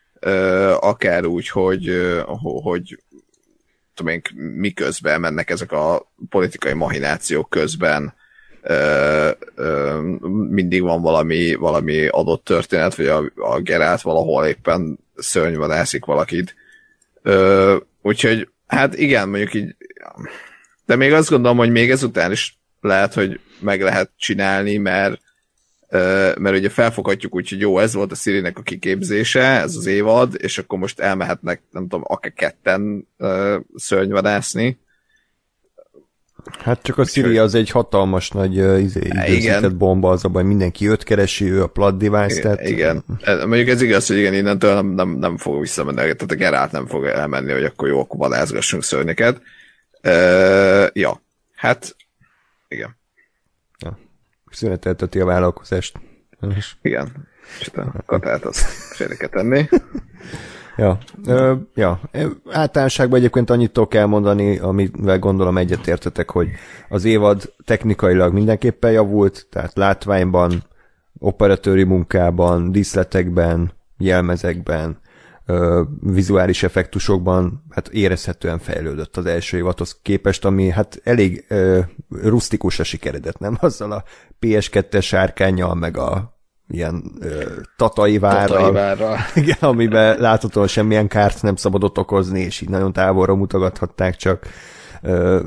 akár úgy, hogy, hogy tudom én, miközben mennek ezek a politikai mahinációk közben, Ö, ö, mindig van valami, valami adott történet, vagy a, a Geralt valahol éppen szörnyvadászik valakit. Ö, úgyhogy, hát igen, mondjuk így, de még azt gondolom, hogy még ezután is lehet, hogy meg lehet csinálni, mert, ö, mert ugye felfoghatjuk úgy, hogy jó, ez volt a Cirinek a kiképzése, ez az évad, és akkor most elmehetnek, nem tudom, akár ketten ö, szörnyvadászni. Hát csak a Ciri az egy hatalmas nagy uh, izé, időzített bomba, az a baj, mindenki őt keresi, ő a plot device, igen, tehát... Igen, mondjuk ez igaz, hogy igen, innentől nem, nem, nem fog visszamenni, tehát a Geralt nem fog elmenni, hogy akkor jó, akkor vadászgassunk szörnyeket. Uh, ja, hát igen. Ja. Szünetelteti a vállalkozást. Igen, és a katát azt félre kell tenni. Ja, ö, ja, általánosságban egyébként annyit tudok elmondani, amivel gondolom egyetértetek, hogy az évad technikailag mindenképpen javult, tehát látványban, operatőri munkában, díszletekben, jelmezekben, ö, vizuális effektusokban, hát érezhetően fejlődött az első évadhoz képest, ami hát elég ö, rustikusra sikeredett, nem? Azzal a pé es kettes sárkánnyal, meg a ilyen ö, tatai várral, tatai várral. Igen, amiben láthatóan semmilyen kárt nem szabadott okozni, és így nagyon távolra mutogathatták csak ö,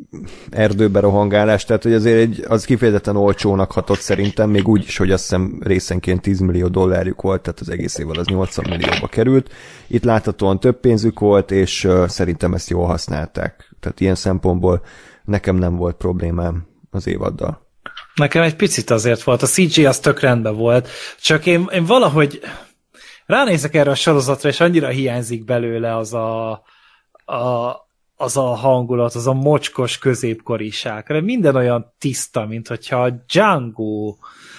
erdőbe rohangálást, tehát hogy azért egy, az kifejezetten olcsónak hatott szerintem, még úgy is, hogy azt hiszem részenként tíz millió dollárjuk volt, tehát az egész évad az nyolcvan millióba került. Itt láthatóan több pénzük volt, és ö, szerintem ezt jól használták. Tehát ilyen szempontból nekem nem volt problémám az évaddal. Nekem egy picit azért volt, a cé gé az tök rendben volt, csak én, én valahogy ránézek erre a sorozatra, és annyira hiányzik belőle az a, a, az a hangulat, az a mocskos középkoriság. Minden olyan tiszta, mint hogyha a Django,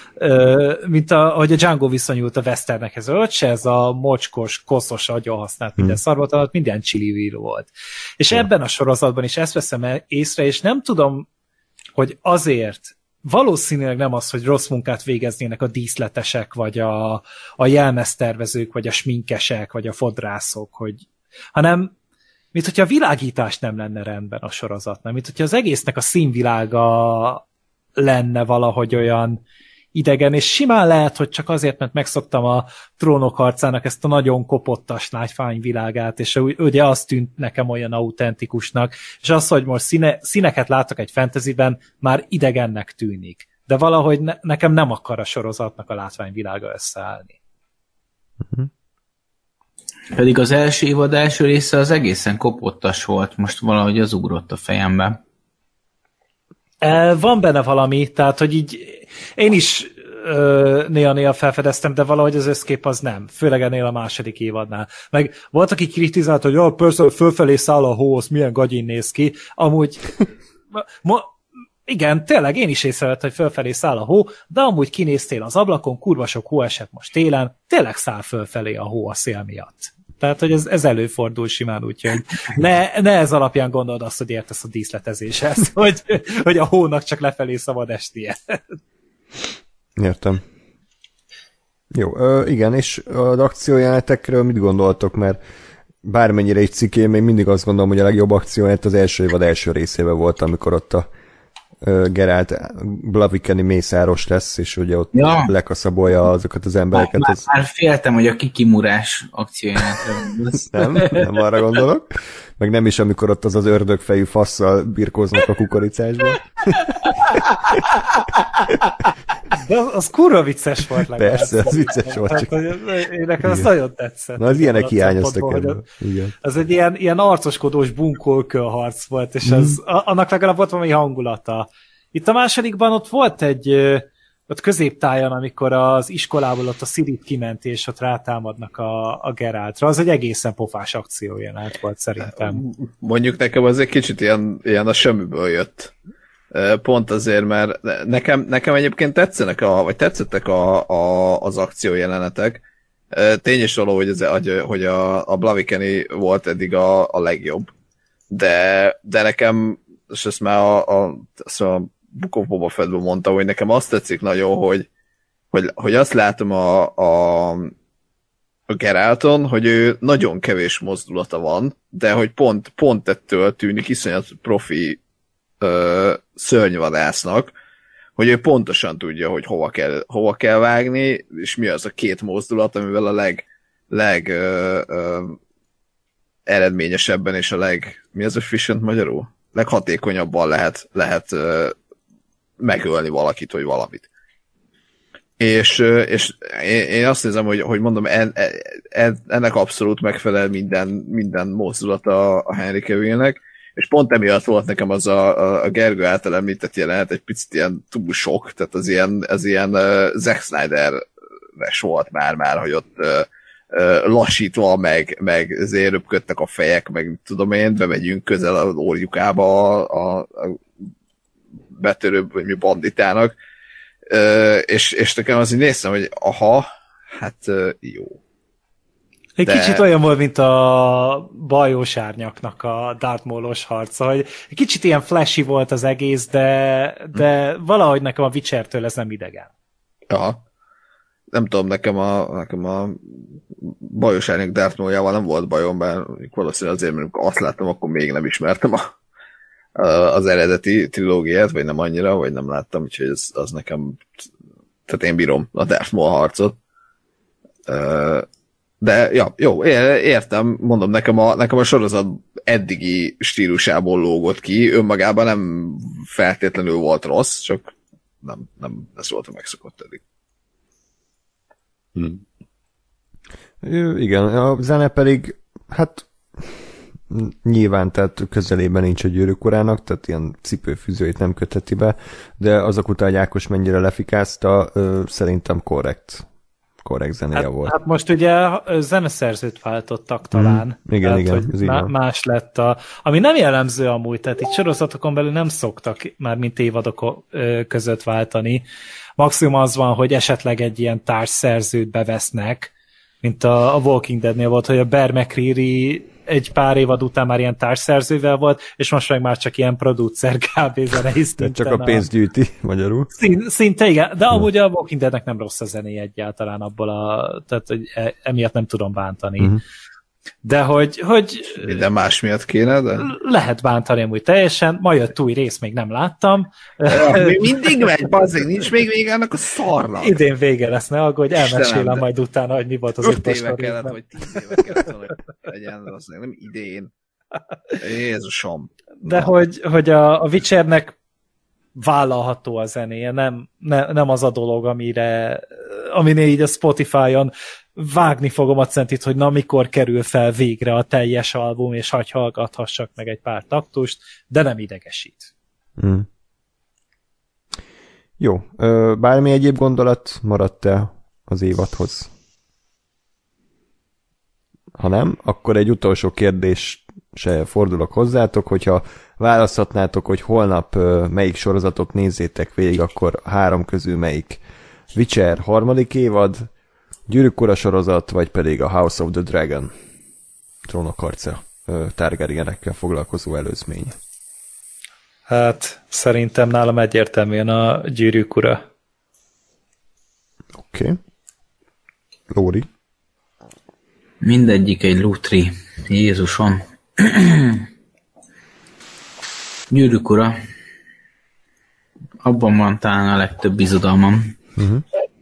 mint a, ahogy a Django viszonyult a westernekhez, ott se ez a mocskos, koszos, agyon használt minden hmm. szarvat, alatt minden chili volt. És hmm. ebben a sorozatban is ezt veszem észre, és nem tudom, hogy azért valószínűleg nem az, hogy rossz munkát végeznének a díszletesek, vagy a, a jelmeztervezők, vagy a sminkesek, vagy a fodrászok, hogy, hanem mint hogyha a világítás nem lenne rendben a sorozatnál, mint hogyha az egésznek a színvilága lenne valahogy olyan idegen, és simán lehet, hogy csak azért, mert megszoktam a Trónok harcának ezt a nagyon kopottas lágyfány világát, és ugye az tűnt nekem olyan autentikusnak, és az, hogy most színe, színeket látok egy fantasyben, már idegennek tűnik. De valahogy ne, nekem nem akar a sorozatnak a látványvilága összeállni. Uh-huh. Pedig az első évad első része az egészen kopottas volt, most valahogy az ugrott a fejembe. Van benne valami, tehát, hogy így én is néha-néha felfedeztem, de valahogy az összkép az nem. Főleg ennél a második évadnál. Meg volt, aki kritizált, hogy ja, persze, fölfelé száll a hó, az milyen gagyin néz ki. Amúgy ma, igen, tényleg én is észrevettem, hogy fölfelé száll a hó, de amúgy kinéztél az ablakon, kurva sok hó esett most télen, tényleg száll fölfelé a hó a szél miatt. Tehát, hogy ez, ez előfordul simán, úgyhogy ne, ne ez alapján gondold azt, hogy értesz a díszletezéshez, hogy, hogy a hónak csak lefelé szabad esnie. Értem. Jó, ö, igen, és az akciójelenetekről mit gondoltok, mert bármennyire egy cikkén, még mindig azt gondolom, hogy a legjobb akciójelenet az első évad első részében volt, amikor ott a Geralt Blavikeni mészáros lesz, és ugye ott ja. lekaszabolja azokat az embereket. Már, az... már féltem, hogy a kikimurás akciójelenetre lesz. Nem, nem arra gondolok. Meg nem is, amikor ott az az ördögfejű fasszal birkóznak a kukoricásban. De az, az kurva vicces volt legalább. Persze, az vicces volt. Csak... Én nekem az nagyon tetszett. Na, az ilyenek hiányoztak ebből. Az egy ilyen, ilyen arcoskodós bunkóköl harc volt, és az, mm. annak legalább volt valami hangulata. Itt a másodikban ott volt egy ott középtájon, amikor az iskolából ott a Cirit kiment, és ott rátámadnak a, a Geraltra. Az egy egészen pofás akciójelenet volt szerintem. Mondjuk nekem az egy kicsit ilyen, ilyen a semmiből jött. Pont azért, mert nekem, nekem egyébként tetszenek, a, vagy tetszettek a, a, az akciójelenetek, Tény is való, hogy, ez, hogy a, a Blavikeni volt eddig a, a legjobb. De, de nekem, és ezt már a, a, a Book of Boba Fettben mondta, hogy nekem azt tetszik nagyon, hogy, hogy, hogy azt látom a, a, a Geralton, hogy ő nagyon kevés mozdulata van, de hogy pont, pont ettől tűnik iszonyat profi ö, szörnyvadásznak, hogy ő pontosan tudja, hogy hova kell, hova kell vágni, és mi az a két mozdulat, amivel a leg, leg ö, ö, eredményesebben és a leg, mi az efficient magyarul? Leghatékonyabban lehet, lehet ö, megölni valakit, vagy valamit. És, ö, és én, én azt nézem, hogy, hogy mondom, en, en, ennek abszolút megfelel minden, minden mozdulat a, a Henry Cavillnek, és pont emiatt volt nekem az a, a, a Gergő által említett jelenet egy picit ilyen túl sok, tehát az ilyen, az ilyen uh, Zack Snyder-es volt már-már, hogy ott uh, uh, lassítva, meg, meg azért röpködtek a fejek, meg tudom én, bemegyünk közel az orjukába a, a, a betörőbb, vagy mi banditának, uh, és, és nekem az így néztem, hogy aha, hát uh, jó. Egy De... kicsit olyan volt, mint a bajós árnyaknak a Darth Maul-os harca, hogy egy kicsit ilyen flashy volt az egész, de, de valahogy nekem a Witchertől ez nem idegen. Ja. Nem tudom, nekem a, nekem a bajos árnyak Darth Maul-jával nem volt bajom, bár valószínűleg azért, mert azt láttam, akkor még nem ismertem a, a, az eredeti trilógiát, vagy nem annyira, vagy nem láttam, úgyhogy ez, az nekem, tehát én bírom a Darth Maul harcot. De ja, jó, értem, mondom, nekem a, nekem a sorozat eddigi stílusából lógott ki, önmagában nem feltétlenül volt rossz, csak nem, nem ez volt a megszokott eddig. Hmm. Igen, a zene pedig, hát nyilván, tehát közelében nincs a Gyűrűk Urának, tehát ilyen cipőfűzőit nem kötheti be, de azok után, hogy Ákos mennyire lefikázta, szerintem korrekt. korrekt zenéje hát, volt. Hát most ugye zeneszerzőt váltottak talán. Mm, igen, tehát, igen. Hogy má- más lett a... Ami nem jellemző amúgy, tehát itt sorozatokon belül nem szoktak már mint évadok között váltani. Maximum az van, hogy esetleg egy ilyen társszerzőt bevesznek, mint a, a Walking Deadnél volt, hogy a Bear McCreary egy pár évad után már ilyen társszerzővel volt, és most meg már csak ilyen producer kb. Zenei szinten. Csak a pénzt gyűjti, magyarul. Szín, szinte igen, de amúgy a Walking Deadnek nem rossz a zené egyáltalán abból a, tehát hogy emiatt nem tudom bántani. Uh-huh. De hogy, hogy... Minden más miatt kéne, de... Lehet bántani amúgy teljesen, ma jött új rész, még nem láttam. Ja, még mindig megy, bazzeg, nincs még vége annak a szarnak. Idén vége lesz, ne aggódj, elmesélem majd utána, hogy mi volt az öt éve kellett, vagy tíz éve kellett, hogy legyen, nem idén. Jézusom. De Na. hogy, hogy a, a Witchernek vállalható a zenéje, nem, ne, nem az a dolog, amire, aminél így a Spotify-on vágni fogom a centit, hogy na mikor kerül fel végre a teljes album, és hagy hallgathassak meg egy pár taktust, de nem idegesít. Mm. Jó. Bármi egyéb gondolat maradt-e az évadhoz? Ha nem, akkor egy utolsó kérdés se fordulok hozzátok, hogyha választhatnátok, hogy holnap melyik sorozatot nézzétek végig, akkor három közül melyik? Witcher harmadik évad, Gyűrűk Ura sorozat, vagy pedig a House of the Dragon, Trónokharca Targaryenekkel foglalkozó előzmény. Hát szerintem nálam egyértelműen a Gyűrűk Ura. Oké. Okay. Lóri? Mindegyik egy lútri. Jézusom. Gyűrűk Ura. Abban van talán a legtöbb bizodalmam. Uh-huh.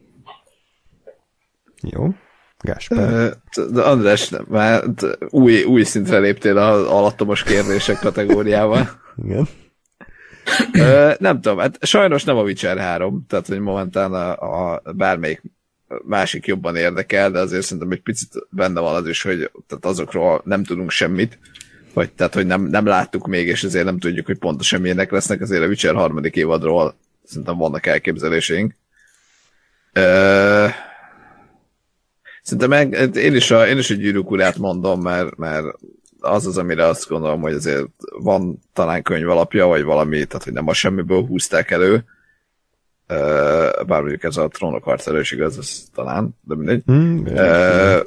Jó. Gáspár. De András, már új, új szintre léptél az alattomos kérdések kategóriával. Igen. Nem tudom, hát sajnos nem a Witcher három, tehát hogy momentán a, a bármelyik másik jobban érdekel, de azért szerintem egy picit benne van az is, hogy tehát azokról nem tudunk semmit, vagy tehát, hogy nem, nem láttuk még, és ezért nem tudjuk, hogy pontosan milyenek lesznek, azért a Witcher harmadik évadról szerintem vannak elképzeléseink. Ö... Szerintem meg, én is a, én is a Gyűrűk Urát mondom, mert, mert az az, amire azt gondolom, hogy azért van talán könyv alapja, vagy valami, tehát hogy nem a semmiből húzták elő. Uh, bár mondjuk ez a Trónok harcára is igaz, ez talán, de mindegy. Mm, uh,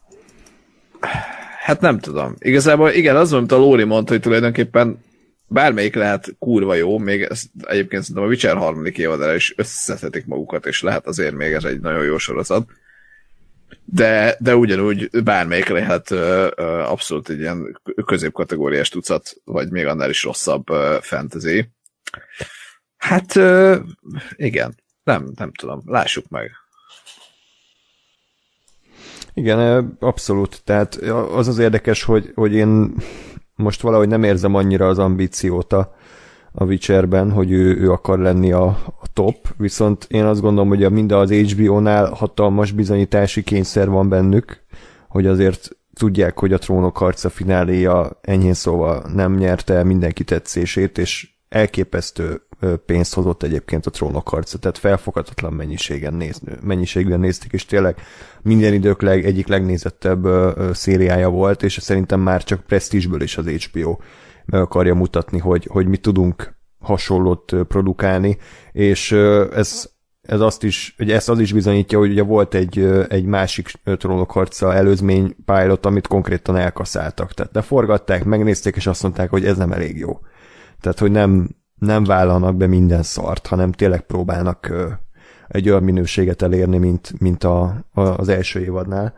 hát nem tudom. Igazából igen, az, amit a Lóri mondta, hogy tulajdonképpen bármelyik lehet kurva jó, még ezt egyébként szerintem a Witcher harmadik évadára is összetetik magukat, és lehet azért még ez egy nagyon jó sorozat. De, de ugyanúgy bármelyik lehet uh, uh, abszolút egy ilyen középkategóriás tucat, vagy még annál is rosszabb uh, fantasy. Hát uh, igen, nem, nem tudom, lássuk meg. Igen, abszolút. Tehát az az érdekes, hogy, hogy én most valahogy nem érzem annyira az ambíciót a, a Witcherben, hogy ő, ő akar lenni a, a top, viszont én azt gondolom, hogy a mind az há bé ó-nál hatalmas bizonyítási kényszer van bennük, hogy azért tudják, hogy a Trónok harca fináléja enyhén szóval nem nyerte mindenki tetszését, és elképesztő pénzt hozott egyébként a Trónok harca, tehát felfoghatatlan mennyiségen néz, mennyiségben nézték, és tényleg minden idők leg, egyik legnézettebb uh, szériája volt, és szerintem már csak presztízsből is az há bé ó meg akarja mutatni, hogy, hogy mi tudunk hasonlót uh, produkálni, és uh, ez, ez azt is, ugye ezt az is bizonyítja, hogy ugye volt egy, uh, egy másik Trónok harca előzmény pilot, amit konkrétan elkaszáltak, tehát leforgatták, megnézték, és azt mondták, hogy ez nem elég jó. Tehát, hogy nem, nem vállalnak be minden szart, hanem tényleg próbálnak uh, egy olyan minőséget elérni, mint, mint a, a, az első évadnál.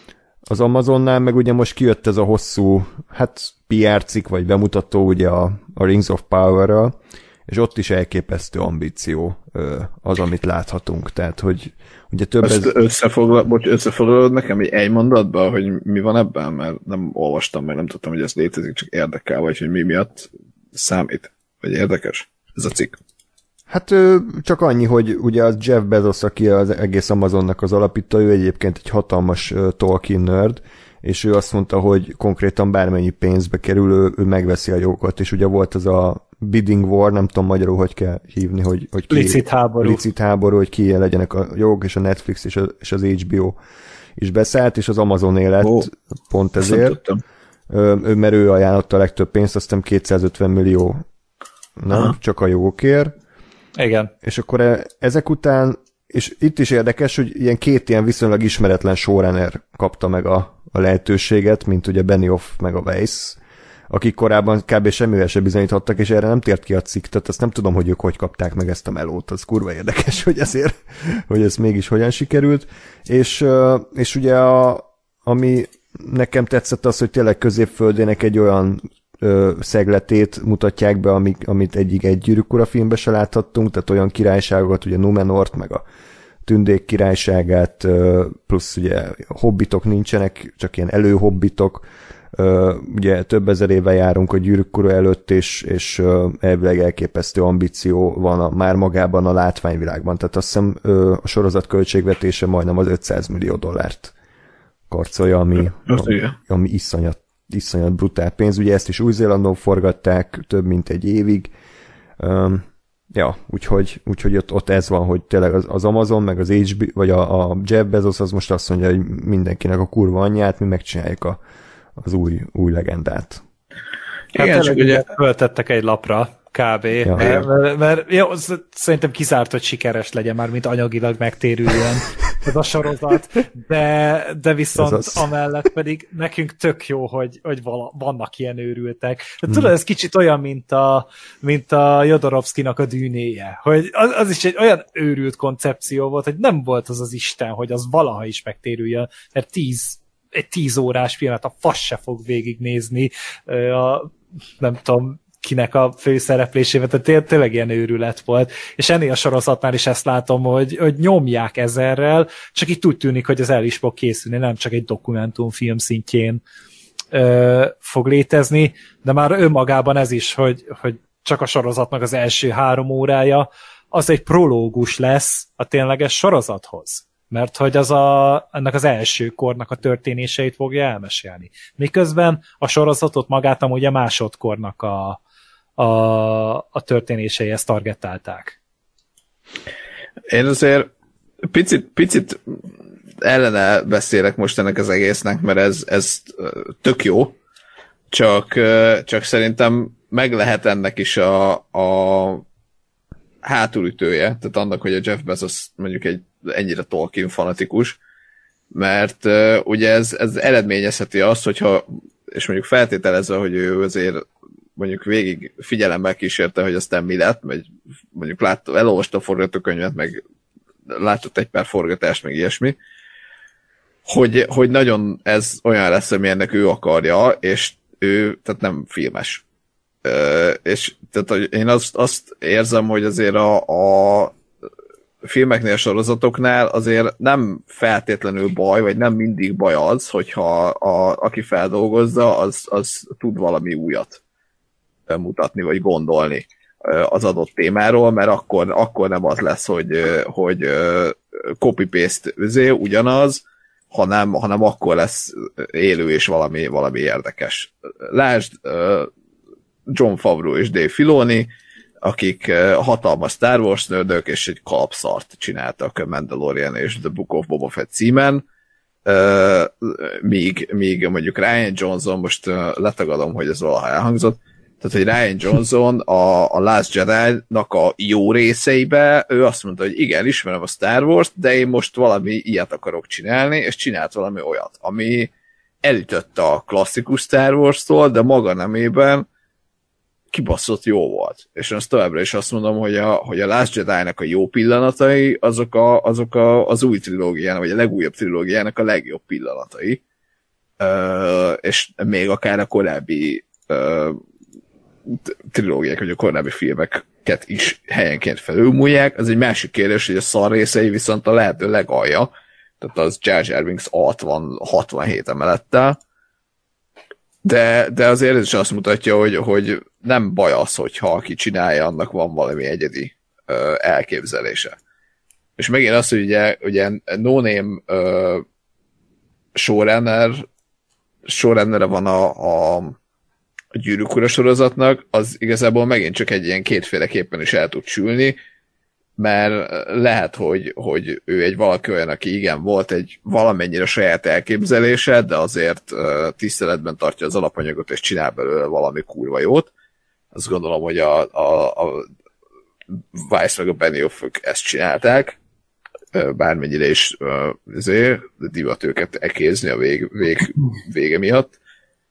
Az Amazonnál meg ugye most kijött ez a hosszú, hát pé er cikk, vagy bemutató ugye a, a Rings of Power-ral, és ott is elképesztő ambíció uh, az, amit láthatunk. Tehát, hogy ugye több Ezt ez... összefoglal, bocs, összefoglalod nekem egy, egy mondatban, hogy mi van ebben, mert nem olvastam, meg nem tudtam, hogy ez létezik, csak érdekel, vagy hogy mi miatt számít, vagy érdekes ez a cikk. Hát csak annyi, hogy ugye az Jeff Bezos, aki az egész Amazonnak az alapítója, ő egyébként egy hatalmas Tolkien nerd, és ő azt mondta, hogy konkrétan bármennyi pénzbe kerül, ő, ő megveszi a jogokat, és ugye volt az a bidding war, nem tudom magyarul, hogy kell hívni, hogy, hogy ki... Licit háború. Licit háború, hogy ki legyenek a jogok, és a Netflix és, a, és az há bé ó is beszállt, és az Amazon élet oh, pont ezért. Ő, mert ő ajánlotta a legtöbb pénzt, aztán kétszázötven millió nem, aha, csak a jogokért. Igen. És akkor e, ezek után, és itt is érdekes, hogy ilyen két ilyen viszonylag ismeretlen showrunner kapta meg a, a lehetőséget, mint ugye Benioff meg a Weiss, akik korábban kb. Semmivel se bizonyíthattak, és erre nem tért ki a cikk, tehát azt nem tudom, hogy ők hogy kapták meg ezt a melót, az kurva érdekes, hogy ezért, hogy ez mégis hogyan sikerült, és, és ugye a, ami nekem tetszett az, hogy tényleg Középföldének egy olyan ö, szegletét mutatják be, amik, amit egyik egy Gyűrűk Ura filmbe se láthattunk, tehát olyan királyságokat, ugye Numenort, meg a Tündék királyságát, ö, plusz ugye hobbitok nincsenek, csak ilyen előhobbitok, ö, ugye több ezer éve járunk a Gyűrűk Ura előtt, és, és ö, elvileg elképesztő ambíció van a, már magában a látványvilágban, tehát azt hiszem ö, a sorozat költségvetése majdnem az ötszáz millió dollárt karcolja, ami, ami, ami iszonyat, iszonyat brutál pénz. Ugye ezt is Új-Zélandon forgatták több mint egy évig. Um, ja, úgyhogy, úgyhogy ott, ott ez van, hogy tényleg az, az Amazon, meg az há bé ó, vagy a, a Jeff Bezos az most azt mondja, hogy mindenkinek a kurva anyját, mi megcsináljuk a, az új, új legendát. Hát igen, csak ugye föltettek egy lapra, kb. Ja. Mert, mert, mert jó, szerintem kizárt, hogy sikeres legyen már, mint anyagilag megtérüljön ez a sorozat, de, de viszont az... amellett pedig nekünk tök jó, hogy, hogy vala, vannak ilyen őrültek. Hmm. Tudod, ez kicsit olyan, mint a, mint a Jodorowskynak a Dűnéje, hogy az, az is egy olyan őrült koncepció volt, hogy nem volt az az Isten, hogy az valaha is megtérüljön, mert tíz, egy tíz órás pillanat a fasz se fog végignézni a, nem tudom, kinek a főszereplésével, tehát tényleg ilyen őrület volt, és ennél a sorozatnál is ezt látom, hogy, hogy nyomják ezerrel, csak itt úgy tűnik, hogy ez el is fog készülni, nem csak egy dokumentumfilm szintjén ö, fog létezni, de már önmagában ez is, hogy, hogy csak a sorozatnak az első három órája, az egy prológus lesz a tényleges sorozathoz. Mert hogy az a, ennek az első kornak a történéseit fogja elmesélni. Miközben a sorozatot magát amúgy a másodkornak a, a, a történéseihez targetálták. Én azért picit, picit ellene beszélek most ennek az egésznek, mert ez, ez tök jó, csak, csak szerintem meg lehet ennek is a, a hátulütője, tehát annak, hogy a Jeff Bezos mondjuk egy ennyire Tolkien fanatikus, mert uh, ugye ez, ez eredményezheti azt, hogyha, és mondjuk feltételezve, hogy ő azért mondjuk végig figyelemmel kísérte, hogy aztán mi lett, vagy mondjuk látta, elolvasta a forgatókönyvet, meg látott egy pár forgatást, meg ilyesmi, hogy, hogy nagyon ez olyan lesz, amilyennek ő akarja, és ő, tehát nem filmes. Uh, és tehát én azt, azt érzem, hogy azért a, a filmeknél, sorozatoknál azért nem feltétlenül baj, vagy nem mindig baj az, hogyha a, aki feldolgozza, az, az tud valami újat mutatni, vagy gondolni az adott témáról, mert akkor, akkor nem az lesz, hogy, hogy copy-paste üzé, ugyanaz, hanem, hanem akkor lesz élő és valami, valami érdekes. Lásd Jon Favreau és Dave Filoni, akik hatalmas Star Wars nördök, és egy kalapszart csináltak a Mandalorian és The Book of Boba Fett címen, míg, míg mondjuk Ryan Johnson, most letagadom, hogy ez valaha elhangzott, tehát, hogy Ryan Johnson a, a Last Jedi-nak a jó részeibe, ő azt mondta, hogy igen, ismerem a Star Wars-t, de én most valami ilyet akarok csinálni, és csinált valami olyat, ami elütötte a klasszikus Star Wars-tól, de maga nemében kibaszott jó volt. És azt továbbra is azt mondom, hogy a, hogy a Last Jedi-nak a jó pillanatai, azok, a, azok a, az új trilógiának, vagy a legújabb trilógiának a legjobb pillanatai. Uh, és még akár a korábbi uh, trilógiák, vagy a korábbi filmeket is helyenként felülmúlják. Ez egy másik kérdés, hogy a szar részei viszont a lehető legalja, tehát az Jar Jar Binks alatt van hatvanhét emelettel, de, de azért ez is azt mutatja, hogy, hogy nem baj az, hogyha aki csinálja, annak van valami egyedi ö, elképzelése. És megint az, hogy ugye, ugye no-name ö, showrunner, showrunnere van a, a, a Gyűrűk Ura sorozatnak, az igazából megint csak egy ilyen kétféleképpen is el tud sülni, mert lehet, hogy, hogy ő egy valaki olyan, aki igen, volt egy valamennyire saját elképzelése, de azért uh, tiszteletben tartja az alapanyagot, és csinál belőle valami kurva jót. Azt gondolom, hogy a, a, a Weiss meg a Benioff ezt csinálták, uh, bármennyire is uh, azért, divat őket ekézni a vég, vég, vége miatt.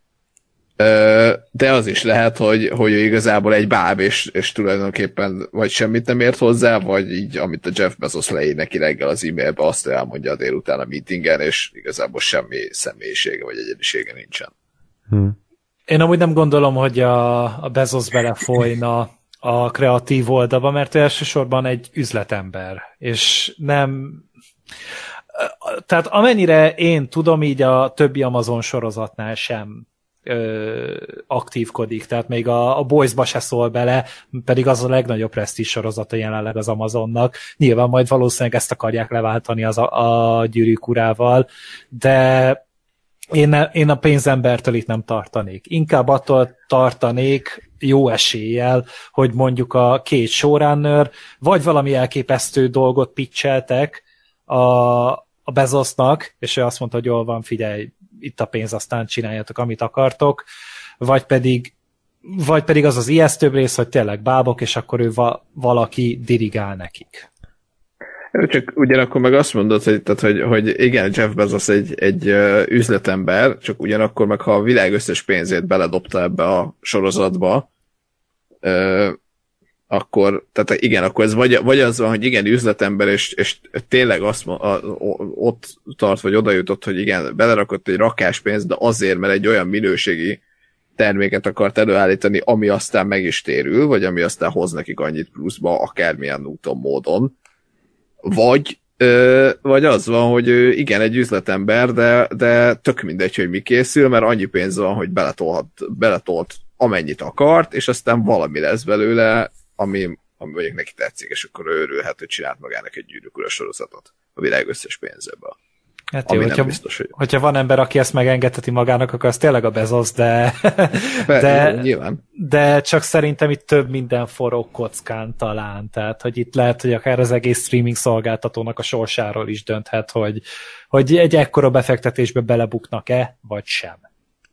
De az is lehet, hogy, hogy ő igazából egy báb, és, és tulajdonképpen vagy semmit nem ért hozzá, vagy így, amit a Jeff Bezos leír neki reggel az e-mailbe, azt elmondja a délután a meetingen, és igazából semmi személyisége vagy egyedisége nincsen. Hmm. Én amúgy nem gondolom, hogy a, a Bezos belefolyna a kreatív oldalba, mert elsősorban egy üzletember, és nem... Tehát amennyire én tudom, így a többi Amazon sorozatnál sem aktívkodik, tehát még a, a Boys-ba se szól bele, pedig az a legnagyobb presztízs sorozata jelenleg az Amazonnak. Nyilván majd valószínűleg ezt akarják leváltani az a, a Gyűrűk Urával, de én, ne, én a pénzembertől itt nem tartanék. Inkább attól tartanék jó eséllyel, hogy mondjuk a két showrunner vagy valami elképesztő dolgot pitcheltek a, a Bezosnak, és ő azt mondta, hogy jól van, figyelj, itt a pénz, aztán csináljatok, amit akartok, vagy pedig, vagy pedig az az ijesztőbb rész, hogy tényleg bábok, és akkor ő va- valaki dirigál nekik. Csak ugyanakkor meg azt mondod, hogy, tehát, hogy, hogy igen, Jeff Bezos egy, egy uh, üzletember, csak ugyanakkor meg ha a világ összes pénzét beledobta ebbe a sorozatba, uh, akkor, tehát igen, akkor ez vagy, vagy az van, hogy igen, üzletember, és, és tényleg azt a, a, ott tart, vagy oda jutott, hogy igen, belerakott egy rakás pénzt, de azért, mert egy olyan minőségi terméket akart előállítani, ami aztán meg is térül, vagy ami aztán hoz nekik annyit pluszba, akármilyen úton, módon. Vagy, ö, vagy az van, hogy ő igen, egy üzletember, de, de tök mindegy, hogy mi készül, mert annyi pénz van, hogy beletolhat, beletolt amennyit akart, és aztán valami lesz belőle, ami, ami mondjuk neki tetszik, és akkor ő örülhet, hogy csinált magának egy Gyűrűk Ura sorozatot a világ összes pénzéből. Hát jó, hogyha, biztos, hogy... hogyha van ember, aki ezt megengedheti magának, akkor az tényleg a Bezos, de, de, de csak szerintem itt több minden forró kockán talán, tehát hogy itt lehet, hogy akár az egész streaming szolgáltatónak a sorsáról is dönthet, hogy, hogy egy ekkora befektetésbe belebuknak-e, vagy sem.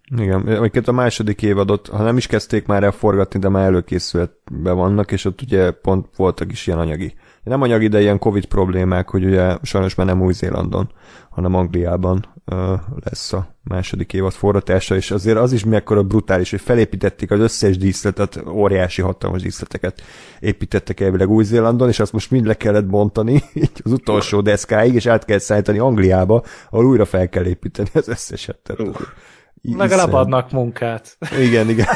Igen, amiket a második évadot, ha nem is kezdték már el forgatni, de már előkészületben vannak, és ott ugye pont voltak is ilyen anyagi. Nem anyagi, de ilyen Covid problémák, hogy ugye sajnos már nem Új-Zélandon, hanem Angliában uh, lesz a második évad forgatása, és azért az is mekkora brutális, hogy felépítették az összes díszletet, óriási hatalmas díszleteket építettek elvileg Új-Zélandon, és azt most mind le kellett bontani így az utolsó deszkáig, és át kell szállítani Angliába, ahol újra fel kell építeni az összeset. Tehát, legalább adnak munkát. Igen, igen.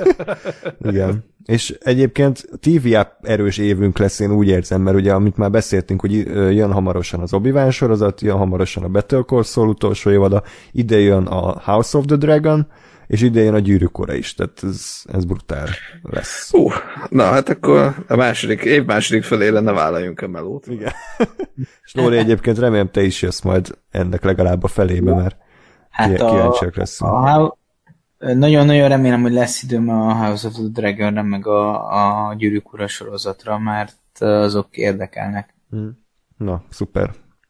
Igen. És egyébként té vé erős évünk lesz, én úgy érzem, mert ugye, amit már beszéltünk, hogy jön hamarosan az Obi-Wan sorozat, jön hamarosan a Better Call Saul utolsó évada, ide jön a House of the Dragon, és ide jön a Gyűrűk Ura is, tehát ez, ez brutál lesz. Uh, na, hát akkor a második, év második felére ne vállaljunk a melót. Igen. És Nóri, egyébként remélem te is jössz majd ennek legalább a felébe, mert hát kíváncsiak leszünk. A, nagyon-nagyon remélem, hogy lesz időm a House of the Dragon-re, meg a, a Gyűrűk Ura sorozatra, mert azok érdekelnek. Na, szuper.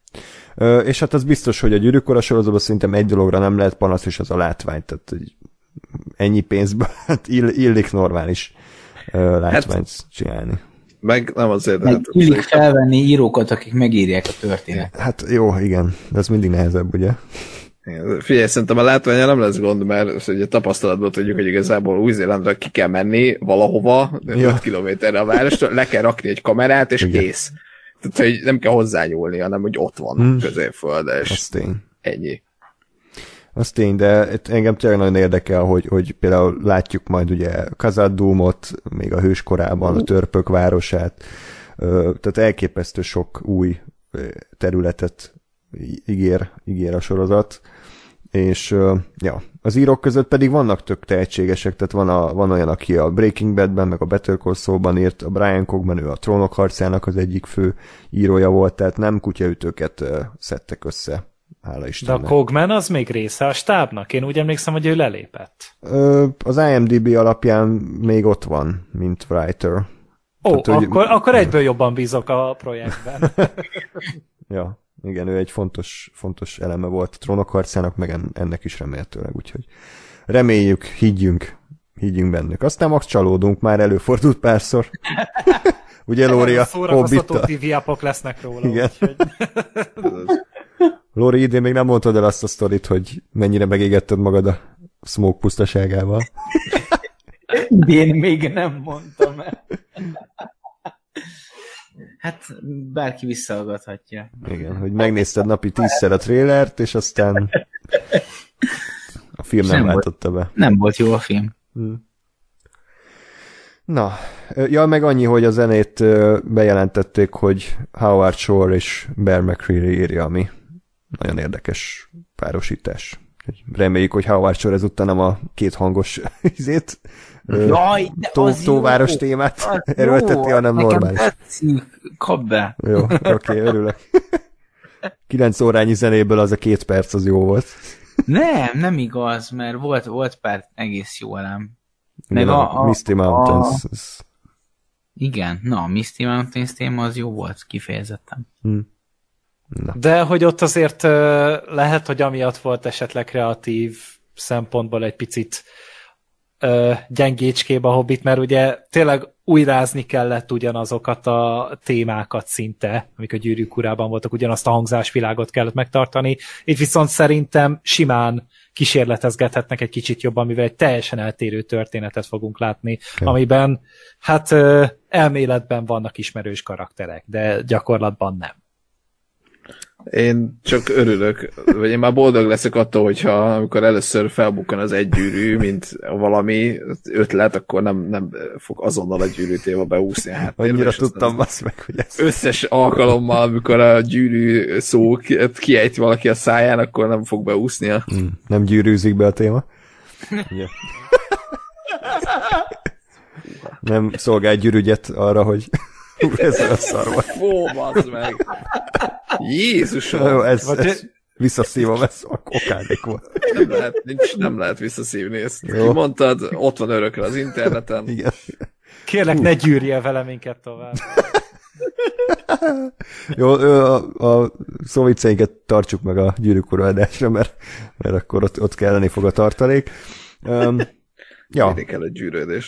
Ö, és hát az biztos, hogy a Gyűrűk Ura sorozatban szerintem egy dologra nem lehet panasz, és az a látvány. Tehát ennyi pénzből hát ill, illik normális ö, látványt hát, csinálni. Meg nem azért. Meg illik felvenni írókat, akik megírják a történetet. Hát jó, igen, de ez mindig nehezebb, ugye? Figyelj, szerintem a látványa nem lesz gond, mert ugye tapasztalatból tudjuk, hogy igazából Új-Zélandra ki kell menni valahova, ja. öt kilométerre a várostól, le kell rakni egy kamerát, és igen. Kész. Tehát, hogy nem kell hozzányúlni, hanem hogy ott van hmm. középföld, és ennyi. Az tény, de engem tényleg nagyon érdekel, hogy, hogy például látjuk majd ugye Khazad-dûmot, még a hőskorában, a törpök városát, tehát elképesztő sok új területet ígér, ígér a sorozat, és ja, az írók között pedig vannak tök tehetségesek, tehát van, a, van olyan, aki a Breaking Badben, meg a Better Call Saulban írt, a Brian Cogman, ő a Trónok harcának az egyik fő írója volt, tehát nem kutyaütőket uh, szedtek össze, hála Istennek. De a Cogman az még része a stábnak? Én úgy emlékszem, hogy ő lelépett. Ö, az IMDb alapján még ott van, mint writer. Ó, tehát, akkor, hogy... akkor egyből jobban bízok a projektben. Ja. Igen, ő egy fontos, fontos eleme volt a Trónok harcának, meg ennek is remélhetőleg, úgyhogy reméljük, higgyünk, higgyünk bennük. Aztán max csalódunk, már előfordult párszor. Ugye, Lóri, a Hobbittal. té vé appok lesznek róla. Igen. Úgyhogy... Lóri, idén még nem mondtad el azt a sztorit, hogy mennyire megégetted magad a Smoke pusztaságával. Idén még nem mondtam el. Hát bárki visszahallgathatja. Igen, hogy megnézted napi tízszer a trélert, és aztán a film nem, nem váltotta be. Nem volt jó a film. Hmm. Na, ja, meg annyi, hogy a zenét bejelentették, hogy Howard Shore és Bear McCreary írja, ami nagyon érdekes párosítás. Reméljük, hogy Howard Shore ezúttal nem a két hangos izét, Jaj, de tó, az tóváros jó, témát erőlteti, hanem normális. Kap be. Jó, oké, okay, örülök. Kilenc órányi zenéből az a két perc az jó volt. Nem, nem igaz, mert volt, volt pár egész jó elem. Meg a, a Misty Mountains. A... Igen, na, a Misty Mountains téma az jó volt, kifejezetten. Hmm. De hogy ott azért lehet, hogy amiatt volt esetleg kreatív szempontból egy picit gyengécskébb a Hobbit, mert ugye tényleg újrázni kellett ugyanazokat a témákat szinte, amik a Gyűrűk Urában voltak, ugyanazt a hangzásvilágot kellett megtartani. Itt viszont szerintem simán kísérletezgethetnek egy kicsit jobban, mivel egy teljesen eltérő történetet fogunk látni, ja. Amiben hát elméletben vannak ismerős karakterek, de gyakorlatban nem. Én csak örülök, vagy én már boldog leszek attól, hogyha amikor először felbukkan az egy gyűrű, mint valami ötlet, akkor nem, nem fog azonnal a gyűrű téma beúszni a háttérbe. Annyira tudtam azt meg, hogy ez... Összes alkalommal, amikor a gyűrű szó kiejti valaki a száján, akkor nem fog beúszni a... Hmm, nem gyűrűzik be a téma. Nem szolgál gyűrűgyet arra, hogy ez a szar volt. Ó, bazd meg! Jézusom! Jó, ez, ez visszaszívom, ez okádék volt. Nem lehet, nincs, nem lehet visszaszívni ezt. Jó. Mondtad, ott van örökre az interneten. Igen. Kérlek, ne gyűrje vele minket tovább. Jó, a, a szó vicceinket tartsuk meg a Gyűrűk Ura adásra, mert, mert akkor ott, ott kelleni fog a tartalék. Um, ja. Mindig kell egy gyűrődést.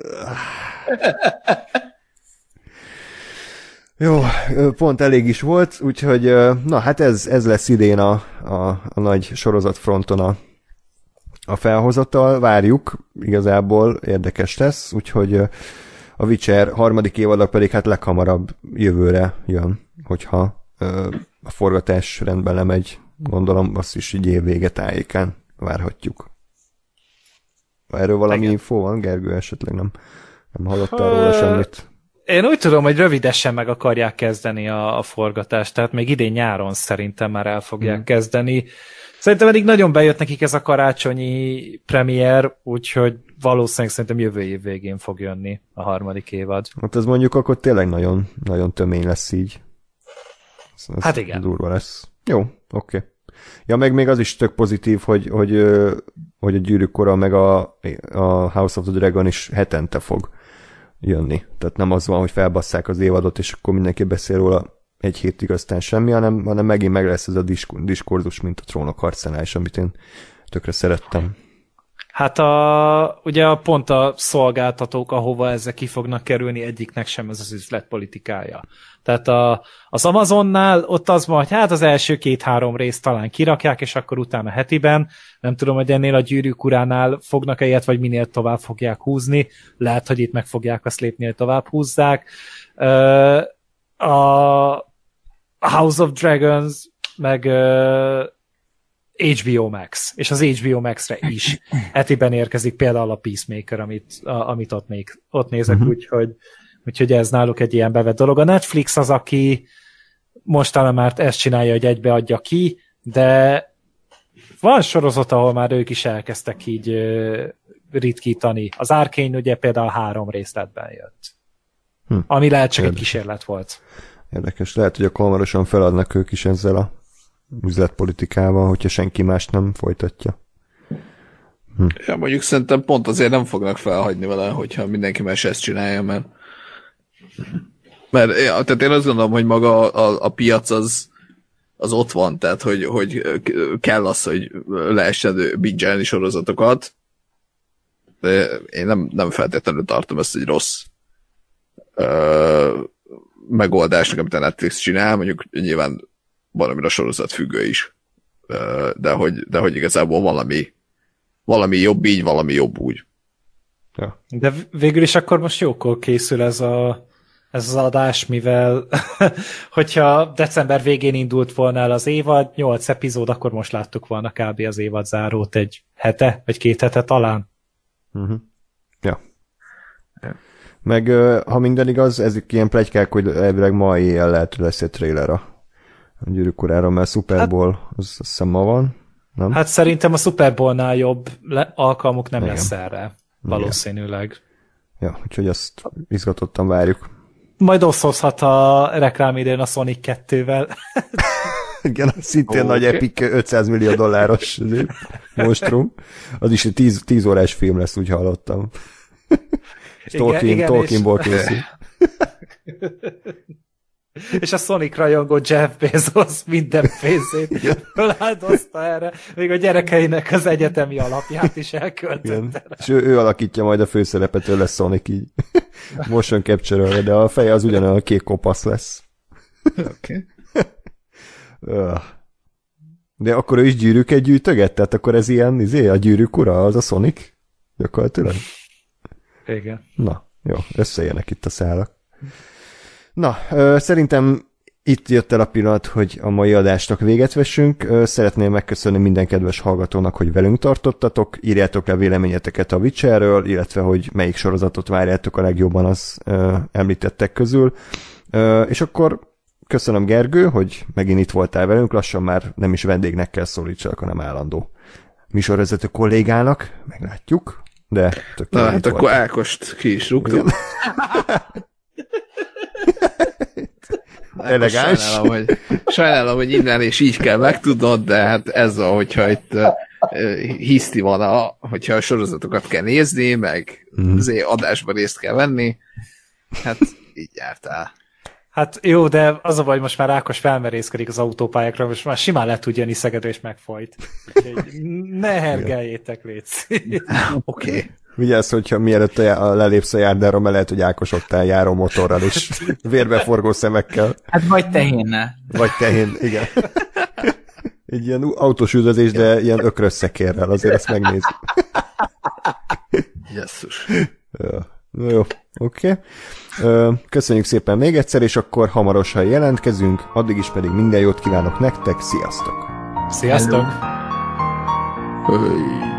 Jó, pont elég is volt, úgyhogy na hát ez, ez lesz idén a, a, a nagy sorozatfronton a, a felhozatal. Várjuk, igazából érdekes lesz, úgyhogy a Witcher harmadik évadak pedig hát leghamarabb jövőre jön, hogyha a forgatás rendben lemegy, gondolom azt is így évvége tájékán várhatjuk. Erről valami Igen. infó van, Gergő, esetleg nem, nem hallottál róla semmit? Én úgy tudom, hogy rövidesen meg akarják kezdeni a, a forgatást, tehát még idén nyáron szerintem már el fogják hmm. kezdeni. Szerintem eddig nagyon bejött nekik ez a karácsonyi premier, úgyhogy valószínűleg szerintem jövő év végén fog jönni a harmadik évad. Hát ez mondjuk akkor tényleg nagyon, nagyon tömény lesz így. Ez, ez hát igen. Durva lesz. Jó, oké. Okay. Ja, meg még az is tök pozitív, hogy, hogy, hogy a Gyűrűk Ura meg a, a House of the Dragon is hetente fog jönni. Tehát nem az van, hogy felbasszák az évadot, és akkor mindenki beszél róla egy hétig, aztán semmi, hanem, hanem megint meg lesz ez a diskur, diskurzus, mint a Trónok harcánál is, amit én tökre szerettem. Hát a, ugye a pont a szolgáltatók, ahova ezek ki fognak kerülni, egyiknek sem ez az üzletpolitikája. Tehát a, az Amazonnál ott az van, hogy hát az első két-három részt talán kirakják, és akkor utána hetiben, nem tudom, hogy ennél a Gyűrűk Uránál fognak-e ilyet, vagy minél tovább fogják húzni, lehet, hogy itt meg fogják azt lépni, hogy tovább húzzák. A House of Dragons, meg há bé o Max, és az há bé o Max-re is hetiben érkezik például a Peacemaker, amit, a, amit ott, né, ott nézek, uh-huh. úgyhogy, úgyhogy ez náluk egy ilyen bevett dolog. A Netflix az, aki mostanában már ezt csinálja, hogy egybeadja ki, de van sorozat, ahol már ők is elkezdtek így uh, ritkítani. Az Arcane ugye például három részletben jött. Hm. Ami lehet csak Érdekes. Egy kísérlet volt. Érdekes. Lehet, hogy akkor hamarosan feladnak ők is ezzel a üzletpolitikával, hogyha senki más nem folytatja. Hm. Ja, mondjuk szerintem pont azért nem fognak felhagyni vele, hogyha mindenki más ezt csinálja, mert mert ja, tehát én azt gondolom, hogy maga a, a, a piac az, az ott van, tehát hogy, hogy kell az, hogy lehessen binge-elni sorozatokat, de én nem, nem feltétlenül tartom ezt egy rossz ö, megoldásnak, amit a Netflix csinál, mondjuk nyilván valamire a sorozat függő is, de hogy, de hogy igazából valami, valami jobb így, valami jobb úgy. Ja. De végül is akkor most jókor készül ez, a, ez az adás, mivel hogyha december végén indult volna el az évad, nyolc epizód, akkor most láttuk volna kb. Az évad zárót egy hete, vagy két hete talán. Uh-huh. Ja. Meg ha minden igaz, ezek ilyen pletykák, hogy elvileg ma éjjel lehet, hogy lesz egy trailer a a Gyűrűk Urára, mert Super Bowl hát, az azt hiszem ma van, nem? Hát szerintem a Super Bowl-nál jobb le- alkalmuk nem Igen. lesz erre, valószínűleg. Igen. Ja, úgyhogy azt izgatottan várjuk. Majd oszhozhat a reklámidőn a Sonic kettővel. Igen, szintén oh, nagy okay. epic ötszáz millió dolláros monstrum. Az is egy tíz, tíz órás film lesz, úgy hallottam. Tolkien, Tolkienból készül. És a Sonic rajongó Jeff Bezos minden pénzét feláldozta erre, még a gyerekeinek az egyetemi alapját is elköltötte. És ő, ő alakítja majd a főszerepet, ő lesz Sonic így. Motion capture-ölve, de a feje az ugyanolyan a kék kopasz lesz. Oké. Okay. De akkor ő is gyűrűket gyűjtöget? Tehát akkor ez ilyen, izé, a Gyűrűk Ura, az a Sonic? Gyakorlatilag? Igen. Na, jó, összejönnek itt a szálak. Na, ö, szerintem itt jött el a pillanat, hogy a mai adásnak véget vessünk. Ö, szeretném megköszönni minden kedves hallgatónak, hogy velünk tartottatok. Írjátok le véleményeteket a Witcherről, illetve hogy melyik sorozatot várjátok a legjobban az ö, említettek közül. Ö, és akkor köszönöm, Gergő, hogy megint itt voltál velünk. Lassan már nem is vendégnek kell szólítsak, hanem állandó műsorvezető kollégának. Meglátjuk. De tök Na, hát akkor Ákost ki is rúgtuk. Elegáns. Sajnálom, hogy, sajnálom, hogy innen és így kell megtudnod, de hát ez a, hogyha itt uh, hiszti van, a, hogyha a sorozatokat kell nézni, meg mm. azért adásban részt kell venni, hát így jártál. Hát jó, de az a baj, hogy most már Ákos felmerészkedik az autópályákra, most már simán le tud jönni Szegedre, és megfojt. Úgyhogy ne hergeljétek, légy. Oké. Okay. Vigyázz, hogyha mielőtt a, lelépsz a járdára, mert lehet, hogy Ákos oktán járó motorral is, vérbeforgó szemekkel. Hát vagy tehénnel. Vagy tehén, igen. Egy ilyen autós üldözés, de ilyen ökrös szekérrel, azért ezt megnézzük. Jesszus. Jó, oké. Okay. Köszönjük szépen még egyszer, és akkor hamarosan jelentkezünk, addig is pedig minden jót kívánok nektek, sziasztok! Sziasztok! Hello.